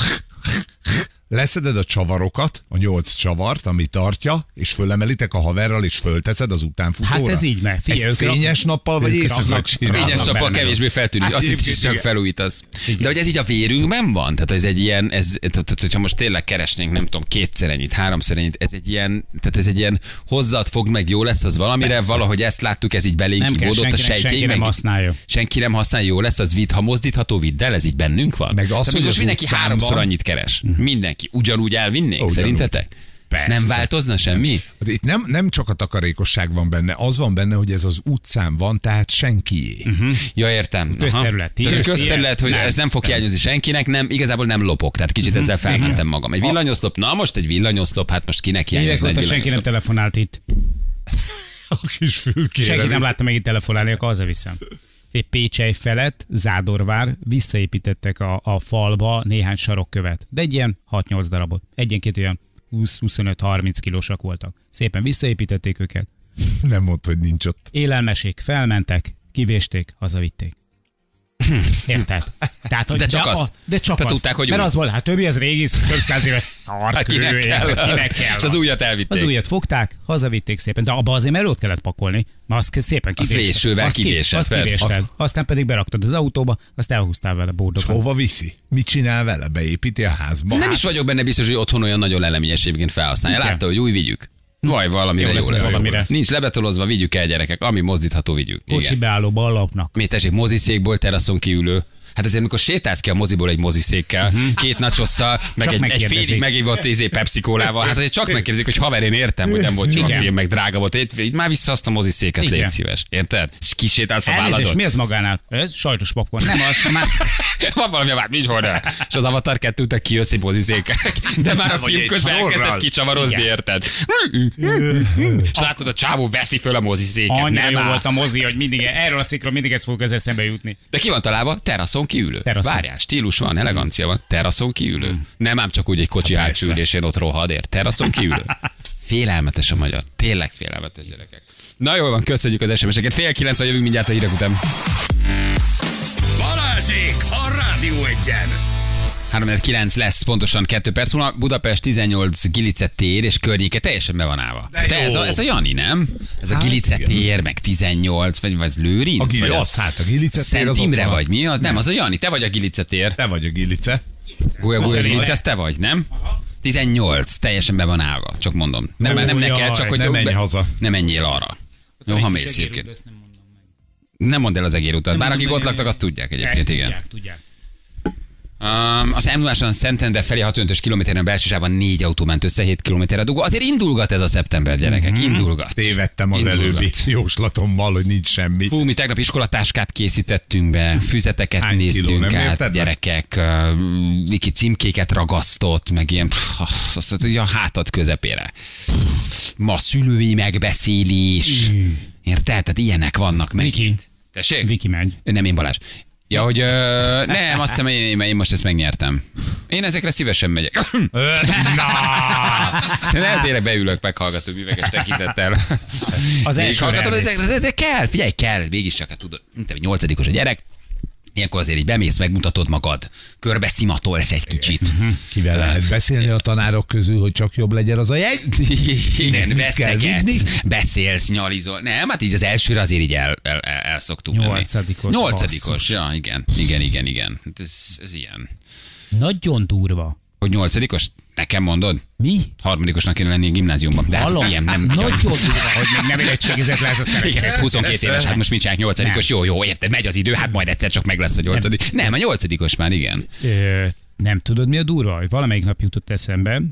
leszeded a csavarokat, a 8 csavart, ami tartja, és fölemelitek a haverral, és fölteszed az utánfutóra. Hát ez így megy. Ezt fényes nappal, vagy éjszaka csinálnak? Fényes nappal kevésbé feltűnik, azt is csak felújítasz. De hogy ez így a vérünkben van? Tehát ez egy ilyen, tehát hogyha most tényleg keresnénk, nem tudom, 2-szer ennyit, 3-szor ennyit, ez egy ilyen hozzad fog meg, jó lesz az valamire, persze. Valahogy ezt láttuk, ez így belénk kibódott a sejtjeink. Senki nem használja. Senki nem használja, jó lesz, az ha mozdítható viddel, ez így bennünk van. Meg az, hogy most mindenki 3-szor annyit keres. Mindenki. Ugyanúgy elvinnék, szerintetek? Persze. Nem változna semmi? Itt nem csak a takarékosság van benne, az van benne, hogy ez az utcán van, tehát senkié. Ja, értem. Közterület. Közterület, hogy ez nem fog hiányozni senkinek, igazából nem lopok, tehát kicsit ezzel felmentem magam. Egy villanyoszlop, na most egy villanyoszlop, hát most kinek hiányozna egy villanyoszlop? Senki nem telefonált itt. A kis fülkére. Senki nem látta meg itt telefonálni, akkor hazaviszem. Pécsely felett, Zádorvár, visszaépítettek a falba néhány sarokkövet, de egy ilyen 6-8 darabot. Egyenként olyan 20-25-30 kilósak voltak. Szépen visszaépítették őket. Nem mondd, hogy nincs ott. Élelmesék, felmentek, kivésték, hazavitték. Érted? Tehát, hogy De csak azt. De csak Te azt. tudták, hogy mert új. az volt, hát többi az régi, több száz éves szar. Kinek kell. És az újat elvitték. Az újat fogták, hazavitték szépen, de abba azért melót kellett pakolni. Na, azt szépen Az kivésted. vésővel kivésed, Azt persze. kivésted. Aztán pedig beraktad az autóba, azt elhúztál vele És bódokat. hova viszi? Mit csinál vele? Beépíti a házba? Nem is vagyok benne biztos, hogy otthon olyan nagyon leleményes egyébként felhasználja. Igen. Látta, hogy új, vigyük. Vaj, valamire Jó jó lesz lesz. ez valamire. Nincs lebetolozva, vigyük el, gyerekek. Ami mozdítható, vigyük. Kocsi Igen. beállóba alapnak. Miért tessék, moziszékból, teraszon kiülő. Hát ezért, amikor sétálsz ki a moziból egy moziszékkel, két nachosszal, meg Csak egy megkérdezik. félig megívott Pepsi-kólával, hát azért csak megkérdezik, hogy haver, én értem, hogy nem volt jó a Igen. film, meg drága volt. Így már vissza azt a moziszéket, Igen. légy szíves. Érted? És kisétálsz a Elnézést, válladon. mi ez magánál? Ez sajtos popcorn. Nem az, már Van valami a vád, nincs horda. És az Avatar 2 után kijössz egy moziszékkel. De már a Vagy film egy közben sorral. elkezdett kicsavarozni, Igen. érted? És látod, a csávó veszi föl a moziszéket. annyira Nem jó áll. volt a mozi, hogy mindig erről a székről mindig ez fog az eszembe jutni. De ki van találva? Teraszon kiülő. Teraszon. Várjál, stílus van, elegancia van. Teraszon kiülő. Nem ám csak úgy egy kocsi Hát hátsó persze. ülésén ott rohad, ért. Teraszon kiülő. Félelmetes a magyar. Tényleg félelmetes, gyerekek. Na jól van, köszönjük az SMS-eket. 8:30 jövünk mindjárt a hírek után. Balázsék a Rádió Egyen. 3:09 lesz, pontosan 2 perc múlva. Budapest 18 Gilice tér és környéke teljesen be van állva. De Te jó. ez a Jani, nem? Ez a Gilice igen. tér, meg 18, vagy az Lőrinc? A vagy az, hát a Gilice tér Szent az ott Imre van. vagy mi? Az nem, az a Jani, te vagy a Gilice tér. Te vagy a Gilice. Gólya Az Gilice, elég. ez te vagy, nem? 18, teljesen be van állva, csak mondom. Nem, Ó, nem neked, jaj, csak hogy ne menj haza. Ne menjél arra. Jó, ha mész egyébként. Nem mondd el az egérutat. Bár akik ott laktak, azt tudják egyébként, igen. Tudják. Az M0-áson Szentendre felé 65-ös kilométeren belsősában 4 autó ment össze, 7 kilométerre dugó. Azért indulgat ez a szeptember, gyerekek. Indulgat. Tévedtem az Indulgat. előbbi jóslatommal, hogy nincs semmi. Hú, mi tegnap iskolatáskát készítettünk be, füzeteket Hány kiló, néztünk nem át, érted meg? gyerekek, Viki címkéket ragasztott, meg ilyen a hátad közepére. Ma szülői megbeszélés. Érted? Tehát ilyenek vannak meg. Viki. Tessék? Viki megy. Nem, én Balázs. Ja, hogy nem, azt hiszem, én most ezt megnyertem. Én ezekre szívesen megyek. Nem, tényleg beülök meghallgató műveges tekintettel. Az első Hallgatom, elmész. de kell, figyelj, kell, végig csak, hát tudod, mint egy 8-os a gyerek, ilyenkor azért így bemész, megmutatod magad, körbe szimatolsz egy kicsit. Kivel lehet beszélni a tanárok közül, hogy csak jobb legyen az a jegy? Igen, Mit kell vinni? vesztegetsz, beszélsz, nyalizol. Nem, hát így az elsőre azért így el szoktunk menni. 8-os, 8-os, basszus. ja, igen. Hát ez ilyen. Nagyon durva. Hogy 8-os? Nekem mondod? Mi? 3-osnak kéne lenni a gimnáziumban. De hát Hallom, ilyen nem. nagyon durva, hogy még nem érettségizett le ez a szerencsé. Igen, 22 éves, hát most mit csinálják 8-os? Jó, érted, megy az idő, hát majd egyszer csak meg lesz a 8. Nem, a 8-os már, igen. Nem tudod, mi a durva? Hogy valamelyik nap jutott eszembe,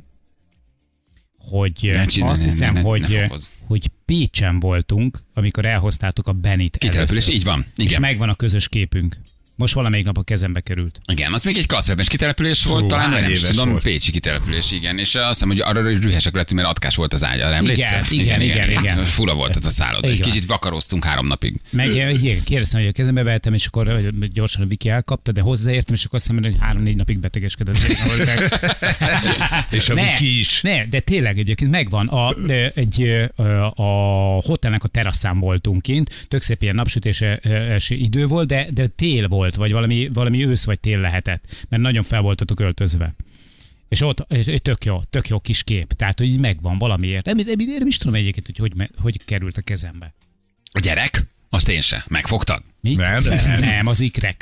hogy Ne csinálj, azt hiszem, ne hogy, fokozz. hogy Pécsen voltunk, amikor elhoztátok a Benit Kitelepülés, először. így van. És Igen. megvan a közös képünk. Most valamelyik nap a kezembe került. Igen, az még egy klasszwebes kitelepülés volt, talán hány vagy nem is éves tudom, volt? pécsi kitelepülés, igen. És azt hiszem, hogy arra is rühesek lettünk, mert atkás volt az ágya, emlékszel? Igen. Fura volt ez a szálloda. Egy Igen. kicsit vakaroztunk 3 napig. Meg igen, kérdeztem, hogy a kezembe vehettem, és akkor gyorsan a Viki elkapta, de hozzáértem, és akkor azt hiszem, hogy 3-4 napig betegeskedett. És a Viki is. Ne, de tényleg egyébként megvan. A hotelnek a teraszán voltunk kint, tök szép ilyen napsütéses idő volt, de tél volt, vagy valami ősz vagy tél lehetett, mert nagyon fel voltatok öltözve. És ott tök jó kis kép, tehát hogy így megvan valamiért. Nem is tudom egyébként, hogy került a kezembe. A gyerek? Azt én se. Megfogtad? Mi? Nem, az ikrek.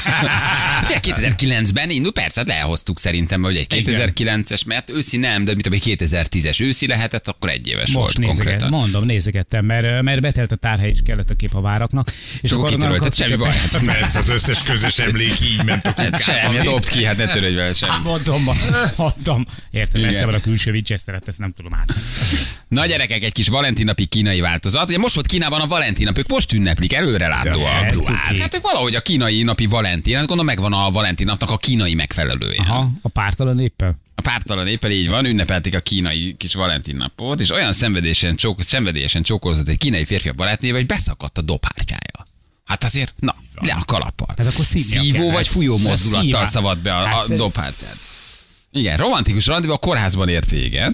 2009-ben indul, persze, hát elhoztuk szerintem, hogy egy 2009-es, mert őszi nem, de mit tudom, egy 2010-es őszi lehetett, akkor 1 éves Most volt konkrétan. nézegettem, mert betelt a tárhely, és kellett a kép a váraknak. És akkor kitörölted, semmi baj. Persze, az összes közös emlék így ment a Hát semmi, dobd ki, hát ne törődj vele semmi. Mondom. Érted, Igen. messze van a külső Winchester, ezt nem tudom át. Na gyerekek, egy kis Valentin napi kínai változat. Ugye most volt Kínában a Valentin nap, ők most ünneplik, előrelátóak. De cuki. Hát ők valahogy a kínai napi Valentin, hát gondolom megvan a Valentin napnak a kínai megfelelője. Aha, a pártalan éppel. A pártalan éppen így van, ünnepelték a kínai kis Valentin napot, és olyan szenvedélyesen csókolózott egy kínai férfi a barátnével, hogy beszakadt a dobhártyája. Hát azért, na, le a kalappal. Hát akkor szívnia Szívó kellett. vagy fújó mozdulattal Szívás. szavad be a Hát dobhártyát. Igen, romantikus randiba a kórházban ért véget.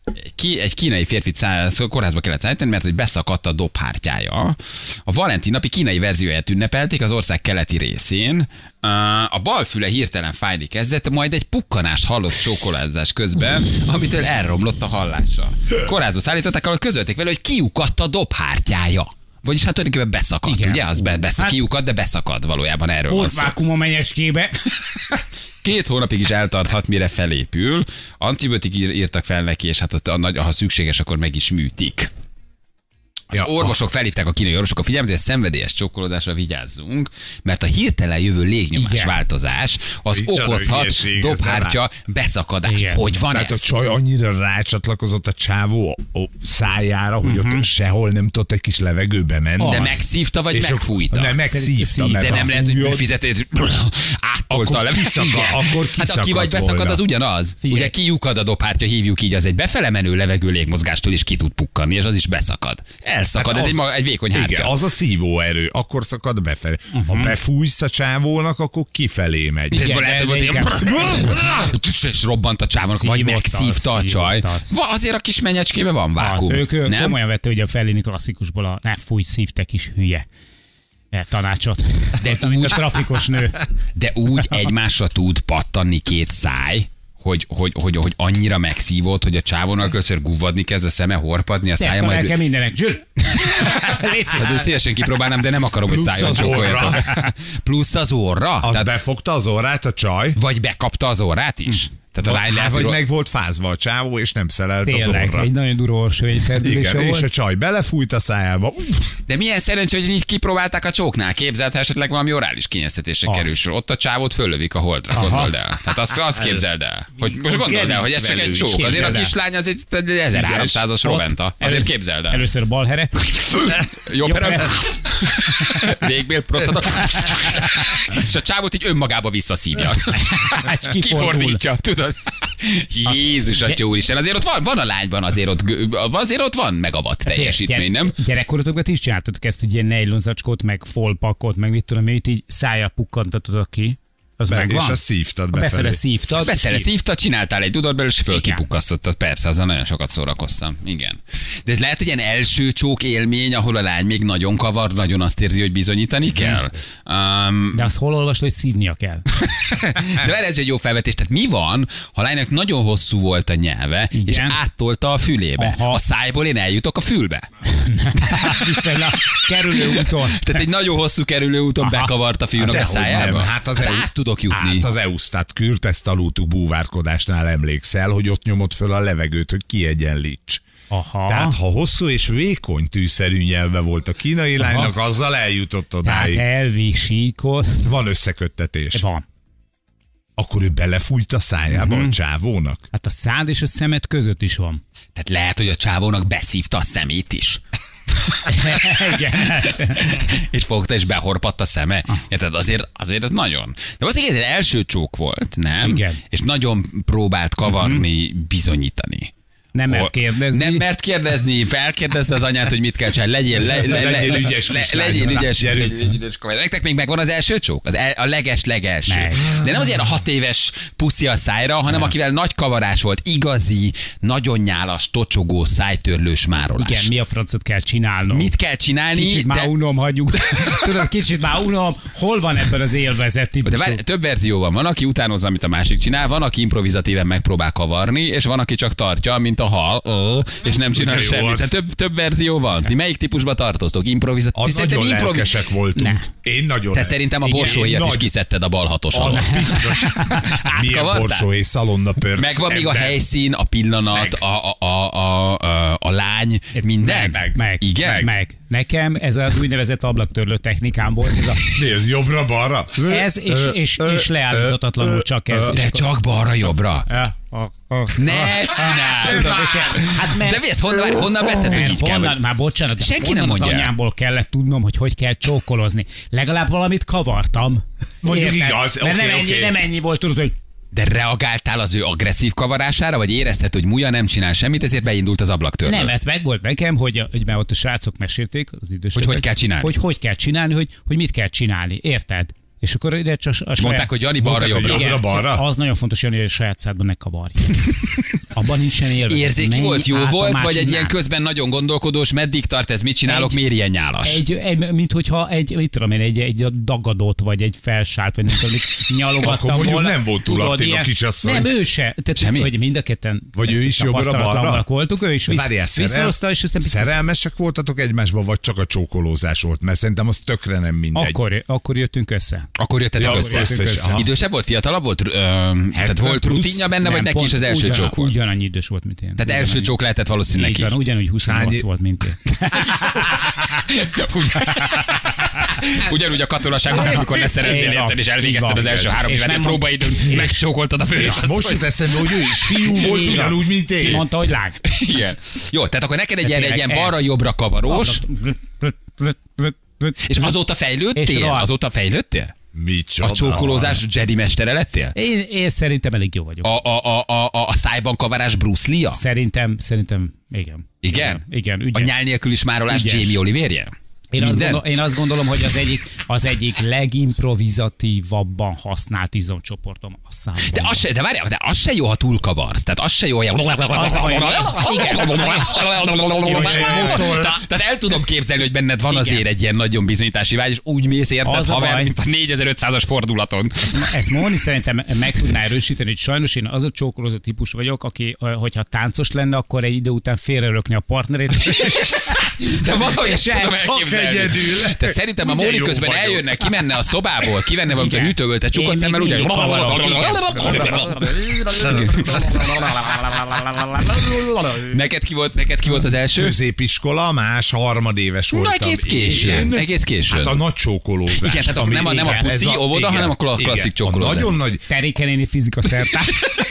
Egy kínai férfit kórházba kellett szállítani, mert hogy beszakadt a dobhártyája. A Valentin napi kínai verzióját ünnepelték az ország keleti részén. A bal füle hirtelen fájni kezdett, majd egy pukkanást hallott csókolázás közben, amitől elromlott a hallása. Kórházba szállították, ahol közölték vele, hogy kiukadt a dobhártyája. Vagyis hát tulajdonképpen beszakadt, igen. Ugye? Az kiukadt, de beszakad valójában, erről van szó. Vákum a menyecskébe. 2 hónapig is eltarthat, mire felépül. Antibiotik írtak fel neki, és hát ha szükséges, akkor meg is műtik. Az orvosok felhívták, a kínai orvosok a figyelmet, hogy a szenvedélyes csókolódásra vigyázzunk, mert a hirtelen jövő légnyomás változás az okozhat dobhártya beszakadás. Igen. Hogy van tehát ez? A csaj annyira rácsatlakozott a csávó szájára, hogy ott sehol nem tudott egy kis levegőbe menni. De megszívta, vagy megfújta? Nem, megszívta. De nem lehet, hogy műfizetés áttolta a levegőt. Hát aki vagy beszakad, az ugyanaz. Ugye kiukad a dobhártya, hívjuk így, az egy befele menő levegő légmozgástól is ki tud pukkanni, és az is beszakad. Elszakad, hát ez egy vékony hártya. Igen, az a szívóerő, akkor szakad befelé. Ha befújsz a csávónak, akkor kifelé megy. És robbant a csávónak, vagy megszívta a csaj. Azért a kis menyecskébe van vákum. Ők komolyan vette, hogy a Fellini klasszikusból a ne fújj, szívte kis hülye tanácsot. De úgy, a trafikos nő. De úgy egymásra tud pattanni 2 száj, hogy annyira megszívott, hogy a csávónak először guvadni kezd a szeme, horpadni a szája. Majd kell mindenek. Zsül! Azért szívesen kipróbálnám, de nem akarom, hogy szájon csókoljatok. Plusz az orra? Az befogta az orrát a csaj? Vagy bekapta az orrát is? Tehát a lány lehet, vagy meg volt fázva a csávó, és nem szelelt az orra. Egy nagyon durva orsóvényferdülése volt. És a csaj belefújt a szájába. De milyen szerencsé, hogy így kipróbálták a csóknál. Képzeld, ha esetleg valami orális kényeztetésre kerül sor. Ott a csávót föllövik a holdra, gondold el. Tehát azt képzeld el. Hogy most gondold el, hogy ez csak egy csók. Azért a kislány az egy 1300-as roventa. Azért képzeld el. Először balhere. Jobb here. Végbél, prostata. És a csávót így önmagába visszaszívja. Kifordítja, tudod? Jézus atya úristen, azért ott van a lányban, azért ott van megawatt teljesítmény, nem? Gyerekkorotokban is csináltatok ezt, hogy ilyen nejlonzacskót, meg folpakot, meg mit tudom, hogy így szájjal pukkantatod ki. Az megvan? És azt szívtad befele. Befele szívtad, csináltál egy dudort belőle, és fölkipukkasztottad. Persze, azzal nagyon sokat szórakoztam. Igen. De ez lehet, hogy ilyen első csók élmény, ahol a lány még nagyon kavar, nagyon azt érzi, hogy bizonyítani kell. De azt hol olvasod, hogy szívnia kell? De ez egy jó felvetés. Tehát mi van, ha a lánynak nagyon hosszú volt a nyelve, igen, és áttolta a fülébe? Aha. A szájból én eljutok a fülbe. Hiszen a kerülőúton. Tehát egy nagyon hosszú kerülőúton bekavart a fiúnak a szájába? Hát tudok jutni. Hát az EUSZTÁT kürtesztalútú búvárkodásnál emlékszel, hogy ott nyomod föl a levegőt, hogy kiegyenlíts. Aha. Tehát ha hosszú és vékony tűszerű nyelve volt a kínai lánynak, azzal eljutott odáig. Tehát elvisíkot. Van összeköttetés. Van. Akkor ő belefújt a szájába a csávónak? Hát a szád és a szemed között is van. Tehát lehet, hogy a csávónak beszívta a szemét is. És fogta és behorpadt a szeme. Tehát azért ez nagyon. De azért egy első csók volt, nem? Igen. És nagyon próbált kavarni, bizonyítani. Nem mert kérdezni. Nem mert kérdezni, felkérdezte az anyát, hogy mit kell csinálni. Legyél ügyes. Legyél ügyes. Nektek még megvan az első csók? A leges-legelső. De nem azért a 6 éves puszi a szájra, hanem akivel nagy kavarás volt, igazi, nagyon nyálas, tocsogó, szájtörlős márolás. Igen, mi a francot kell csinálnom? Mit kell csinálni? Kicsit már unom, hagyjuk. Tudod, kicsit már unom. Hol van ebben az élvezet típusú? De több verzió van. Van, aki utánozza, amit a másik csinál, van, aki improvizatíven megpróbál kavarni, és van, aki csak tartja, mint a hal, és nem csinál semmit. Tehát több verzió van. Ti melyik típusba tartoztok? Improvizatív. Az nagyon lelkesek voltunk. Én nagyon. Te szerintem a borsóhéjat is kiszedted a bal hatoson. Biztos. Milyen borsóhéj, szalonnapörc. Megvan még a helyszín, a pillanat, a lány, minden? Igen? Meg. Nekem ez az úgynevezett ablaktörlő technikám volt. Ez jobbra-balra? Ez és leállíthatatlanul csak ez. De csak balra-jobbra? Ne csináld! De mi ez, honnan vetted, hogy így kell? Már bocsánat, de senki nem mondja. Az anyámból kellett tudnom, hogy kell csókolozni. Legalább valamit kavartam. Mondjuk igaz, nem ennyi volt, tudod, hogy de reagáltál az ő agresszív kavarására, vagy érezted, hogy Muja nem csinál semmit, ezért beindult az ablaktörlő? Nem, ez meg volt nekem, hogy mert ott a srácok mesélték, az idősebbek. Hogy kell csinálni? Hogy kell csinálni, hogy mit kell csinálni, érted? És akkor ide csak a Mondták, hogy Jani balra-jobbra. Jobbra-balra? Az nagyon fontos, Jani, hogy a saját szádban ne kavarj. Abban nincsen élve. Érzéki volt, jó volt, vagy egy ilyen közben nagyon gondolkodós, meddig tart ez, mit csinálok, miért ilyen nyálas? Mint hogyha mit tudom én, egy dagadót, vagy egy felsált, vagy nem tudom, nyalogattam volna. volna. Nem volt túl aktív a kisasszony. Nem, ő se. Tehát, semmi? hogy mind a ketten vagy ő is jobbra-balra? voltunk, ő is visszahozta, és aztán szerelmesek voltatok egymásba, vagy csak a csókolózás volt? Mert szerintem az tökre nem mindegy. Akkor jöttünk össze. Akkor jöttetek össze. Idősebb volt, fiatalabb volt? Tehát volt rutinja benne, vagy neki is az első csók volt? Ugyanannyi idős volt, mint én. Tehát első csók lehetett valószínűleg neki. Igen, ugyanúgy 28 volt, mint én. Ugyanúgy a katonaságban, amikor leszereltél érted, és elvégezted az első 3 évet, a próbaidőn, megcsókoltad a főnököt. Most jut eszembe, hogy ő is fiú volt, ugyanúgy, mint én. Mondta, hogy lág. Igen. Jó, tehát akkor neked egy ilyen balra-jobbra kavarós. És azóta fejlődtél? Azóta fejlődtél? Micsoda? A csókolózás Jedi mestere lettél? Én szerintem elég jó vagyok. A szájban kavarás Bruce Lee-a? Szerintem, igen. Igen, A nyál nélkül is márolás Jamie Oliverje? Én azt gondolom, hogy az egyik legimprovizatívabban használt izomcsoportom a számban. De az se jó, ha túlkavarsz. Tehát az se jó, tehát el tudom képzelni, hogy benned van azért egy ilyen nagyon bizonyítási vágy, és úgy mész érted, haver, mint a 4500-as fordulaton. Ezt Móni szerintem meg tudná erősíteni, hogy sajnos én az a csókolózó típus vagyok, aki, hogyha táncos lenne, akkor egy idő után félrerökni a partnerét. De valahogy sem tudom elképzelni. Egyedül. Tehát szerintem a Móni közben eljönne, kimenne a szobából, kivenne valamit a hűtőből, te csukott szemmel ugyanúgy. Neked ki volt az első? Középiskola, harmadéves voltam. Na, egész későn. Hát a nagy csókolózás. Igen, tehát nem a puszi óvoda, hanem a klasszik csókolózás. Nagyon nagy. Teréken néni fizika szertár.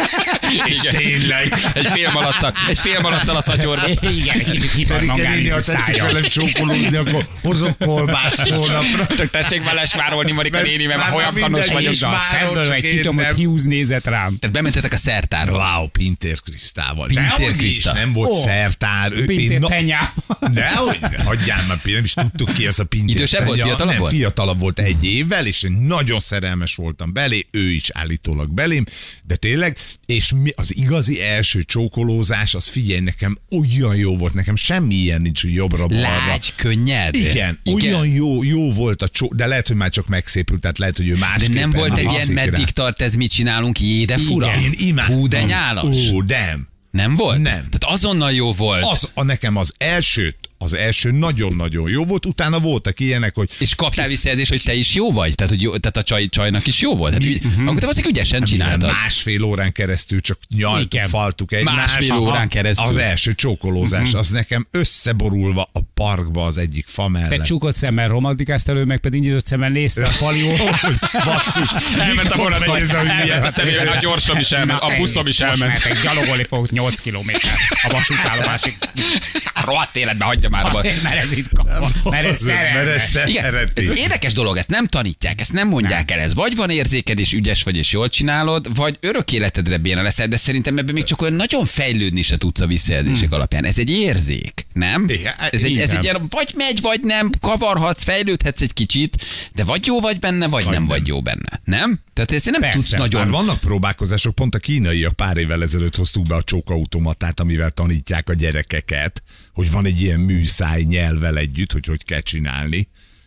És tényleg. Egy fél malacsal a szatyorba. Igen, egy kicsit hipermangális a szája. Velem csókolózni, akkor hozok kolbászt holnapra. Csak tessék vele svárolni, Marika néni, mert olyan kanos vagyok. A szemből egy kitom, hogy Hughes nézett rám. Tehát bementetek a szertárba. Wow, Pintér Krisztával. Pintér Kriszta. Nem volt szertár. Pintér Tenyám. Nehogy, hagyjál már, nem is tudtuk ki ez a Pintér. Idősebb volt, fiatalabb volt? Nem, fiatalabb volt egy évvel, és én nagyon szerelmes voltam belé, ő is állítólag belém, de tényleg, és az igazi első csókolózás, az figyelj, nekem olyan jó volt, nekem semmi ilyen nincs, hogy jobbra-balra. Lágy, könnyed. Igen, olyan jó volt a de lehet, hogy már csak megszépült, tehát lehet, hogy ő másképpen. De nem volt egy ilyen, meddig tart ez, mit csinálunk, jé, de fura. Én imádtam. Hú, de nyálas. Nem volt? Nem. Tehát azonnal jó volt. Nekem az első nagyon-nagyon jó volt, utána voltak ilyenek, hogy... És kaptál visszajelzést, hogy te is jó vagy? Tehát a csajnak is jó volt? Akkor te valószínűleg ügyesen csináltad. Másfél órán keresztül csak nyaltuk, faltuk egymást. Másfél órán keresztül. Az első csókolózás, az nekem összeborulva a parkba az egyik fa mellett. Te csukott szemmel romantikáztál, ő meg pedig nyitott szemmel nézte a falió. Basszus. Elment a morra megnézni, hogy milyen. A szemében a gyorsom is elment, a buszom is elment. Most gyalogolni fogok 8 kilométer a vasútállomásig. A rohadt életbe hagyja már abban. Mert ez itt kapva. Mert ez szereti. Érdekes dolog, ezt nem tanítják, ezt nem mondják el. Ez vagy van érzéked, és ügyes vagy, és jól csinálod, vagy örök életedre béna leszel, de szerintem ebben még csak olyan nagyon fejlődni se tudsz a visszajelzések alapján. Ez egy érzék, nem? Ez egy ilyen, vagy megy, vagy nem, kavarhatsz, fejlődhetsz egy kicsit, de vagy jó vagy benne, vagy nem vagy jó benne. Nem? Tehát ezt nem tudsz nagyon... Már vannak próbálkozások, pont a kínaiak pár évvel ezelőtt hoztuk be a csókautomatát, amivel tanítják a gyerekeket, hogy van egy ilyen műszáj nyelvvel együtt, hogy kell csinálni.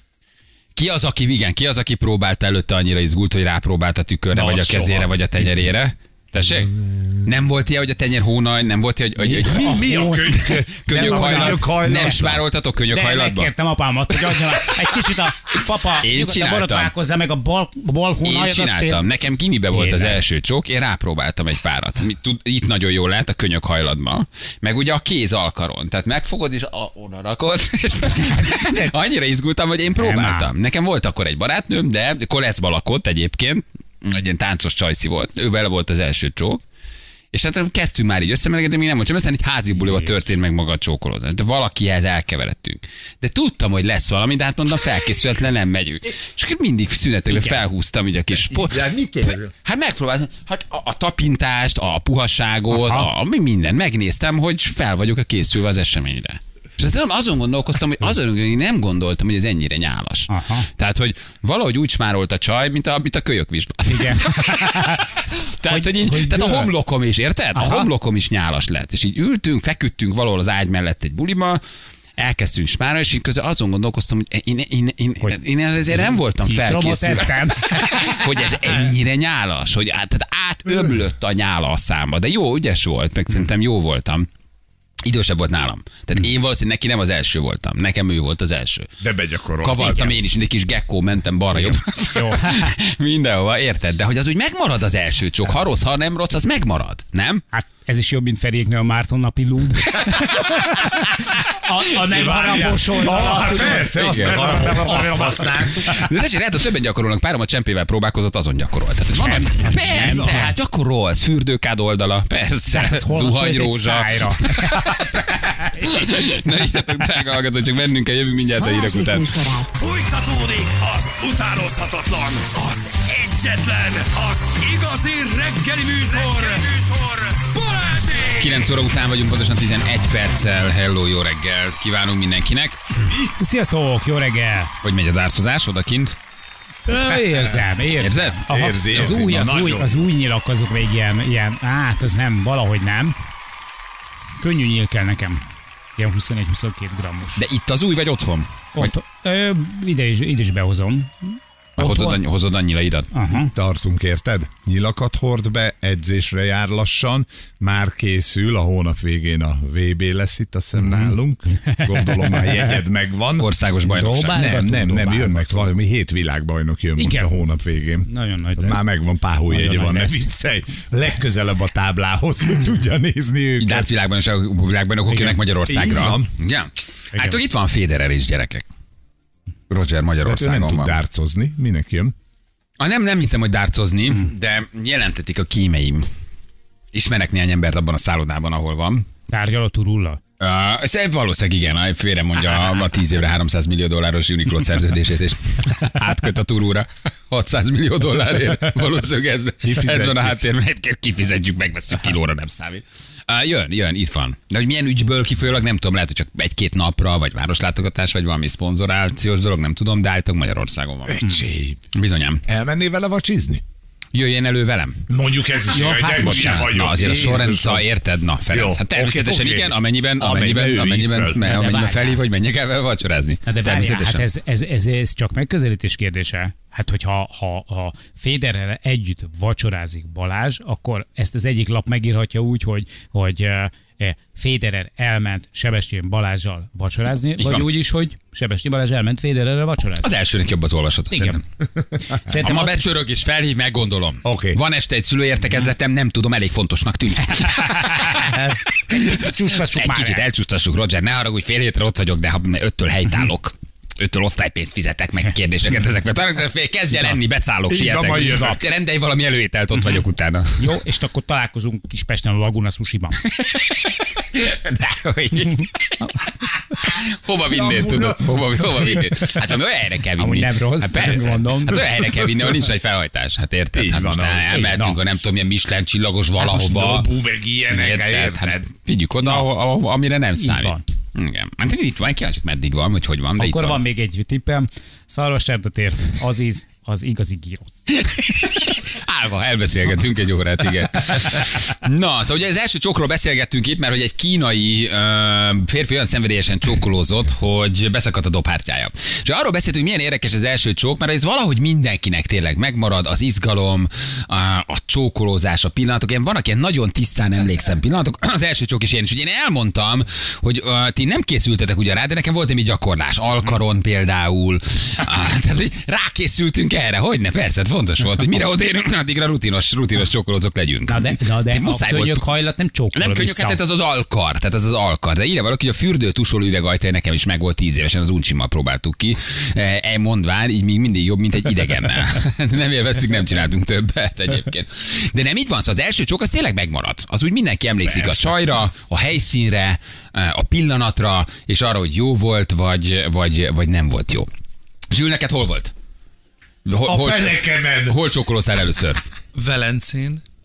Ki az, aki próbálta előtte, annyira izgult, hogy rápróbált a tükörre, vagy a kezére, vagy a tenyerére? Tessék? Nem volt ilyen, hogy a tenyer hónaj, nem volt ilyen, hogy mi a könyökhajlat? Nem spároltatok könyökhajlatba? Megkértem apámat, hogy adja egy kicsit a papa, nyugodtan borotválkozzá meg a bal hónajat. Én csináltam. Nekem gimibe volt az első csók, én rápróbáltam egy párat. Itt nagyon jól lehet a könyökhajlatban. Meg ugye a kéz alkaron. Tehát megfogod és oda rakod. Annyira izgultam, hogy én próbáltam. Nekem volt akkor egy barátnőm, de Koleszba lakott egyébként. Egy ilyen táncos csajszi volt. Ővel volt az első csók. És hát kezdtünk már így összemelegedni, még nem mondtam, aztán egy házi buliba történt meg maga a csókolózás. De valakihez elkeveredtünk. De tudtam, hogy lesz valami, de hát mondom, felkészületlen nem megyünk. És akkor mindig szünetekben felhúztam így a kis... Hát megpróbáltam. Hát a tapintást, a puhasságot, minden. Megnéztem, hogy fel vagyok a készülve az eseményre. És azon gondolkoztam, hogy én nem gondoltam, hogy ez ennyire nyálas. Aha. Tehát, hogy valahogy úgy smárolt a csaj, mint a kölyökvizsgát. Igen. Tehát, tehát a homlokom is, érted? Aha. A homlokom is nyálas lett. És így ültünk, feküdtünk valahol az ágy mellett egy buliba, elkezdtünk smárolni, és így közben azon gondolkoztam, hogy én ezért nem voltam felkészülve, hogy ez ennyire nyálas, hogy tehát átömlött a nyála a számba. De jó, ügyes volt, meg szerintem jó voltam. Idősebb volt nálam. Tehát én valószínűleg neki nem az első voltam. Nekem ő volt az első. De begyakorolt. Kavartam én is, mint egy kis gekkó, mentem balra-jobbra. Jó. Mindenhova, érted? De hogy az úgy megmarad az első csók. Ha rossz, ha nem rossz, az megmarad. Nem? Hát ez is jobb, mint Feriéknél a Márton napi lúd. A nem harapos oldal. Persze, azt használtuk. De tessék, lehet, hogy többen gyakorolnak, párom a csempével próbálkozott, azon gyakorolt. Tehát van, persze, hát gyakorolsz, fürdőkád oldala, persze, zuhanyrózsa. Na így meghallgatod, csak mennünk kell, jövünk mindjárt a hírek után. Folytatódik az utánozhatatlan, az egyetlen, az igazi reggeli műsor, Balázsék! 9 óra után vagyunk, pontosan 11 perccel. Hello, jó reggelt kívánunk mindenkinek. Sziasztok, jó reggel. Hogy megy a dárcozás odakint? Érzem. Érzed? Aha. Érzi, Az új nyilak azok még ilyen, hát az nem, valahogy nem. Könnyű nyíl kell nekem. Ilyen 21-22 grammos. De itt az új vagy otthon? Vagy Ide is behozom. hozod a nyilaidat? Aha. Tartunk, érted? Nyilakat hord be, edzésre jár lassan, már készül, a hónap végén a VB lesz itt, azt hiszem nálunk. Gondolom már jegyed megvan. Országos bajnokság. Nem, jönnek valami 7 világbajnok jön Igen. most a hónap végén. Nagyon nagy lesz. Már megvan, páholjegye Nagyon van, nagy ne lesz. viccelj. Legközelebb a táblához, hogy tudja nézni őket. Dárc világbajnokok jönnek Magyarországra. Így van. Igen. Hát itt van Federer is, gyerekek. Roger Magyarországon Tehát ő nem tud van. dárcozni, minek jön? Nem hiszem, hogy dárcozni, de jelentetik a kímeim. Ismerek néhány embert abban a szállodában, ahol van. Tárgyal a turulla. Ez valószínűleg igen, félre mondja a 10 évre $300 millió Uniqlo szerződését, és átköt a turúra $600 millió. Valószínűleg ez van a háttér, kifizetjük, megveszünk kilóra, nem számít. Jön, itt van. De hogy milyen ügyből kifolyólag, nem tudom, lehet, hogy csak 1-2 napra, vagy városlátogatás, vagy valami szponzorációs dolog, nem tudom, de állítólag Magyarországon van. Bizonyám. Elmennél vele vacsizni? Jöjjön elő velem. Mondjuk ez is jaj, de Bocsánat, vagyok. na azért a sorrendszal Jézusom. érted, na Ferenc. Jó, Hát természetesen oké. igen, amennyiben várjál. felhív, hogy menjek el vele vacsorázni. Hát de várjál, Természetesen. hát ez csak megközelítés kérdése. Hát, hogyha ha Federerrel együtt vacsorázik Balázs, akkor ezt az egyik lap megírhatja úgy, hogy Federer elment Sebestyén Balázsal vacsorázni, vagy van. úgy is, hogy Sebestyén Balázs elment Federerrel vacsorázni. Az elsőnek jobb az olvasat. Igen. Ha Szerintem ma becsörög és felhív, meggondolom. Oké. Van este egy szülőértekezletem, nem tudom, elég fontosnak tűnik. Egy kicsit elcsúsztassuk, Roger, ne haragudj, fél hétre ott vagyok, de ha 5-től helytállok. 5-től osztálypénzt fizetek, meg kérdéseket ezekbe. Kezdj el enni, becállok, Így van, majd sietek. jövök. Rendelj valami előételt, ott vagyok utána. Jó, és akkor találkozunk Kispesten a Laguna Sushiban. De, hogy... Hova vinnél, tudod? Hova vinnél? Hát olyan helyre kell vinni. Amúgy nem rossz, Hát persze. ezt mondom. Hát olyan helyre kell vinni, ahol nincs egy felhajtás. Hát érted? Így Hát van, most ahogy- elmehetünk a nem tudom, milyen Michelin csillagos valahova. Nobú meg ilyenek, Érted? Hát érted? vigyük oda, amire nem számít. van. Igen. Hát itt van, kíváncsi, meddig van, hogy van, de Akkor itt van még egy tippem. Szarvasárdatér, Aziz, az igazi gyrosz. Állva, elbeszélgetünk egy órát, igen. Na, szóval ugye az első csókról beszélgettünk itt, mert hogy egy kínai férfi olyan szenvedélyesen csókolózott, hogy beszakadt a dobhártyája. És arról beszéltünk, milyen érdekes az első csók, mert ez valahogy mindenkinek tényleg megmarad, az izgalom, a csókolózás, a pillanatok. Én vannak ilyen nagyon tisztán emlékszem pillanatok. Az első csók is ilyen is. Ugye én elmondtam, hogy ti nem készültetek ugye rá, de nekem volt egy gyakorlás. Alkaron például. Tehát hogy rákészültünk erre, hogyne, persze, ez fontos volt, hogy mire odérünk, addigra rutinos csókolózók legyünk. Na de a Muszáj volt. könyök hajlat nem csókol Nem könnyű, tehát ez az alkar. Tehát ez az alkar. De írja valaki, hogy a fürdő tusoló üvegajtaja nekem is megvolt 10 évesen, az uncsimmal próbáltuk ki. Mondván, így még mindig jobb, mint egy idegennel. Nem élveztük, nem csináltunk többet egyébként. De nem így van, szóval az első csók az tényleg megmarad. Az úgy mindenki emlékszik Persze. a csajra, a helyszínre, a pillanatra, és arra, hogy jó volt, vagy nem volt jó. Zsül, neked hol volt? A fenekemen. Hol csókolóztál először? Velencén.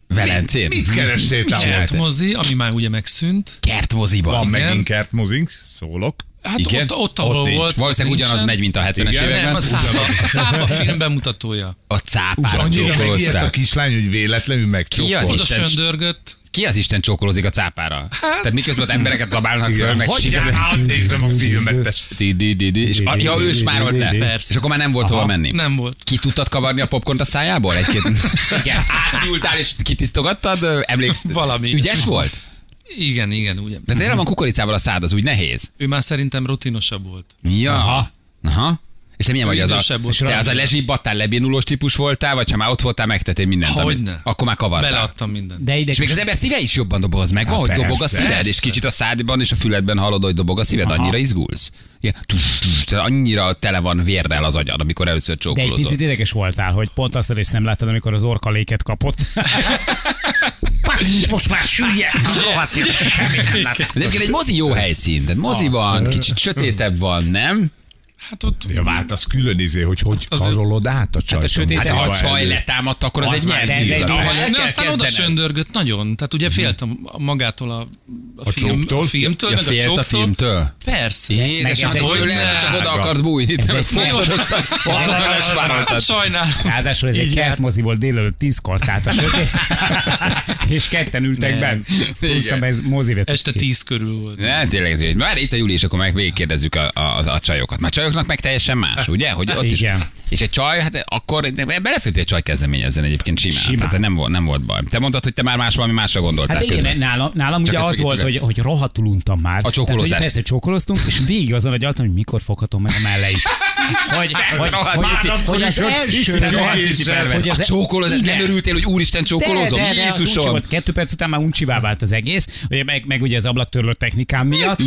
Velencén. Mit kerestél te? Kertmozi, ami már ugye megszűnt. Kertmoziban. Van Igen. megint kertmozink, szólok. Hát Igen? ott ahol Ott nincs. volt. Valószínűleg ugyanaz nincsen. megy, mint a 70-es Igen, években. Nem, a cápa film bemutatója. A cápára Annyira megijedt a csókoloztál. kislány, hogy véletlenül Ki megcsókolt. az Oda Isten? söndörgött. Ki az Isten csókolózik a cápára? Tehát miközben ott embereket zabálnak föl, meg Hagyjál, hát nézem a filmet. És ja, ő smárolt le. Persze. És akkor már nem volt hova menni. Nem volt. Ki tudtad kavarni a popcornt a szájából? Egy-két... Igen, átnyúltál és kitisztogattad? Emlékszel? Valami. Ügyes volt? Igen, ugye. De tényleg van kukoricával a szád, az úgy nehéz. Ő már szerintem rutinosabb volt. Ja. Aha. És te milyen vagy az Idősebb volt. te az a lezsibbattál, lebénulós típus voltál, vagy ha már ott voltál, megtettél mindent? Hogyne. Akkor már kavartál. Beleadtam mindent. De ide És még az ember szíve is jobban doboz meg, van, hogy persze, dobog a szíved, és persze. kicsit a szádban és a füledben hallod, hogy dobog a szíved, annyira izgulsz. Igen. Annyira tele van vérrel az agyad, amikor először De egy csókolódol. picit ideges voltál, hogy pont azt a részt nem láttad, amikor az orkaléket kapott. Most már süllyed! Rohadt jó, semmit nem láttad. De egyébként egy mozi jó helyszín, tehát mozi van, kicsit sötétebb van, nem? Hát ott Ja, váltasz külön hogy karolod át a csajt. sötét- Hát de ha a Szóval csaj letámadt, akkor az egy már- de ez nyertű. egy- Ahol el de kell aztán oda kezdened. söndörgött nagyon. Tehát ugye félt magától a csóktól? filmtől, Ja, meg a félt a csóktól. filmtől? Persze. Édesem, ez egy- hogy lehet, csak oda akart bújni. Te meg fogtad, aztán lespároltad. Sajnálom. Ráadásul ez egy kertmozi volt délelőtt 10-kor, tehát a sötét. És ketten ültek Nem. benn. Pluszom ez mozi vett. Este 10 körül volt. Ne, tényleg ez így. Már itt a Júli, és akkor meg végigkérdezzük a csajokat. Már csajoknak meg teljesen más, ugye? Hogy ott is. Igen. És egy csaj, hát akkor belefőtt, egy csaj kezdeményezzen egyébként simán. Tehát nem volt baj. Te mondtad, hogy te már valami másra gondoltál Hát igen, közben. nálam ugye ezt az meg volt, itt hogy rohadtul untam már. A csókolózást. Tehát, hogy persze csókoloztunk, és végig azon agyaltam, hogy mikor foghatom meg a melleit. Hogy az első... A csókolózás, nem örültél, hogy úristen csókolózom? De az uncsi Jézusom! volt. 2 perc után már uncsivá vált az egész, ugye, meg ugye az ablaktörlő technikám miatt,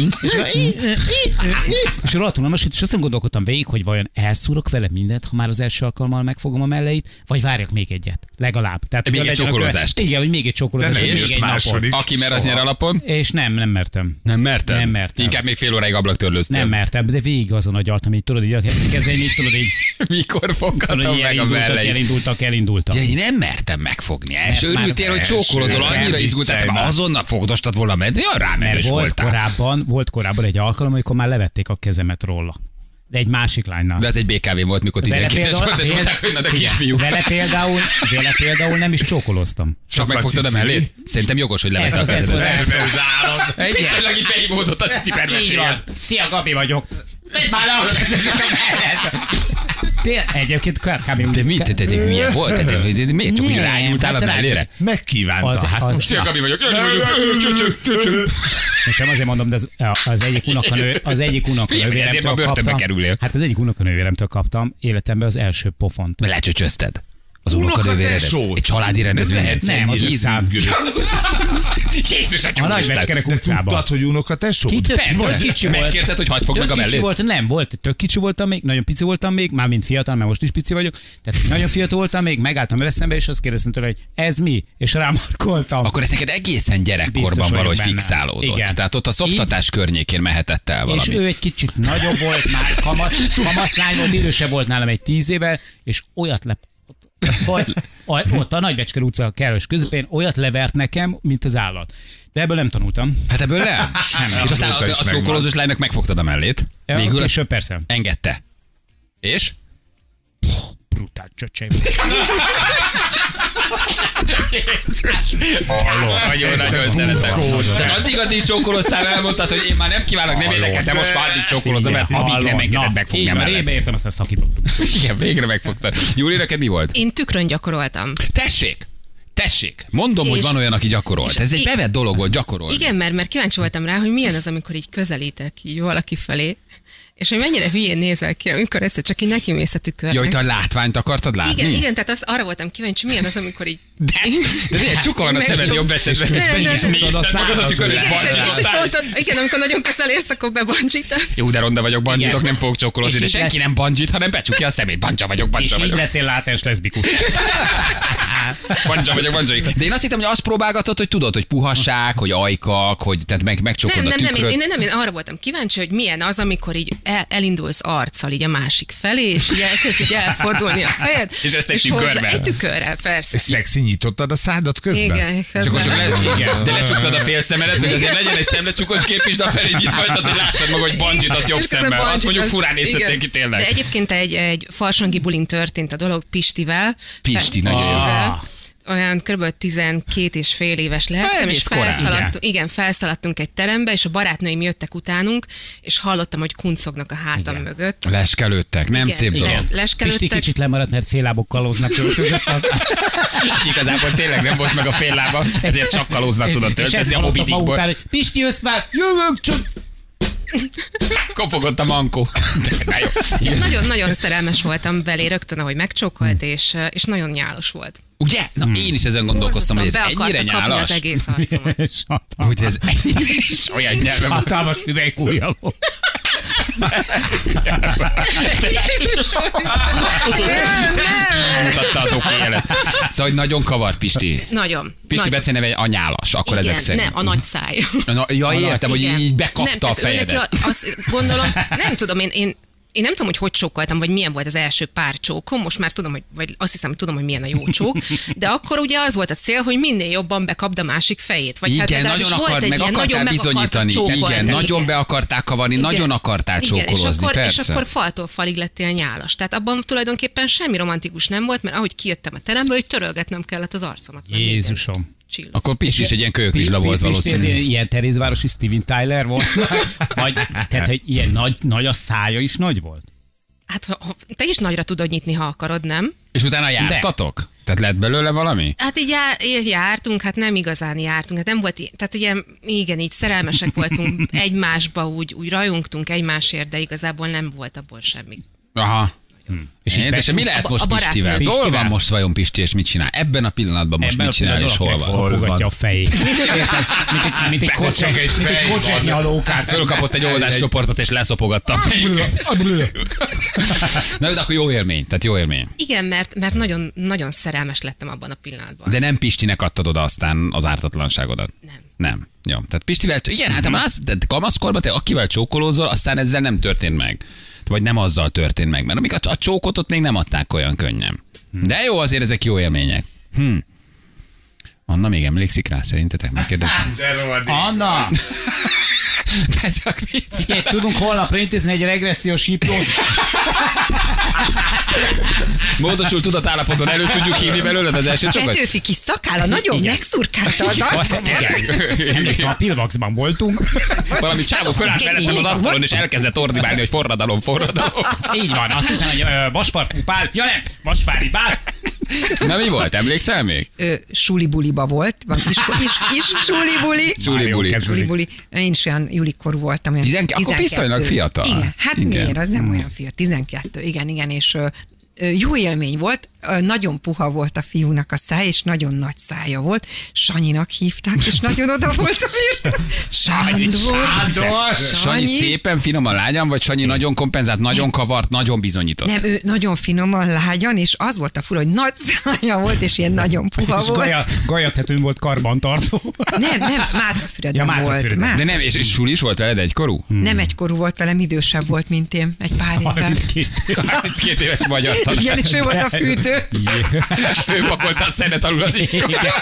és rohadtul és aztán gondolkodtam végig, hogy vajon elszúrok vele mindent, ha már az első alkalommal megfogom a melleit, vagy várjak még egyet, legalább. Tehát, Még hogy egy legyen csókolózást. Igen, hogy még egy csókolózást, De nem még jött egy napon. második. Aki mer az nyer alapon? És nem mertem. Nem merted? Nem mertem. Inkább még fél óráig ablaktörlőztél. Nem mertem, de végig azon agyaltam, így tudod, így a kezén, így tudod, így Mikor tudod, foghatom így meg a melleit? elindultak. Ja, én nem mertem megfogni. És Mert már örültél, hogy csókolozol, első annyira izgultál, te már azonnal fogdostad volna menni, olyan Mert rámenős voltál. volt korábban egy alkalom, amikor már levették a kezemet róla. De egy másik lánynál. De ez egy BKV volt, mikor 12-es volt, és mondták, hogy na de kisfiú. Vele például nem is csókoloztam. Csak megfogtad a mellét? Szerintem jogos, hogy levesz a Ez kezedet. volt. Viszonylag így beivódott a Így cipermesél. van. Szia, Gabi vagyok. Vedd már le a kezemet a mellett. Egyébként kb. De mit? Te milyen volt? Te miért csak úgy Nem, rányúltál a hát mellére? Megkívánta. Hát most Szia, Gabi vagyok. Jani vagyok. És nem azért mondom, de az egyik unokanővéremtől Ezért ma börtönbe kaptam. kerülél. Hát az egyik unokanővéremtől kaptam életemben az első pofont. Lecsöcsözted. Az unokanővéredet. Unokatesót? Egy családi rendezvény. Nem, az utcán. Jézus, A Nagybecskerek utcában. Tudtad, hogy unokatesó? Persze. Kicsi volt. Megkérted, hogy hagyd fog meg a Tök kicsi mellét? volt, nem volt, tök kicsi voltam még, nagyon pici voltam még, már mint fiatal, mert most is pici vagyok, tehát nagyon fiatal voltam még, megálltam vele szembe, és azt kérdeztem tőle, hogy ez mi? És rámarkoltam. Akkor ez neked egészen Biztos gyerekkorban vagyok valahogy benne. fixálódott. Igen. Tehát ott a szoptatás környékén mehetett el És valami. ő egy kicsit nagyobb volt, már kamaszlány volt, idősebb volt nálam egy 10 évvel, és olyat ott a Nagybecsker utca kellős közepén olyat levert nekem, mint az állat. De ebből nem tanultam. Hát ebből nem? Semmi. És aztán Azóta is a csókolózós lánynak megfogtad a mellét. Végül Később persze. engedte. És? Brutál csöcsej. Nagyon szeretem. Tehát addig csókoloztál, elmondtad, hogy én már nem kívánok, nem érdekel, de most már addig csókolozom, mert havig nem engedett megfogni a Már mellét. ébe értem, aztán szakítottuk. Igen, végre megfogtad. Júli, neked mi volt? Én tükrön gyakoroltam. Tessék, mondom, hogy És- van olyan, aki gyakorolt. Ez egy bevett dolog volt, gyakorolni. Igen, mert kíváncsi voltam rá, hogy milyen az, amikor így közelítek így valaki felé, és hogy mennyire hülyén nézel ki, amikor ezt csak így nekimész a tükörnek. Ja, hogy te a látványt akartad látni? Igen, tehát arra voltam kíváncsi, milyen az, amikor így... De ilyen csuka van a szemed jobb esetben. Nézted a szádat, Igen, és így pont, igen, amikor nagyon közel érsz, akkor bebancsítasz. Jó, de ronda vagyok, bandzsitok, nem fogok csókolózni, de És így senki nem bandzsit, hanem becsukja a szemét. Bantja vagyok. És így lettél látens leszbikus. Bantja vagyok. vagyok, Banzsai. De én azt hittem, hogy azt próbálgatod, hogy tudod, hogy puhasság, hogy ajkak, hogy tehát megcsokod a tükröt. Én arra voltam kíváncsi, hogy milyen az, amikor így elindulsz arccal így a másik felé, és így elkezd így elfordulni a fejed. És ezt egy tükörrel. Egy tükörrel, persze. Szexi, nyitottad a szádat közben? Igen. De lecsuktad a fél szemedet, hogy azért legyen egy szemlecsukos kép is, de a felé nyitva hagytad, hogy lássad maga, hogy Banzsit az jobb szemmel. Azt mondjuk furán nézhetnél ki tényleg. De egyébként egy farsangi bulin történt a dolog Pistivel. Olyan kb. 12 és fél éves lehettem, és felszaladtunk egy terembe, és a barátnőim jöttek utánunk, és hallottam, hogy kuncognak a hátam mögött. Leskelődtek, nem szép dolog. Pisti kicsit lemaradt, mert féllábok kalóznak költözött. És igazából tényleg nem volt meg a fél lába, ezért csak kalóznak tudott töltözni a Moby Dickból. Pisti, jössz már, jövök csak! Kopogott a mankó. És nagyon-nagyon szerelmes voltam belé rögtön, ahogy megcsókolt, és nagyon nyálos volt. Ugye? Na, én is ezen gondolkoztam, hogy ez ennyire nyálas. Az egész arcomat. Hogy ez ennyire olyan nyelven. Hatalmas üvegkúja volt. Mutatta az oké jelet. Szóval, hogy nagyon kavart Pisti. Nagyon. Pisti Bece neve a nyálas, akkor ezek szerint. Nem, a nagy száj. Ja, értem, hogy így bekapta a fejedet. Azt gondolom, nem tudom, én nem tudom, hogy csókoltam, vagy milyen volt az első pár csókom, most már tudom, vagy azt hiszem, tudom, hogy milyen a jó csók, de akkor ugye az volt a cél, hogy minél jobban bekapd a másik fejét. Vagy igen, nagyon akartál bizonyítani, igen, nagyon be akarták kavarni, nagyon akartál csókolózni, persze. És akkor faltól falig lettél nyálas. Tehát abban tulajdonképpen semmi romantikus nem volt, mert ahogy kijöttem a teremből, hogy törölgetnem kellett az arcomat. Jézusom. Akkor Pisti is egy ilyen kölyöklizsla volt valószínűleg. Ez ilyen Terézvárosi Steven Tyler volt? Vagy tehát, hogy ilyen nagy a szája is nagy volt? Hát te is nagyra tudod nyitni, ha akarod, nem? És utána jártatok? Tehát lett belőle valami? Hát így jártunk, hát nem igazán jártunk, hát nem volt, tehát ilyen, igen, így szerelmesek voltunk egymásba, úgy rajongtunk egymásért, de igazából nem volt abból semmi. Aha. És mi lehet most Pistivel? Hol van most vajon Pisti, és mit csinál? Ebben a pillanatban most mit csinál, és hol van? Szopogatja a fejét. Mint egy kocseknyalókát. Fölkapott egy oldáscsoportot, és leszopogatta a fejüket. Na, de akkor jó élmény. Tehát jó élmény. Igen, mert nagyon, nagyon szerelmes lettem abban a pillanatban. De nem Pistinek adtad oda aztán az ártatlanságodat? Nem. Jó. Tehát Pistivel, igen, hát kamaszkorban te akivel csókolózol, aztán ezzel nem történt meg. Vagy nem azzal történt meg, mert amíg a csókot ott még nem adták olyan könnyen. De jó, azért ezek jó élmények. Anna még emlékszik rá, szerintetek? Megkérdezem. Anna! De csak vicc. Tudunk holnapra intézni egy regressziós hipnót. Módosult tudatállapotban elő tudjuk hívni belőled az első csokat? Petőfi kis szakála nagyon megszurkálta az arcomat. Emlékszem, a Pilvaxban voltunk. Valami csávó fölállt mellettem az asztalon, és elkezdett ordibálni, hogy forradalom. Így van, azt hiszem, hogy Vasfarkú Pál, Vasvári Pál. Na mi volt, emlékszel még? Sulibuliba volt, van kis Suli-buli. Én is olyan julikor voltam. 12. Akkor viszonylag fiatal. Igen, hát miért, az nem olyan fiatal. 12, igen, és jó élmény volt, nagyon puha volt a fiúnak a száj, és nagyon nagy szája volt. Sanyinak hívták, és nagyon oda voltam érte. Sándor. Sanyi szépen, finoman, lágyan, vagy Sanyi nagyon kompenzált, nagyon kavart, nagyon bizonyított? Nem, ő nagyon finoman, lágyan, és az volt a fura, hogy nagy szája volt, és ilyen nagyon puha és volt. Gajatetőn volt karbantartó. Nem, Mátrafüreden volt. De nem, és Suli is volt veled egykorú? Nem egykorú volt velem, idősebb volt, mint én, egy pár évvel. 32 éves magyar tanár. Igen, és ő volt a fűtő. Ő pakolta a szenet alul az iskolába.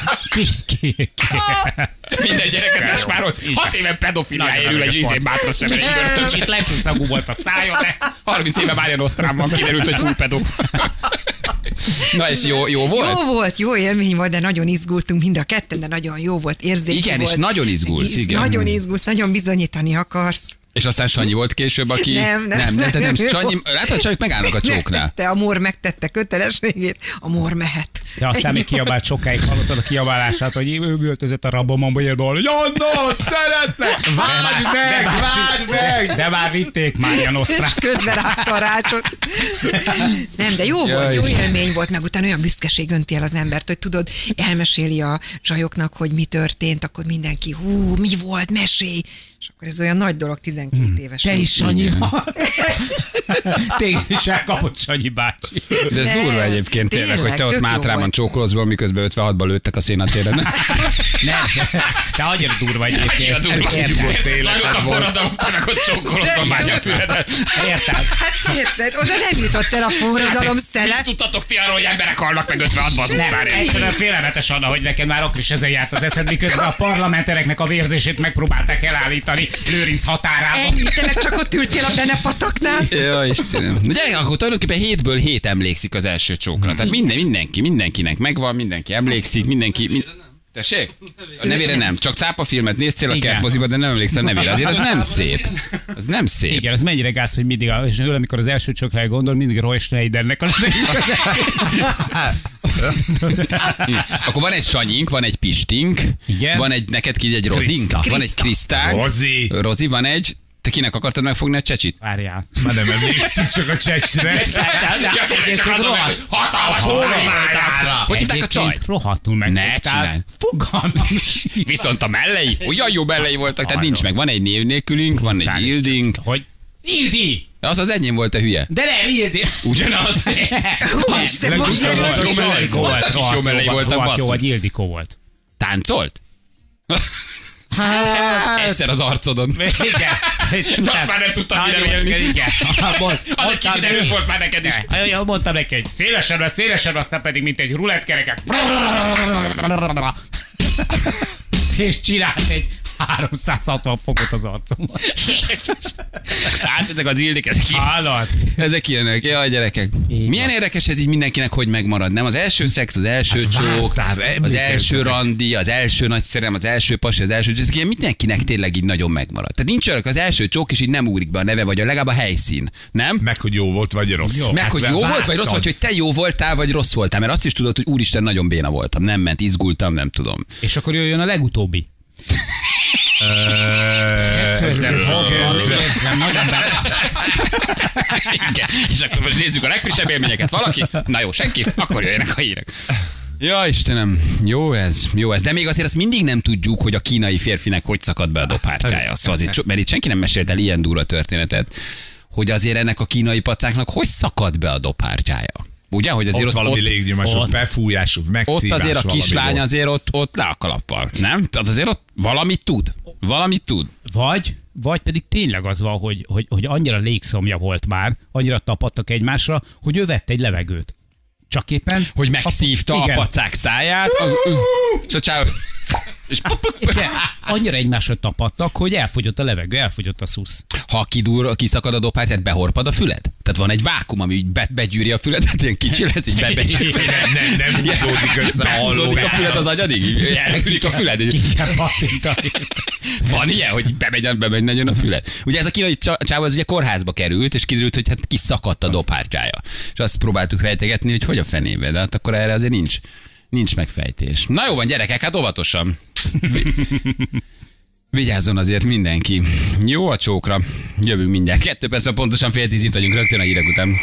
Minden gyereket is már 6 éve pedofiliáért ül egy ízén Mátra Szemesi börtön. Kicsit lecsúszagú volt a szája, de 30 éve Mária Nostránban kiderült, hogy full pedó. Na és jó volt? Jó volt, jó élmény volt, de nagyon izgultunk mind a ketten, de nagyon jó volt, érzékeny igen, volt. És nagyon izgulsz, igen. Nagyon izgulsz, nagyon bizonyítani akarsz. És aztán Sanyi volt később, aki... Nem. Sanyi, látod, Sanyi megállnak a csóknál. A mor megtette kötelességét, a mor mehet. De aztán még kiabált sokáig, hallottad a kiabálását, hogy ő öltözött a rabomamba írból, hogy Anna, szeretlek! Várj meg! De már vitték Mária Nostrát. És közben rágta a rácsot. Nem, de jó volt, jó élmény volt, meg utána olyan büszkeség önti el az embert, hogy tudod, elmeséli a zsajoknak, hogy mi történt, akkor mindenki, mi volt, mesélj. És akkor ez olyan nagy dolog 12 éves. Te is Sanyi van. Téged is elkapott Sanyi bácsi. De ez durva egyébként tényleg, hogy te ott Mátrában csókolozból, miközben 56-ban lőttek a szénatéren. Nem, te annyira durva egyébként. Zajlott a forradalom, te meg ott csókolozol már a füledet. Érted? Hát érted, oda nem jutott el a forradalom szele. Mit tudtatok ti arról, hogy emberek halnak meg 56-ban az utcán? Egyszerűen félelmetes, Anna, hogy neked már akkor is ezen járt az eszed, miközben a parlamentereknek a vérzését megpróbálták elállítani Lőrinc határába. Ennyi, te meg csak ott ültél a Benepataknál. Ja, Istenem. De gyerek, akkor tulajdonképpen 7-ből 7 emlékszik az első csókra. Tehát mindenkinek megvan, mindenki emlékszik, mindenki... Tessék? A nevére nem. Csak cápafilmet néztél a kertmoziba, de nem emlékszel a nevére. Azért az nem szép. Az nem szép. Igen, az mennyire gáz, hogy mindig, és ő, amikor az első csokrára gondol, mindig Roy Schneidernek a Akkor van egy Sanyink, van egy Pistink, igen. Van egy, neked ki egy Rozink, van egy Krisztánk, Rozi, van egy, te kinek akartad megfogni a csecsit? Várjál. Már nem emlékszünk csak a csecsre. Csak azon meg, hogy hatalmas hogy hívták a csajt? Rohadtul meg. Ne csinálj. Fogalmam. Viszont a mellei, olyan jó mellei voltak, tehát nincs meg. Van egy név nélkülünk, van egy Ildink. Hogy? Ildi! Az az enyém volt, a hülye. De nem, Ildi. Ugyanaz. Most jó mellei voltak, basszú. Jó, vagy Ildikó volt. Táncolt? Egyszer az arcodon. Igen. De azt már nem tudtam mire élni. Igen. Az egy kicsit erős volt már neked is. Mondtam neki, hogy szélesebb, aztán pedig mint egy rulettkereket. És csinált egy 360 fokot az arcomban. Hát ezek az Ildik, ezek ilyenek. Jaj, gyerekek. Milyen érdekes ez így mindenkinek, hogy megmarad, nem? Az első szex, az első csók, az első randi, az első nagy szerelem, az első pasi, az első... Ezek ilyen mindenkinek tényleg így nagyon megmarad. Tehát nincs olyan, az első csók, és így nem ugrik be a neve, vagy legalább a helyszín. Nem? Meg, hogy jó volt, vagy rossz. Jó. Meg, hogy jó volt, vagy rossz, vagy hogy te jó voltál, vagy rossz voltál. Mert azt is tudod, hogy úristen, nagyon béna voltam. Nem ment, izgultam, nem tudom. És akkor jöjjön a legutóbbi. 2006-ban igen. És akkor most nézzük a legfrissebb élményeket. Valaki? Na jó, senki? Akkor jöjjenek a hírek. Ja, Istenem, jó ez. De még azért azt mindig nem tudjuk, hogy a kínai férfinek hogy szakad be a dobhártyája. Szóval azért, mert itt senki nem mesélt el ilyen durva történetet, hogy azért ennek a kínai pacáknak hogy szakad be a dobhártyája. Ugye, hogy azért ott valami légnyomások, befújások, megszívás. Ott azért a kislány azért ott le a kalappal, nem? Tehát azért ott valamit tud. Vagy pedig tényleg az van, hogy annyira légszomja volt már, annyira tapadtak egymásra, hogy ő vett egy levegőt. Csak éppen... Hogy megszívta a pacák száját. És annyira egymásra tapadtak, hogy elfogyott a levegő, elfogyott a szusz. Ha kiszakad a dobhártyát, behorpad a füled? Tehát van egy vákum, ami begyűri a füledet, ilyen kicsi lesz, így begyűri. Nem húzódik össze a hallódik a füled az agyadig, és eltűnik a füled. Van ilyen, hogy bemegy nagyon a füled. Ugye ez a kínai csáva az ugye kórházba került, és kiderült, hogy hát kiszakadt a dobhártyája. És azt próbáltuk fejtegetni, hogy a fenébe, de hát akkor erre azért nincs megfejtés. Na jó van, gyerekek, hát óvatosan. Vigyázzon azért mindenki. Jó a csókra. Jövünk mindjárt. 2 perc, pontosan 9:30 itt vagyunk rögtön a hírek után.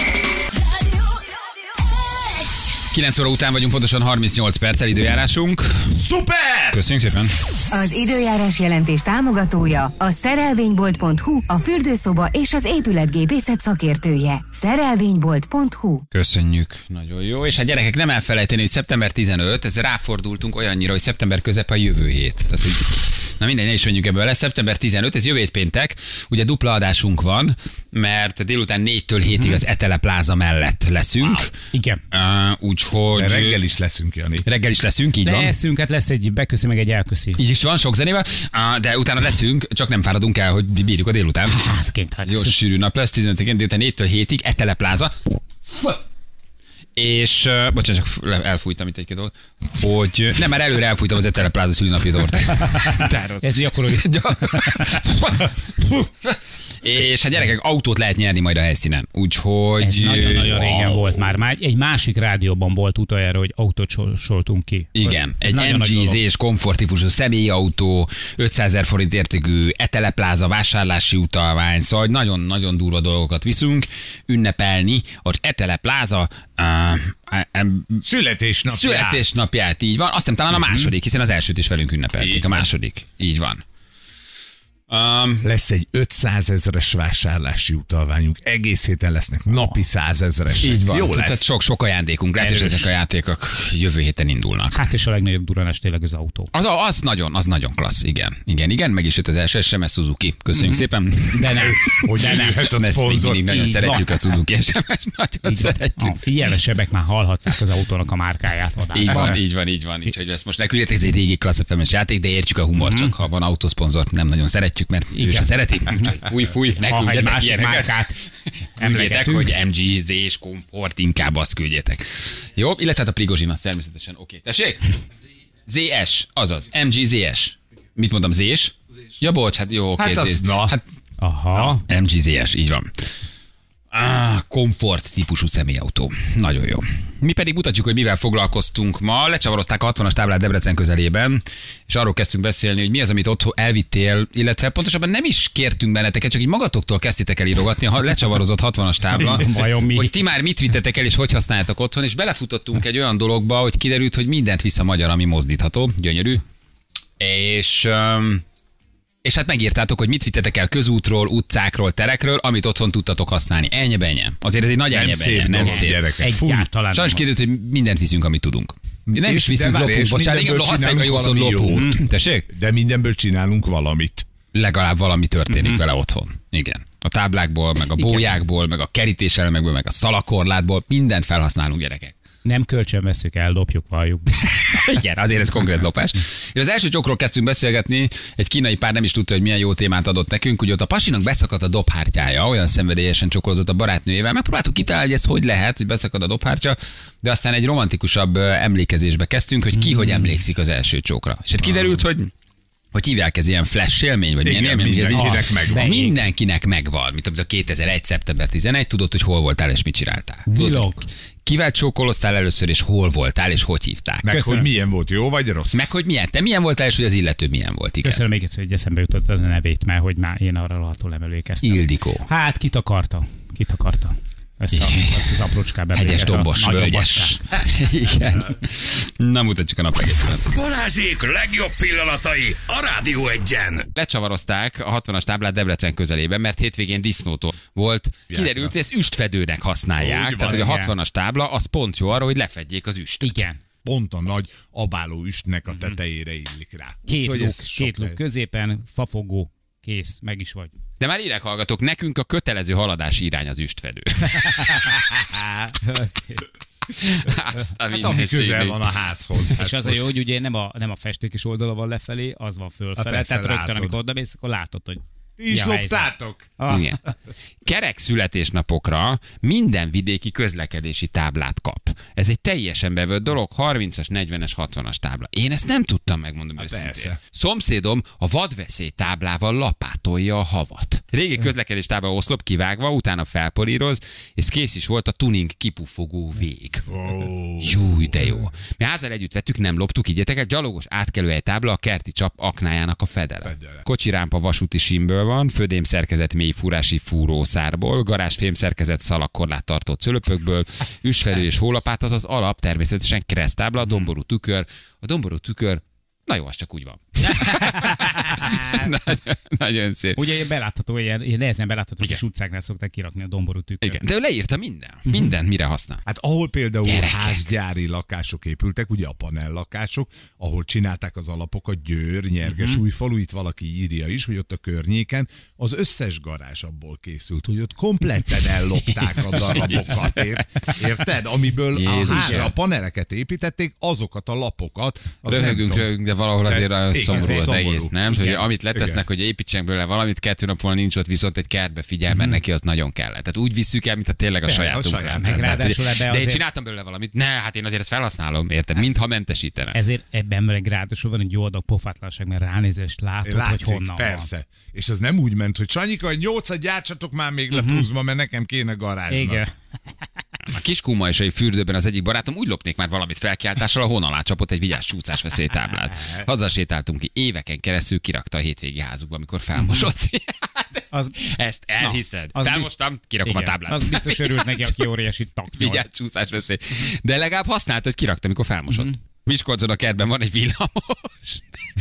9 óra után vagyunk, pontosan 38 perccel időjárásunk. Szuper! Köszönjük szépen! Az időjárás jelentés támogatója a szerelvénybolt.hu, a fürdőszoba és az épületgépészet szakértője. Szerelvénybolt.hu. Köszönjük, nagyon jó. És hát gyerekek, nem elfelejteni, hogy szeptember 15, ez ráfordultunk olyannyira, hogy szeptember közepe a jövő hét. Tehát, hogy na mindegy, ne is menjünk ebből le. Szeptember 15, ez jövő hét péntek, ugye dupla adásunk van, mert délután 4-től 7-ig az Etele Pláza mellett leszünk. Wow. Igen. Úgyhogy... De reggel is leszünk, Jani. Reggel is leszünk, így van. Leszünk, hát lesz egy beköszi, meg egy elköszi. Így is van, sok zenével, de utána leszünk, csak nem fáradunk el, hogy bírjuk a délután. Hát, jó sűrű nap lesz, 15-én délután 4-től 7-ig, Etele Pláza. És, bocsánat, csak elfújtam itt egy-két dolgot, hogy nem, már előre elfújtam az Etele Pláza szülinapi tortát. Ez akkor És hát gyerekek, autót lehet nyerni majd a helyszínen. Úgyhogy... Ez nagyon-nagyon régen volt már. Egy másik rádióban volt utoljára, hogy autót sorsoltunk ki. Igen, egy MG és komforttípusú személyautó, 500 000 forint értékű etelepláza, vásárlási utalvány, szóval nagyon-nagyon durva dolgokat viszünk ünnepelni. Az etelepláza születésnapját, így van. Azt hiszem talán a második, hiszen az elsőt is velünk ünnepelték. A második, így van. Lesz egy 500 000-es vásárlási utalványunk. Egész héten lesznek napi 100 000-esek. Így van. Jó lesz. Tehát sok ajándékunk lesz, és ezek a játékok jövő héten indulnak. Hát és a legnagyobb duranás tényleg az autó. Az nagyon klassz, igen. Meg is jött az első SMS Suzuki. Köszönjük szépen. De nem. Ezt mindig nagyon szeretjük a Suzuki SMS, nagyon szeretjük. A figyelmesebbek már hallhatták az autónak a márkáját. Így van. Úgyhogy ezt most neküldjetek, ez egy régi klassz FM-es játék, de értjük a humor, csak ha van autószponzor, nem nagyon szeretjük, mert ő se szereti. Fúj, ne küldjetek ilyeneket. Emlékeztek, hogy MG, Z-s, komfort, inkább azt küldjetek. Jó, illetve a Prigozsin az természetesen oké. Tessék? ZS, azaz, MG ZS. Mit mondtam, Z-s? Ja, bocs, hát jó, oké. Hát az, na. Aha. MG ZS, így van. Komfort típusú személyautó. Nagyon jó. Mi pedig mutatjuk, hogy mivel foglalkoztunk ma. Lecsavarozták a 60-as táblát Debrecen közelében, és arról kezdtünk beszélni, hogy mi az, amit ott elvittél, illetve pontosabban nem is kértünk benneteket, csak így magatoktól kezdtétek el írogatni a lecsavarozott 60-as tábla, hogy ti már mit vittetek el, és hogy használjátok otthon, és belefutottunk egy olyan dologba, hogy kiderült, hogy mindent visz a magyar, ami mozdítható. Gyönyörű. És hát megírtátok, hogy mit vittetek el közútról, utcákról, terekről, amit otthon tudtatok használni. Ennyi-benye. Azért ez egy nagy ennyi-benye, nem szép. Egyáltalán. Sajnos kiderült, hogy mindent viszünk, amit tudunk. Nem is viszünk lopunk, bocsánat, igen, használjuk a jószor lopunk. Tessék? De mindenből csinálunk valamit. Legalább valami történik vele otthon. Igen. A táblákból, meg a bójákból, meg a kerítéselemekből, meg a szalakorlátból, mindent felhasználunk, gyerekek. Nem kölcsönveszünk el, lopjuk, valljuk. Igen, azért ez konkrét lopás. És az első csokról kezdtünk beszélgetni, egy kínai pár nem is tudta, hogy milyen jó témát adott nekünk, ugye ott a pasinak beszakadt a dobhártyája, olyan szenvedélyesen csokolozott a barátnőjével. Megpróbáltuk kitalálni, hogy ez hogy lehet, hogy beszakad a dobhártya, de aztán egy romantikusabb emlékezésbe kezdtünk, hogy ki hogy emlékszik az első csókra. És hát kiderült, hogy hívják ez ilyen flash élmény, vagy milyen élmény, mindenkinek megvan. Mindenkinek megvan. Mint a 2001. szeptember 11, tudod, hogy hol voltál és mit csináltál. Tudod, kivel csókoloztál először, és hol voltál, és hogy hívták. Meg hogy milyen volt, jó vagy rossz. Meg hogy milyen, te milyen voltál, és hogy az illető milyen volt. Igen. Köszönöm még egyszer, hogy eszembe jutott a nevét, mert hogy már én arra rohadtul nem emlékeztem. Ildikó. Hát kitakarta. Ezt az aprócskába. Hegyes, dombos, völgyes. Igen. Na, mutatjuk a napregényt. Balázsék legjobb pillanatai a Rádió Egyen. Lecsavarozták a 60-as táblát Debrecen közelében, mert hétvégén disznótól volt. Kiderült, hogy ezt üstfedőnek használják. Tehát, hogy a 60-as tábla az pont jó arra, hogy lefedjék az üstöt. Igen. Pont a nagy abáló üstnek a tetejére illik rá. Két luk középen, fafogó, kész, meg is vagy. De már írek hallgatok, nekünk a kötelező haladási irány az üstfedő. Ami közel van a házhoz. És az a jó, hogy ugye nem a festékes oldala van lefelé, az van fölfele. Tehát rögtön, amikor oda mész, akkor látod, hogy is loptátok. Igen. Kerek születésnapokra minden vidéki közlekedési táblát kap. Ez egy teljesen bevett dolog, 30-as, 40-es, 60-as tábla. Én ezt nem tudtam, megmondom őszintén. Persze. Szomszédom a vadveszély táblával lapátolja a havat. Régi közlekedés tábla oszlop kivágva, utána felporíroz, és kész is volt a tuning kipufogó vég. Júj, de jó. Mi házzal együtt vettük, nem loptuk, igyetek, gyalogos átkelőhely tábla a kerti csap aknájának a fedele. Kocsirámpa vasúti símből van, födém szerkezet mélyfúrási fúrószárból, garázsfém szerkezet szalagkorlát tartó cölöpökből, üstfedő és hólapát, az az alap, természetesen kereszttábla, a domború tükör. A domború tükör, na jó, az csak úgy van. Nagyon szép. Ugye ilyen belátható, ilyen nehezen belátható, kis utcáknál szokták kirakni a domború tükröt. Igen, de ő leírta mindent, mire használ. Hát ahol például házgyári lakások épültek, ugye a panellakások, ahol csinálták az alapokat, Győr, Nyergesújfalu, itt valaki írja is, hogy ott a környéken az összes garázs abból készült, hogy ott kompletten ellopták a darabokat, érted? Amiből a paneleket építették, azokat a lapokat. Röhögünk, de valahol azért szomorú az egész, nem? Igen, Hogy amit letesznek, hogy építsenek belőle valamit, 2 nap volna nincs ott, viszont egy kertbe figyel, mert neki az nagyon kell. Tehát úgy visszük el, mint a tényleg a sajátunk. De én csináltam belőle valamit. Ne, hát én azért ezt felhasználom, érted? Mintha mentesítene. Ezért ebben meg ráadásul van egy jó adag pofátlanság, mert ránézést látod, hogy honnan persze. van. És az nem úgy ment, hogy Sanyika, hogy 8-at gyártsatok már még le pluszba, mert nekem kéne garázsnak. Igen. A Kiskunmajsai fürdőben az egyik barátom úgy lopnék már valamit felkiáltással, ahol alá csapott egy vigyázz csúszás veszélytáblát. Hazasétáltunk ki, éveken keresztül kirakta a hétvégi házukba, amikor felmosott. Ezt elhiszed. Felmostam, kirakom a táblát. Az biztos örült neki, aki óriási taknyol. Vigyázz csúszás veszély. De legalább használta, hogy kirakta, amikor felmosott. Miskolcon a kertben van egy villamos.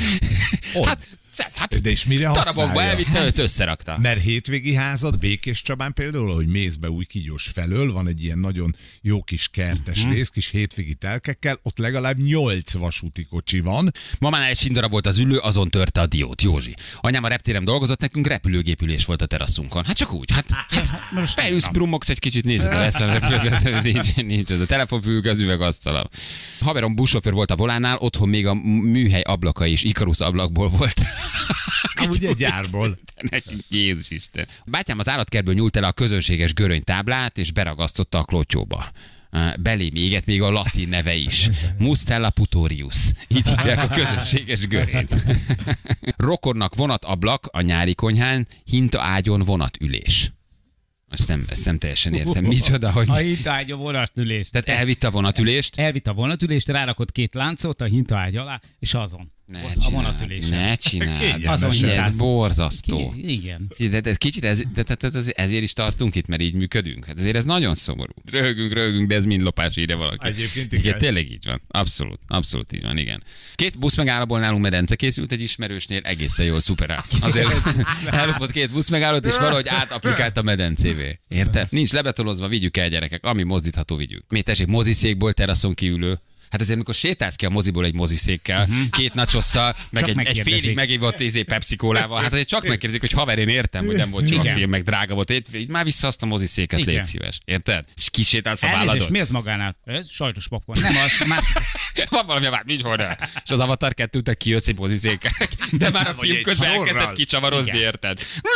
De és mire használja? Darabokba elvitte, összerakta. Mert hétvégi házad Békés Csabán például, hogy mész be Újkigyós felől, van egy ilyen nagyon jó kis kertes rész, kis hétvégi telkekkel, ott legalább 8 vasúti kocsi van. Mamánál egy sindarab volt az ülő, azon törte a diót, Józsi. Anyám a reptéren dolgozott, nekünk repülőgépülés volt a teraszunkon. Hát csak úgy, beülsz, brummogsz egy kicsit, nézed el ezt a repülőgépet, nincs ez a telefonfülke, az üvegasztalam. Haverom buszsofőr volt a volánnál, otthon még a műhely ablaka és Ikarus ablakból volt. Ugye gyárból. Jézus Isten. Bátyám az állatkertből nyúlt el a közönséges görény-táblát, és beragasztotta a klotyóba. Belém égett még a latin neve is. Mustella putorius. Így hívják a közönséges görényt. Rokonnak vonatablak a nyári konyhán, hinta ágyon vonatülés. Ezt nem teljesen értem. Micsoda, hogy... A hintaágy a vonatülést. Tehát elvitte a vonatülést? Elvitte a vonatülést, rárakott 2 láncot a hintaágy alá, és azon. A vonatülésen. Ne csináld. Azon ez borzasztó. Igen. De kicsit ezért is tartunk itt, mert így működünk. Hát ezért ez nagyon szomorú. Röhögünk, de ez mind lopás, írja valaki. Egyébként igen. Tényleg így van. Abszolút így van, igen. 2 buszmegállóból nálunk medence készült egy ismerősnél, egészen jól szuperál. Azért ellopott 2 buszmegállót, és valahogy átaplikált a medencévé. Érted? Nincs lebetolozva, vigyük el, gyerekek. Ami mozdítható, vigyük. Mi tessék, moziszékból teraszon kiülő. Hát azért, amikor sétálsz ki a moziból egy moziszékkel, 2 nachosszal, meg egy félig megívott Pepsi-kólával, hát azért csak megkérdezik, hogy haver, én értem, hogy nem volt jó a film, meg drága volt, így már vissza azt a moziszéket, légy szíves. Érted? És kisétálsz a válladon. Mi az magánál? Ez sajtos popcorn. Nem az, már... Van valami a micsoda. És az Avatar 2-tek kijössz egy moziszékkel. De már a film közben elkezdett kicsavarozni, érted?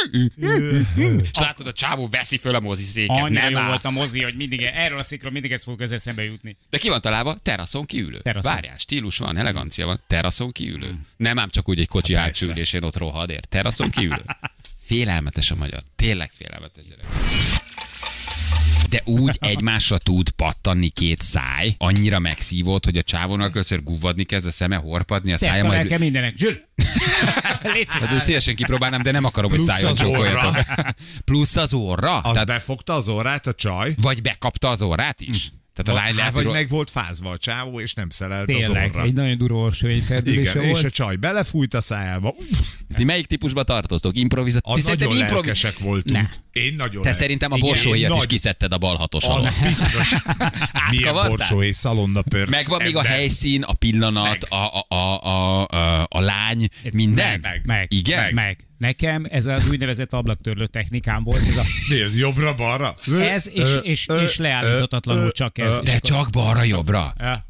És látod, a csávó veszi föl a moziszéket. Annyira jó volt a mozi, hogy mindig erről a székről mindig ez fog eszembe jutni. De ki van találva? Teraszon kiülő. Várjál, stílus van, elegancia van. Teraszon kiülő. Nem ám csak úgy egy kocsi hátsó ülésén ott rohad, ért. Teraszon kiülő. Félelmetes a magyar. Tényleg félelmetes, gyerek. De úgy egymásra tud pattanni 2 száj, annyira megszívott, hogy a csávónak először guvadni kezd a szeme, horpadni a szája, majd... Tesztelek mindenek, Zsül! Azért szívesen kipróbálnám, de nem akarom, hogy szájon csókoljatok. Plusz az orra? Az tehát... befogta az orrát a csaj? Vagy bekapta az orrát is? Tehát a lány lehet, vagy meg volt fázva a csávó, és nem szelelt tényleg, az orra. Egy nagyon durva orsövényferdülése volt. És a csaj belefújt a szájába. Ti melyik típusba tartoztok? Improvizáció? Az nagyon lelkesek voltunk. Ne. Én nagyon Te szerintem a borsóhéjat is kiszedted a bal hatoson. Biztos. Milyen borsóhé, szalonna pörc. Megvan még a helyszín, a pillanat, a lány, minden? Meg. Igen? Meg. Nekem ez az úgynevezett ablaktörlő technikám volt. Ez a... Jobbra-balra? Ez, és leállíthatatlanul csak ez. De csak balra-jobbra?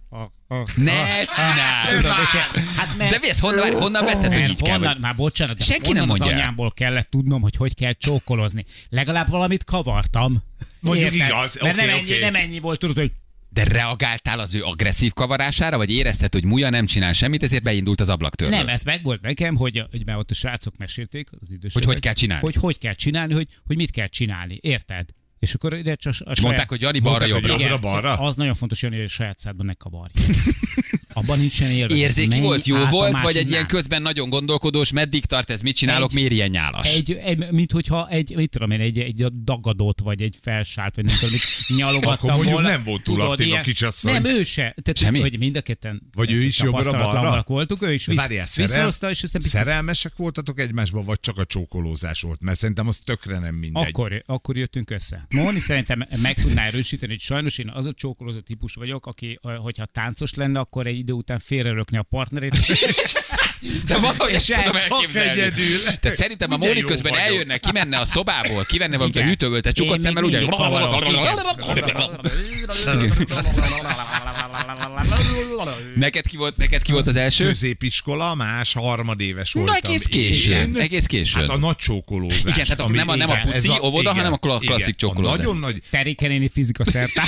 Ne csináld! De mi ez, honnan vetted, hogy így kell? Már bocsánat, senki nem mondja. Az anyámból kellett tudnom, hogy kell csókolozni. Legalább valamit kavartam. Mondjuk igaz. Mert nem ennyi volt, tudod, hogy de reagáltál az ő agresszív kavarására, vagy érezted, hogy Muja nem csinál semmit, ezért beindult az ablaktörlő? Nem, ez meg volt nekem, hogy már ott a srácok mesélték, az idősek. Hogy kell csinálni? Hogy kell csinálni, hogy mit kell csinálni, érted? És akkor ide csak a mondták, hogy Jani balra-jobbra. Az nagyon fontos, Jani, hogy a saját szádban ne kavarj. Abban nincsen élvezet. Érzéki volt, jó volt, vagy egy ilyen közben nagyon gondolkodós, meddig tart ez, mit csinálok, miért ilyen nyálas? Mint hogyha egy dagadót, vagy egy felsált, vagy nem tudom, mit nyalogattam akkor volna. nem volt túl aktív a kicsasszony. Nem, ő se. Tehát, hogy mind a ketten vagy ő is jobbra-balra voltunk, ő is visszahozta, és aztán szerelmesek voltatok egymásba, vagy csak a csókolózás volt? Mert szerintem az tökre nem mindegy. Akkor jöttünk össze. Móni szerintem meg tudná erősíteni, hogy sajnos én az a csókolózó típus vagyok, aki, hogyha táncos lenne, akkor egy idő után félrerökni a partnerét. De valahogy ezt tudom elképzelni. Tehát szerintem a Móni közben eljönne, kimenne a szobából, kivenne valamit a hűtőből, te csukott szemmel ugyan. Neked ki volt az első? Középiskola, harmadéves voltam. Na, egész későn. Hát a nagy csókolózás. Igen, tehát nem a puszi óvoda, hanem a klasszik csókolózás. Nagyon nagy. Terike néni fizika szertár.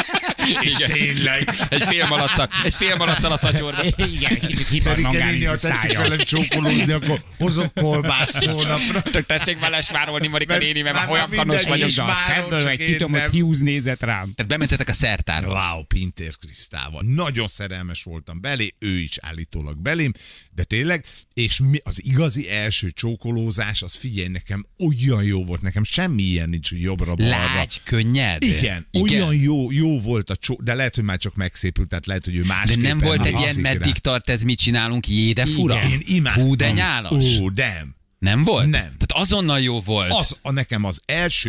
És tényleg. Egy fél malacsal a szatyorba. Igen, kicsit hipermangániz a szája. Tetszik velem csókolózni, akkor hozok kolbászt holnapra. Tessék vele smárolni, Marika néni, mert olyan kanos vagyok. De a szemből egy kitomott hiúz nézett rám. Tehát bementetek a szertárba. Wow, Pintér Krisztával. Nagyon szerelmes voltam belé, ő is állítólag belém, de tényleg, és az igazi első csókolózás, az figyelj, nekem olyan jó volt, nekem semmi ilyen nincs, hogy jobbra-balra. Lágy, könnyed. Igen, olyan jó volt a de lehet, hogy már csak megszépült, tehát lehet, hogy ő másképpen. De nem volt egy ilyen, meddig tart ez, mit csinálunk, jéde fura? Én imádtam. Hú, de nyálas. Nem volt? Nem. Tehát azonnal jó volt. Nekem az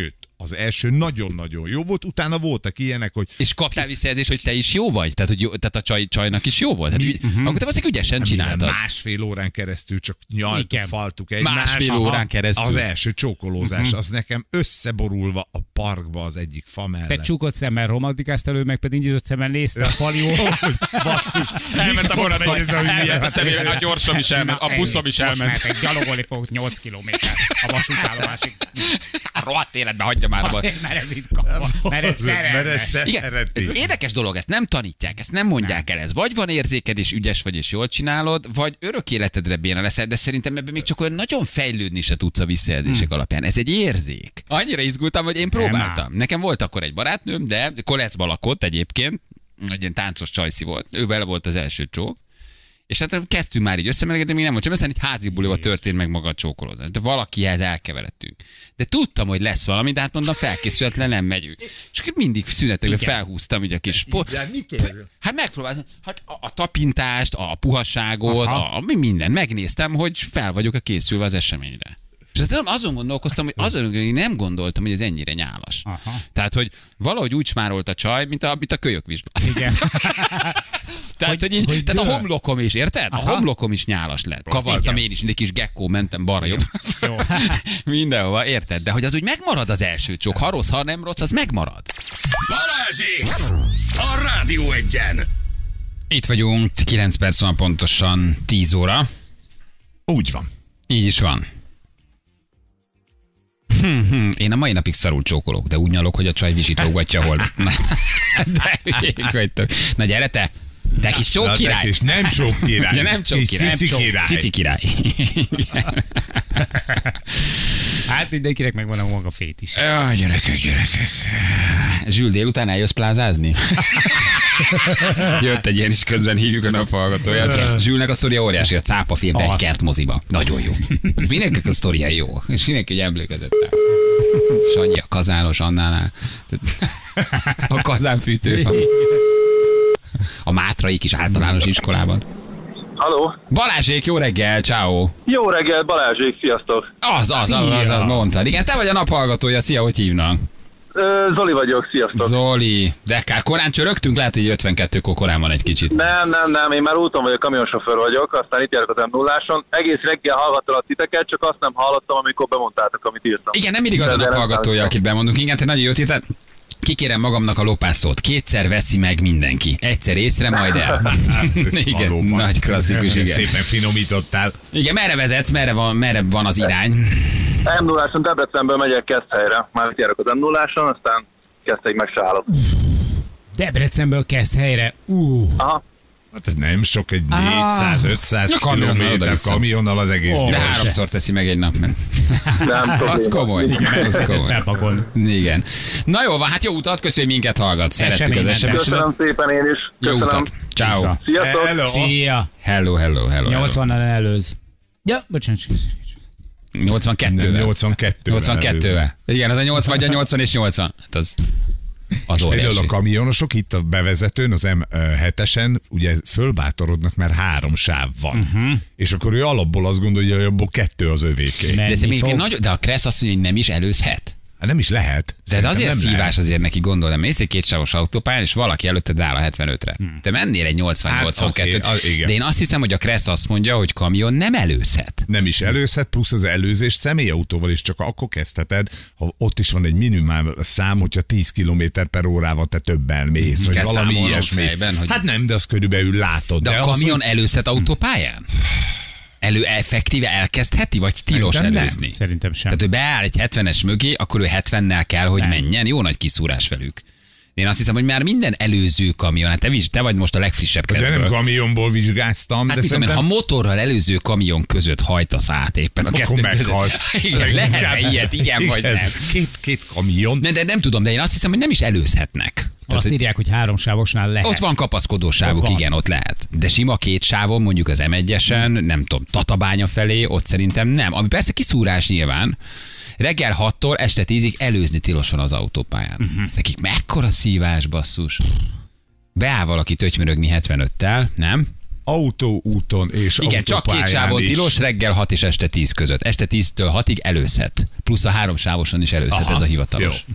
első nagyon-nagyon jó volt, utána voltak ilyenek, hogy... És kaptál visszajelzést, hogy te is jó vagy? Tehát a csajnak is jó volt? Akkor te valószínűleg ügyesen csináltad. Másfél órán keresztül csak nyaltuk, faltuk egymást. Másfél órán keresztül. Az első csókolózás, az nekem összeborulva a parkba az egyik fa mellett. Te csukott szemmel romantikáztál, ő meg pedig nyitott szemmel nézte a falió. Basszus. Elment a borra megnézni, hogy milyen. A személy, a gyorsom is elment, a buszom is elment. Most gyalogolni fogok 8 kilométer a vasútállomásig. A rohadt életben hagyja már a Mert ez itt kapva, mert ez szerelme. Érdekes dolog, ezt nem tanítják, ezt nem mondják el. Ez vagy van érzéked, és ügyes vagy, és jól csinálod, vagy örök életedre béna leszel, de szerintem ebben még csak olyan nagyon fejlődni se tudsz a visszajelzések alapján. Ez egy érzék. Annyira izgultam, hogy én próbáltam. Nekem volt akkor egy barátnőm, de Koleszba lakott egyébként, egy ilyen táncos csajszi volt. Ővel volt az első csók. És hát kezdtünk már így összemelegedni, még nem volt, csak aztán egy házi buliba történt meg maga a csókolózás. De valakihez elkeveredtünk. De tudtam, hogy lesz valami, de hát mondom, felkészületlen nem megyünk. És akkor mindig szünetekben felhúztam így a kis De mit érő? Hát megpróbáltam, hát a tapintást, a puhasságot, minden. Megnéztem, hogy fel vagyok a készülve az eseményre. És azon gondolkoztam, hogy én nem gondoltam, hogy ez ennyire nyálas. Aha. Tehát, hogy valahogy úgy smárolt a csaj, mint a kölyökvizsgálat. Igen. Tehát, tehát a homlokom is, érted? Aha. A homlokom is nyálas lett. Kavartam én is, mint egy kis gekkó, mentem balra-jobb. Mindenhova, érted? De hogy az úgy megmarad az első csók. Ha rossz, ha nem rossz, az megmarad. Balázsék! A Rádió Egyen! Itt vagyunk, 9 perc van pontosan 10 óra. Úgy van. Így is van. Én a mai napig szarul csókolok, de úgy nyalok, hogy a csaj visítógatja hol. De hülyék vagytok. Na gyere te! Te kis csók király! És nem csók király. Ja, nem csók király. Cici király. Hát mindenkinek megvan a maga fét is. Gyerekek. Zsül, délután eljössz plázázni? Jött egy ilyen is, közben hívjuk a naphallgatóját. Zsülnek a sztoria óriási, a cápafilmbe egy kertmoziba. Nagyon jó. Mindenkinek a sztoria jó, és mindenki egy emlékezett rá. Sanyi a kazános Annánál. A kazánfűtő. A Mátraik is általános iskolában. Halló? Balázsék, jó reggel, ciao. Jó reggel, Balázsék, sziasztok. Az mondtad. Igen, te vagy a naphallgatója, szia, hogy hívnak? Zoli vagyok, sziasztok. Zoli, de kár korán csörögtünk, lehet, hogy 52-kor korán van egy kicsit. Nem, én már úton vagyok, kamionsofőr vagyok, aztán itt járok az M0-áson. Egész reggel hallgattalak titeket, csak azt nem hallottam, amikor bemondtátok, amit írtam. Igen, nem mindig az a naphallgatója, akit bemondunk. Igen, te nagyon jót írtál. Kikérem magamnak a lopászót. 2-szer veszi meg mindenki. Egyszer észre, majd el. Igen, nagy klasszikus, igen. Szépen finomítottál. Igen, merre vezetsz, merre van az irány? M0-áson Debrecenből megyek Keszthelyre. Már itt járok az M0-áson, aztán Keszthelyig meg se állok. Debrecenből Keszthelyre? Aha. Hát ez nem sok, egy 400-500 kilométer kamionnal az egész. De 3-szor teszi meg egy nap, mert az komoly. Igen. Na jó van, hát jó utat, köszönjük, hogy minket hallgat. Szerettük az SMS-et. Köszönöm szépen én is. Jó utat. Ciao. Sziasztok. Szia. Hello. 80-nal előz. Ja, bocsánat. 82-vel. Igen, az a 8 vagy a 80 és 80. Hát az például a kamionosok itt a bevezetőn, az M7-esen ugye fölbátorodnak, mert 3 sáv van. És akkor ő alapból azt gondolja, hogy abból 2 az övéké. De a Kressz azt mondja, hogy nem is előzhet. Hát nem is lehet. De azért nem szívás lehet. azért neki, gondolom, mész egy kétsávos autópályán, és valaki előtted áll a 75-re. Te mennél egy 80-82-t. Hát, okay, de én azt hiszem, hogy a Kressz azt mondja, hogy kamion nem előzhet. Nem is előzhet, plusz az előzés személyautóval is csak akkor kezdheted, ha ott is van egy minimál szám, hogyha 10 km/h te többen mész, vagy Kell valami számolnod ilyesmi. fejben, hogy... Hát nem, de azt körülbelül látod. De a kamion előzhet autópályán? Effektíve elkezdheti, vagy tilos Szerintem előzni? nem. Szerintem sem. Tehát ő beáll egy 70-es mögé, akkor ő 70-nel kell, hogy menjen. Jó nagy kiszúrás velük. Én azt hiszem, hogy már minden előző kamion, hát te vagy most a legfrissebb De Kresszből. nem kamionból vizsgáztam, Hát de mit tudom én, szerintem... ha motorral előző kamion között hajtasz át éppen a Akkor kettő meghalsz. között. Igen, lehet ilyet, igen, vagy nem. Két kamion. De nem tudom, de én azt hiszem, hogy nem is előzhetnek. Azt írják, hogy 3 sávosnál lehet. Ott van kapaszkodó sávok, Ott van. igen, ott lehet. De sima 2 sávon, mondjuk az M1-esen, nem tudom, Tatabánya felé, ott szerintem nem. Ami persze kiszúrás nyilván. Reggel 6-tól este 10-ig előzni tilosan az autópályán. Ez nekik mekkora szívás, basszus. Beáll valaki tötymörögni 75-tel, nem? Autóúton és Igen, csak 2 sávon is. tilos, reggel 6 és este 10 között. Este 10-től 6-ig előzhet. Plusz a 3 sávoson is előzhet, Aha, ez a hivatalos. jó.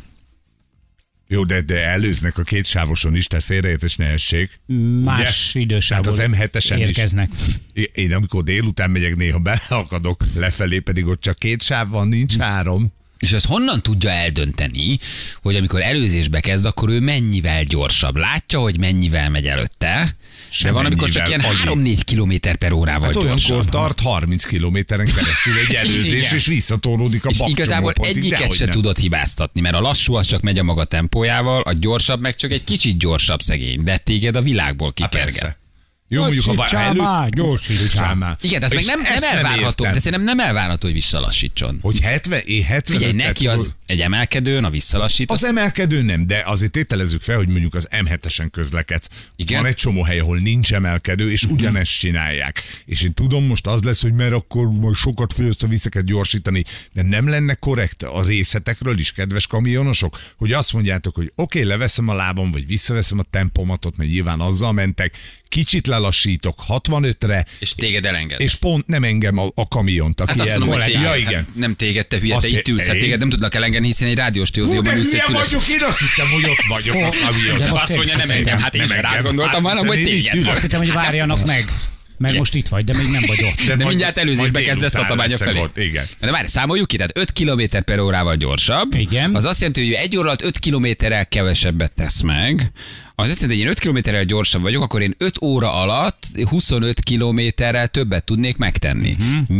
Jó, de előznek a 2 sávoson is, tehát félreértés ne essék. Más Ugye? idősávból Hát az M7-esen érkeznek. is. Én amikor délután megyek, néha beleakadok, lefelé pedig ott csak 2 sáv van, nincs 3. És ezt honnan tudja eldönteni, hogy amikor előzésbe kezd, akkor ő mennyivel gyorsabb? Látja, hogy mennyivel megy előtte, de van, amikor csak ilyen 3-4 km/h-val Hát olyankor gyorsabb. tart 30 kilométeren keresztül egy előzés, és visszatolódik a És bakcsomópontig. igazából egyiket Dehogy se nem. tudod hibáztatni, mert a lassú az csak megy a maga tempójával, a gyorsabb meg csak egy kicsit gyorsabb szegény, de téged a világból kikerget. Persze. Jó, mondjuk ha Gyorsítsál már. Igen, de ez meg És nem ezt elvárható, értem. de szerintem nem elvárható, hogy visszalassítson. Hogy 70. Figyelj, neki az egy emelkedőn, a visszalassít, Az emelkedő nem, de azért tételezzük fel, hogy mondjuk az M7-esen közlekedsz. Igen. Van egy csomó hely, ahol nincs emelkedő, és ugyanezt csinálják. És én tudom, most az lesz, hogy mert akkor majd sokat fogyaszt, vissza kell gyorsítani, de nem lenne korrekt a részletekről is, kedves kamionosok, hogy azt mondjátok, hogy oké, leveszem a lábam, vagy visszaveszem a tempomatot, mert nyilván azzal mentek, kicsit lelassítok 65-re, és téged elenged. és pont nem engem a kamiont, aki Hát azt mondom, hogy téged, ja, igen. hát nem téged, te hülye, te Azt itt ülsz, hát én- téged nem tudnak elengedni, hiszen egy rádiós stúdióban ülsz egy Hülye füles. vagyok, én azt hittem, hogy ott vagyok a kamion. De most Azt mondja, nem engem, hát én Nem sem engem. rád gondoltam, Hát hanem, hogy hiszen én itt téged. ülök. Azt hittem, hogy várjanak meg. Mert most itt vagy, de még nem vagy ott. De majd- mindjárt előzésbe majd kezdesz délután Tatabánya leszek felé. ott, igen. De várj, számoljuk ki, tehát 5 km/h gyorsabb. Igen. Az azt jelenti, hogy ő 1 óra alatt 5 kilométerrel kevesebbet tesz meg. Az azt jelenti, hogy én 5 kilométerrel gyorsabb vagyok, akkor én 5 óra alatt 25 kilométerrel többet tudnék megtenni.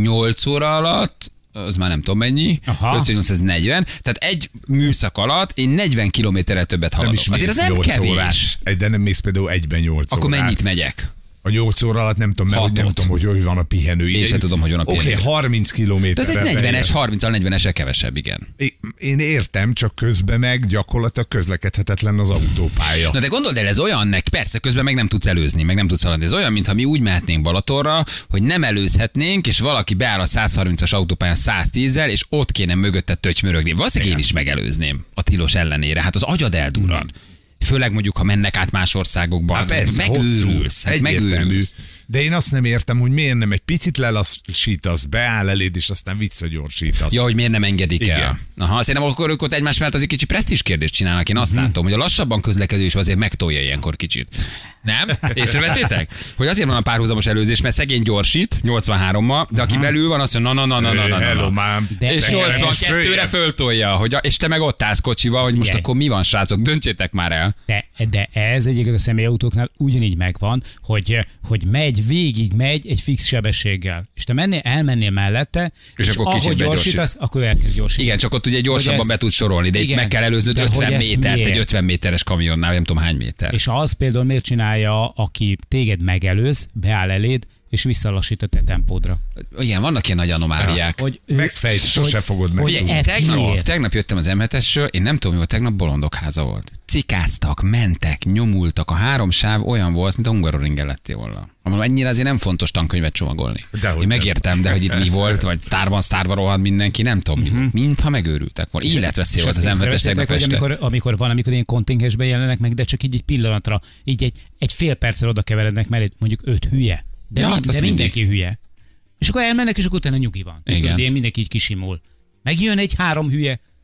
8 óra alatt az már nem tudom mennyi, Aha. 540, tehát egy műszak alatt én 40 kilométerrel többet Nem haladok. is Azért az mész nem 8 kevés. órás. De nem mész például egyben 8 Akkor órát. mennyit megyek? A 8 óra alatt nem tudom, mert hogy nem Hatot. tudom, hogy van a pihenő Én idő. sem tudom, hogy van a pihenő Oké, idő. 30 kilométer. De ez egy 40-es, 30-al 40-esre kevesebb, igen. Én értem, csak közben meg gyakorlatilag közlekedhetetlen az autópálya. Na de gondold el, ez olyan, persze közben meg nem tudsz előzni, meg nem tudsz haladni. Ez olyan, mintha mi úgy mehetnénk Balatonra, hogy nem előzhetnénk, és valaki beáll a 130-as autópályán 110-zel, és ott kéne mögötte tötymörögni. Valószínűleg én is megelőzném a tilos ellenére. Hát az agyad eldurran. Főleg mondjuk, ha mennek át más országokba. Hát persze, megőrülsz. Hát egyértelmű. megőrülsz. De én azt nem értem, hogy miért nem egy picit lelassítasz, beáll eléd, és aztán visszagyorsítasz. Ja, hogy miért nem engedik Igen. el. Aha, szerintem akkor ők ott egymás mellett azért kicsi presztízs kérdést csinálnak. Én azt látom, hogy a lassabban közlekedő is azért megtolja ilyenkor kicsit. Nem? Észrevettétek? Hogy azért van a párhuzamos előzés, mert szegény gyorsít 83-mal, de aki belül van, azt mondja, na. Hello, mám. És 82-re föltolja, hogy és te meg ott állsz kocsival, hogy most Figyelj. akkor mi van, srácok, döntsétek már el. De ez egyébként a személyautóknál ugyanígy megvan, hogy végig megy egy fix sebességgel. És te elmennél mellette, És akkor kicsit ahogy gyorsítasz, akkor elkezd gyorsítani. Igen, csak ott ugye gyorsabban Hogy ez- be tudsz sorolni, de itt Igen, meg kell előznöd de 50 hogy ez métert, egy miért? 50 méteres kamionnál, nem tudom hány méter. És az például miért csinálja, aki téged megelőz, beáll eléd, és visszalassít a te tempódra. Igen, vannak ilyen nagy anomáliák. Hogy Megfejt, sose fogod hogy megtudni. ez miért? Tegnap jöttem az M7-esről, én nem tudom, mi volt, tegnap bolondok háza volt. Cikáztak, mentek, nyomultak, a 3 sáv olyan volt, mint a Hungaroringen lettél volna. Mondom, ennyire azért nem fontos tankönyvet csomagolni. Dehogy Én nem. megértem, de hogy itt mi volt, vagy sztárban rohad mindenki, nem tudom mi volt. Mintha megőrültek volna. Életveszély volt az M7-es tegnap észrevettétek, este. hogy amikor ilyen kontingensben jelennek meg, de csak így egy pillanatra, így egy fél perccel oda keverednek mellé, mondjuk 5 hülye. De, Ja, hát az de mindenki mindig. hülye. És akkor elmennek, és akkor utána nyugi van. Igen. Tudod, ilyen mindenki így kisimul. Megjön egy 3 hülye,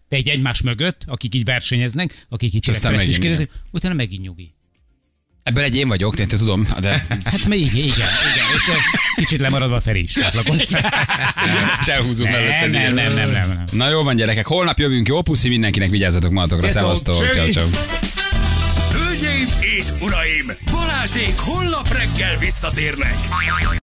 De egy egymás mögött, akik így versenyeznek, akik így tényleg is kérdezik, utána megint nyugi. Ebből egy én vagyok, te tudom, de... Hát igen. És kicsit lemaradva Feri is csatlakozni. Elhúzunk mellett. Nem. Na jó van, gyerekek, holnap jövünk, jó puszi mindenkinek, vigyázzatok magatokra, szevasztok, ciao. Hölgyeim és uraim, Balázsék holnap reggel visszatérnek.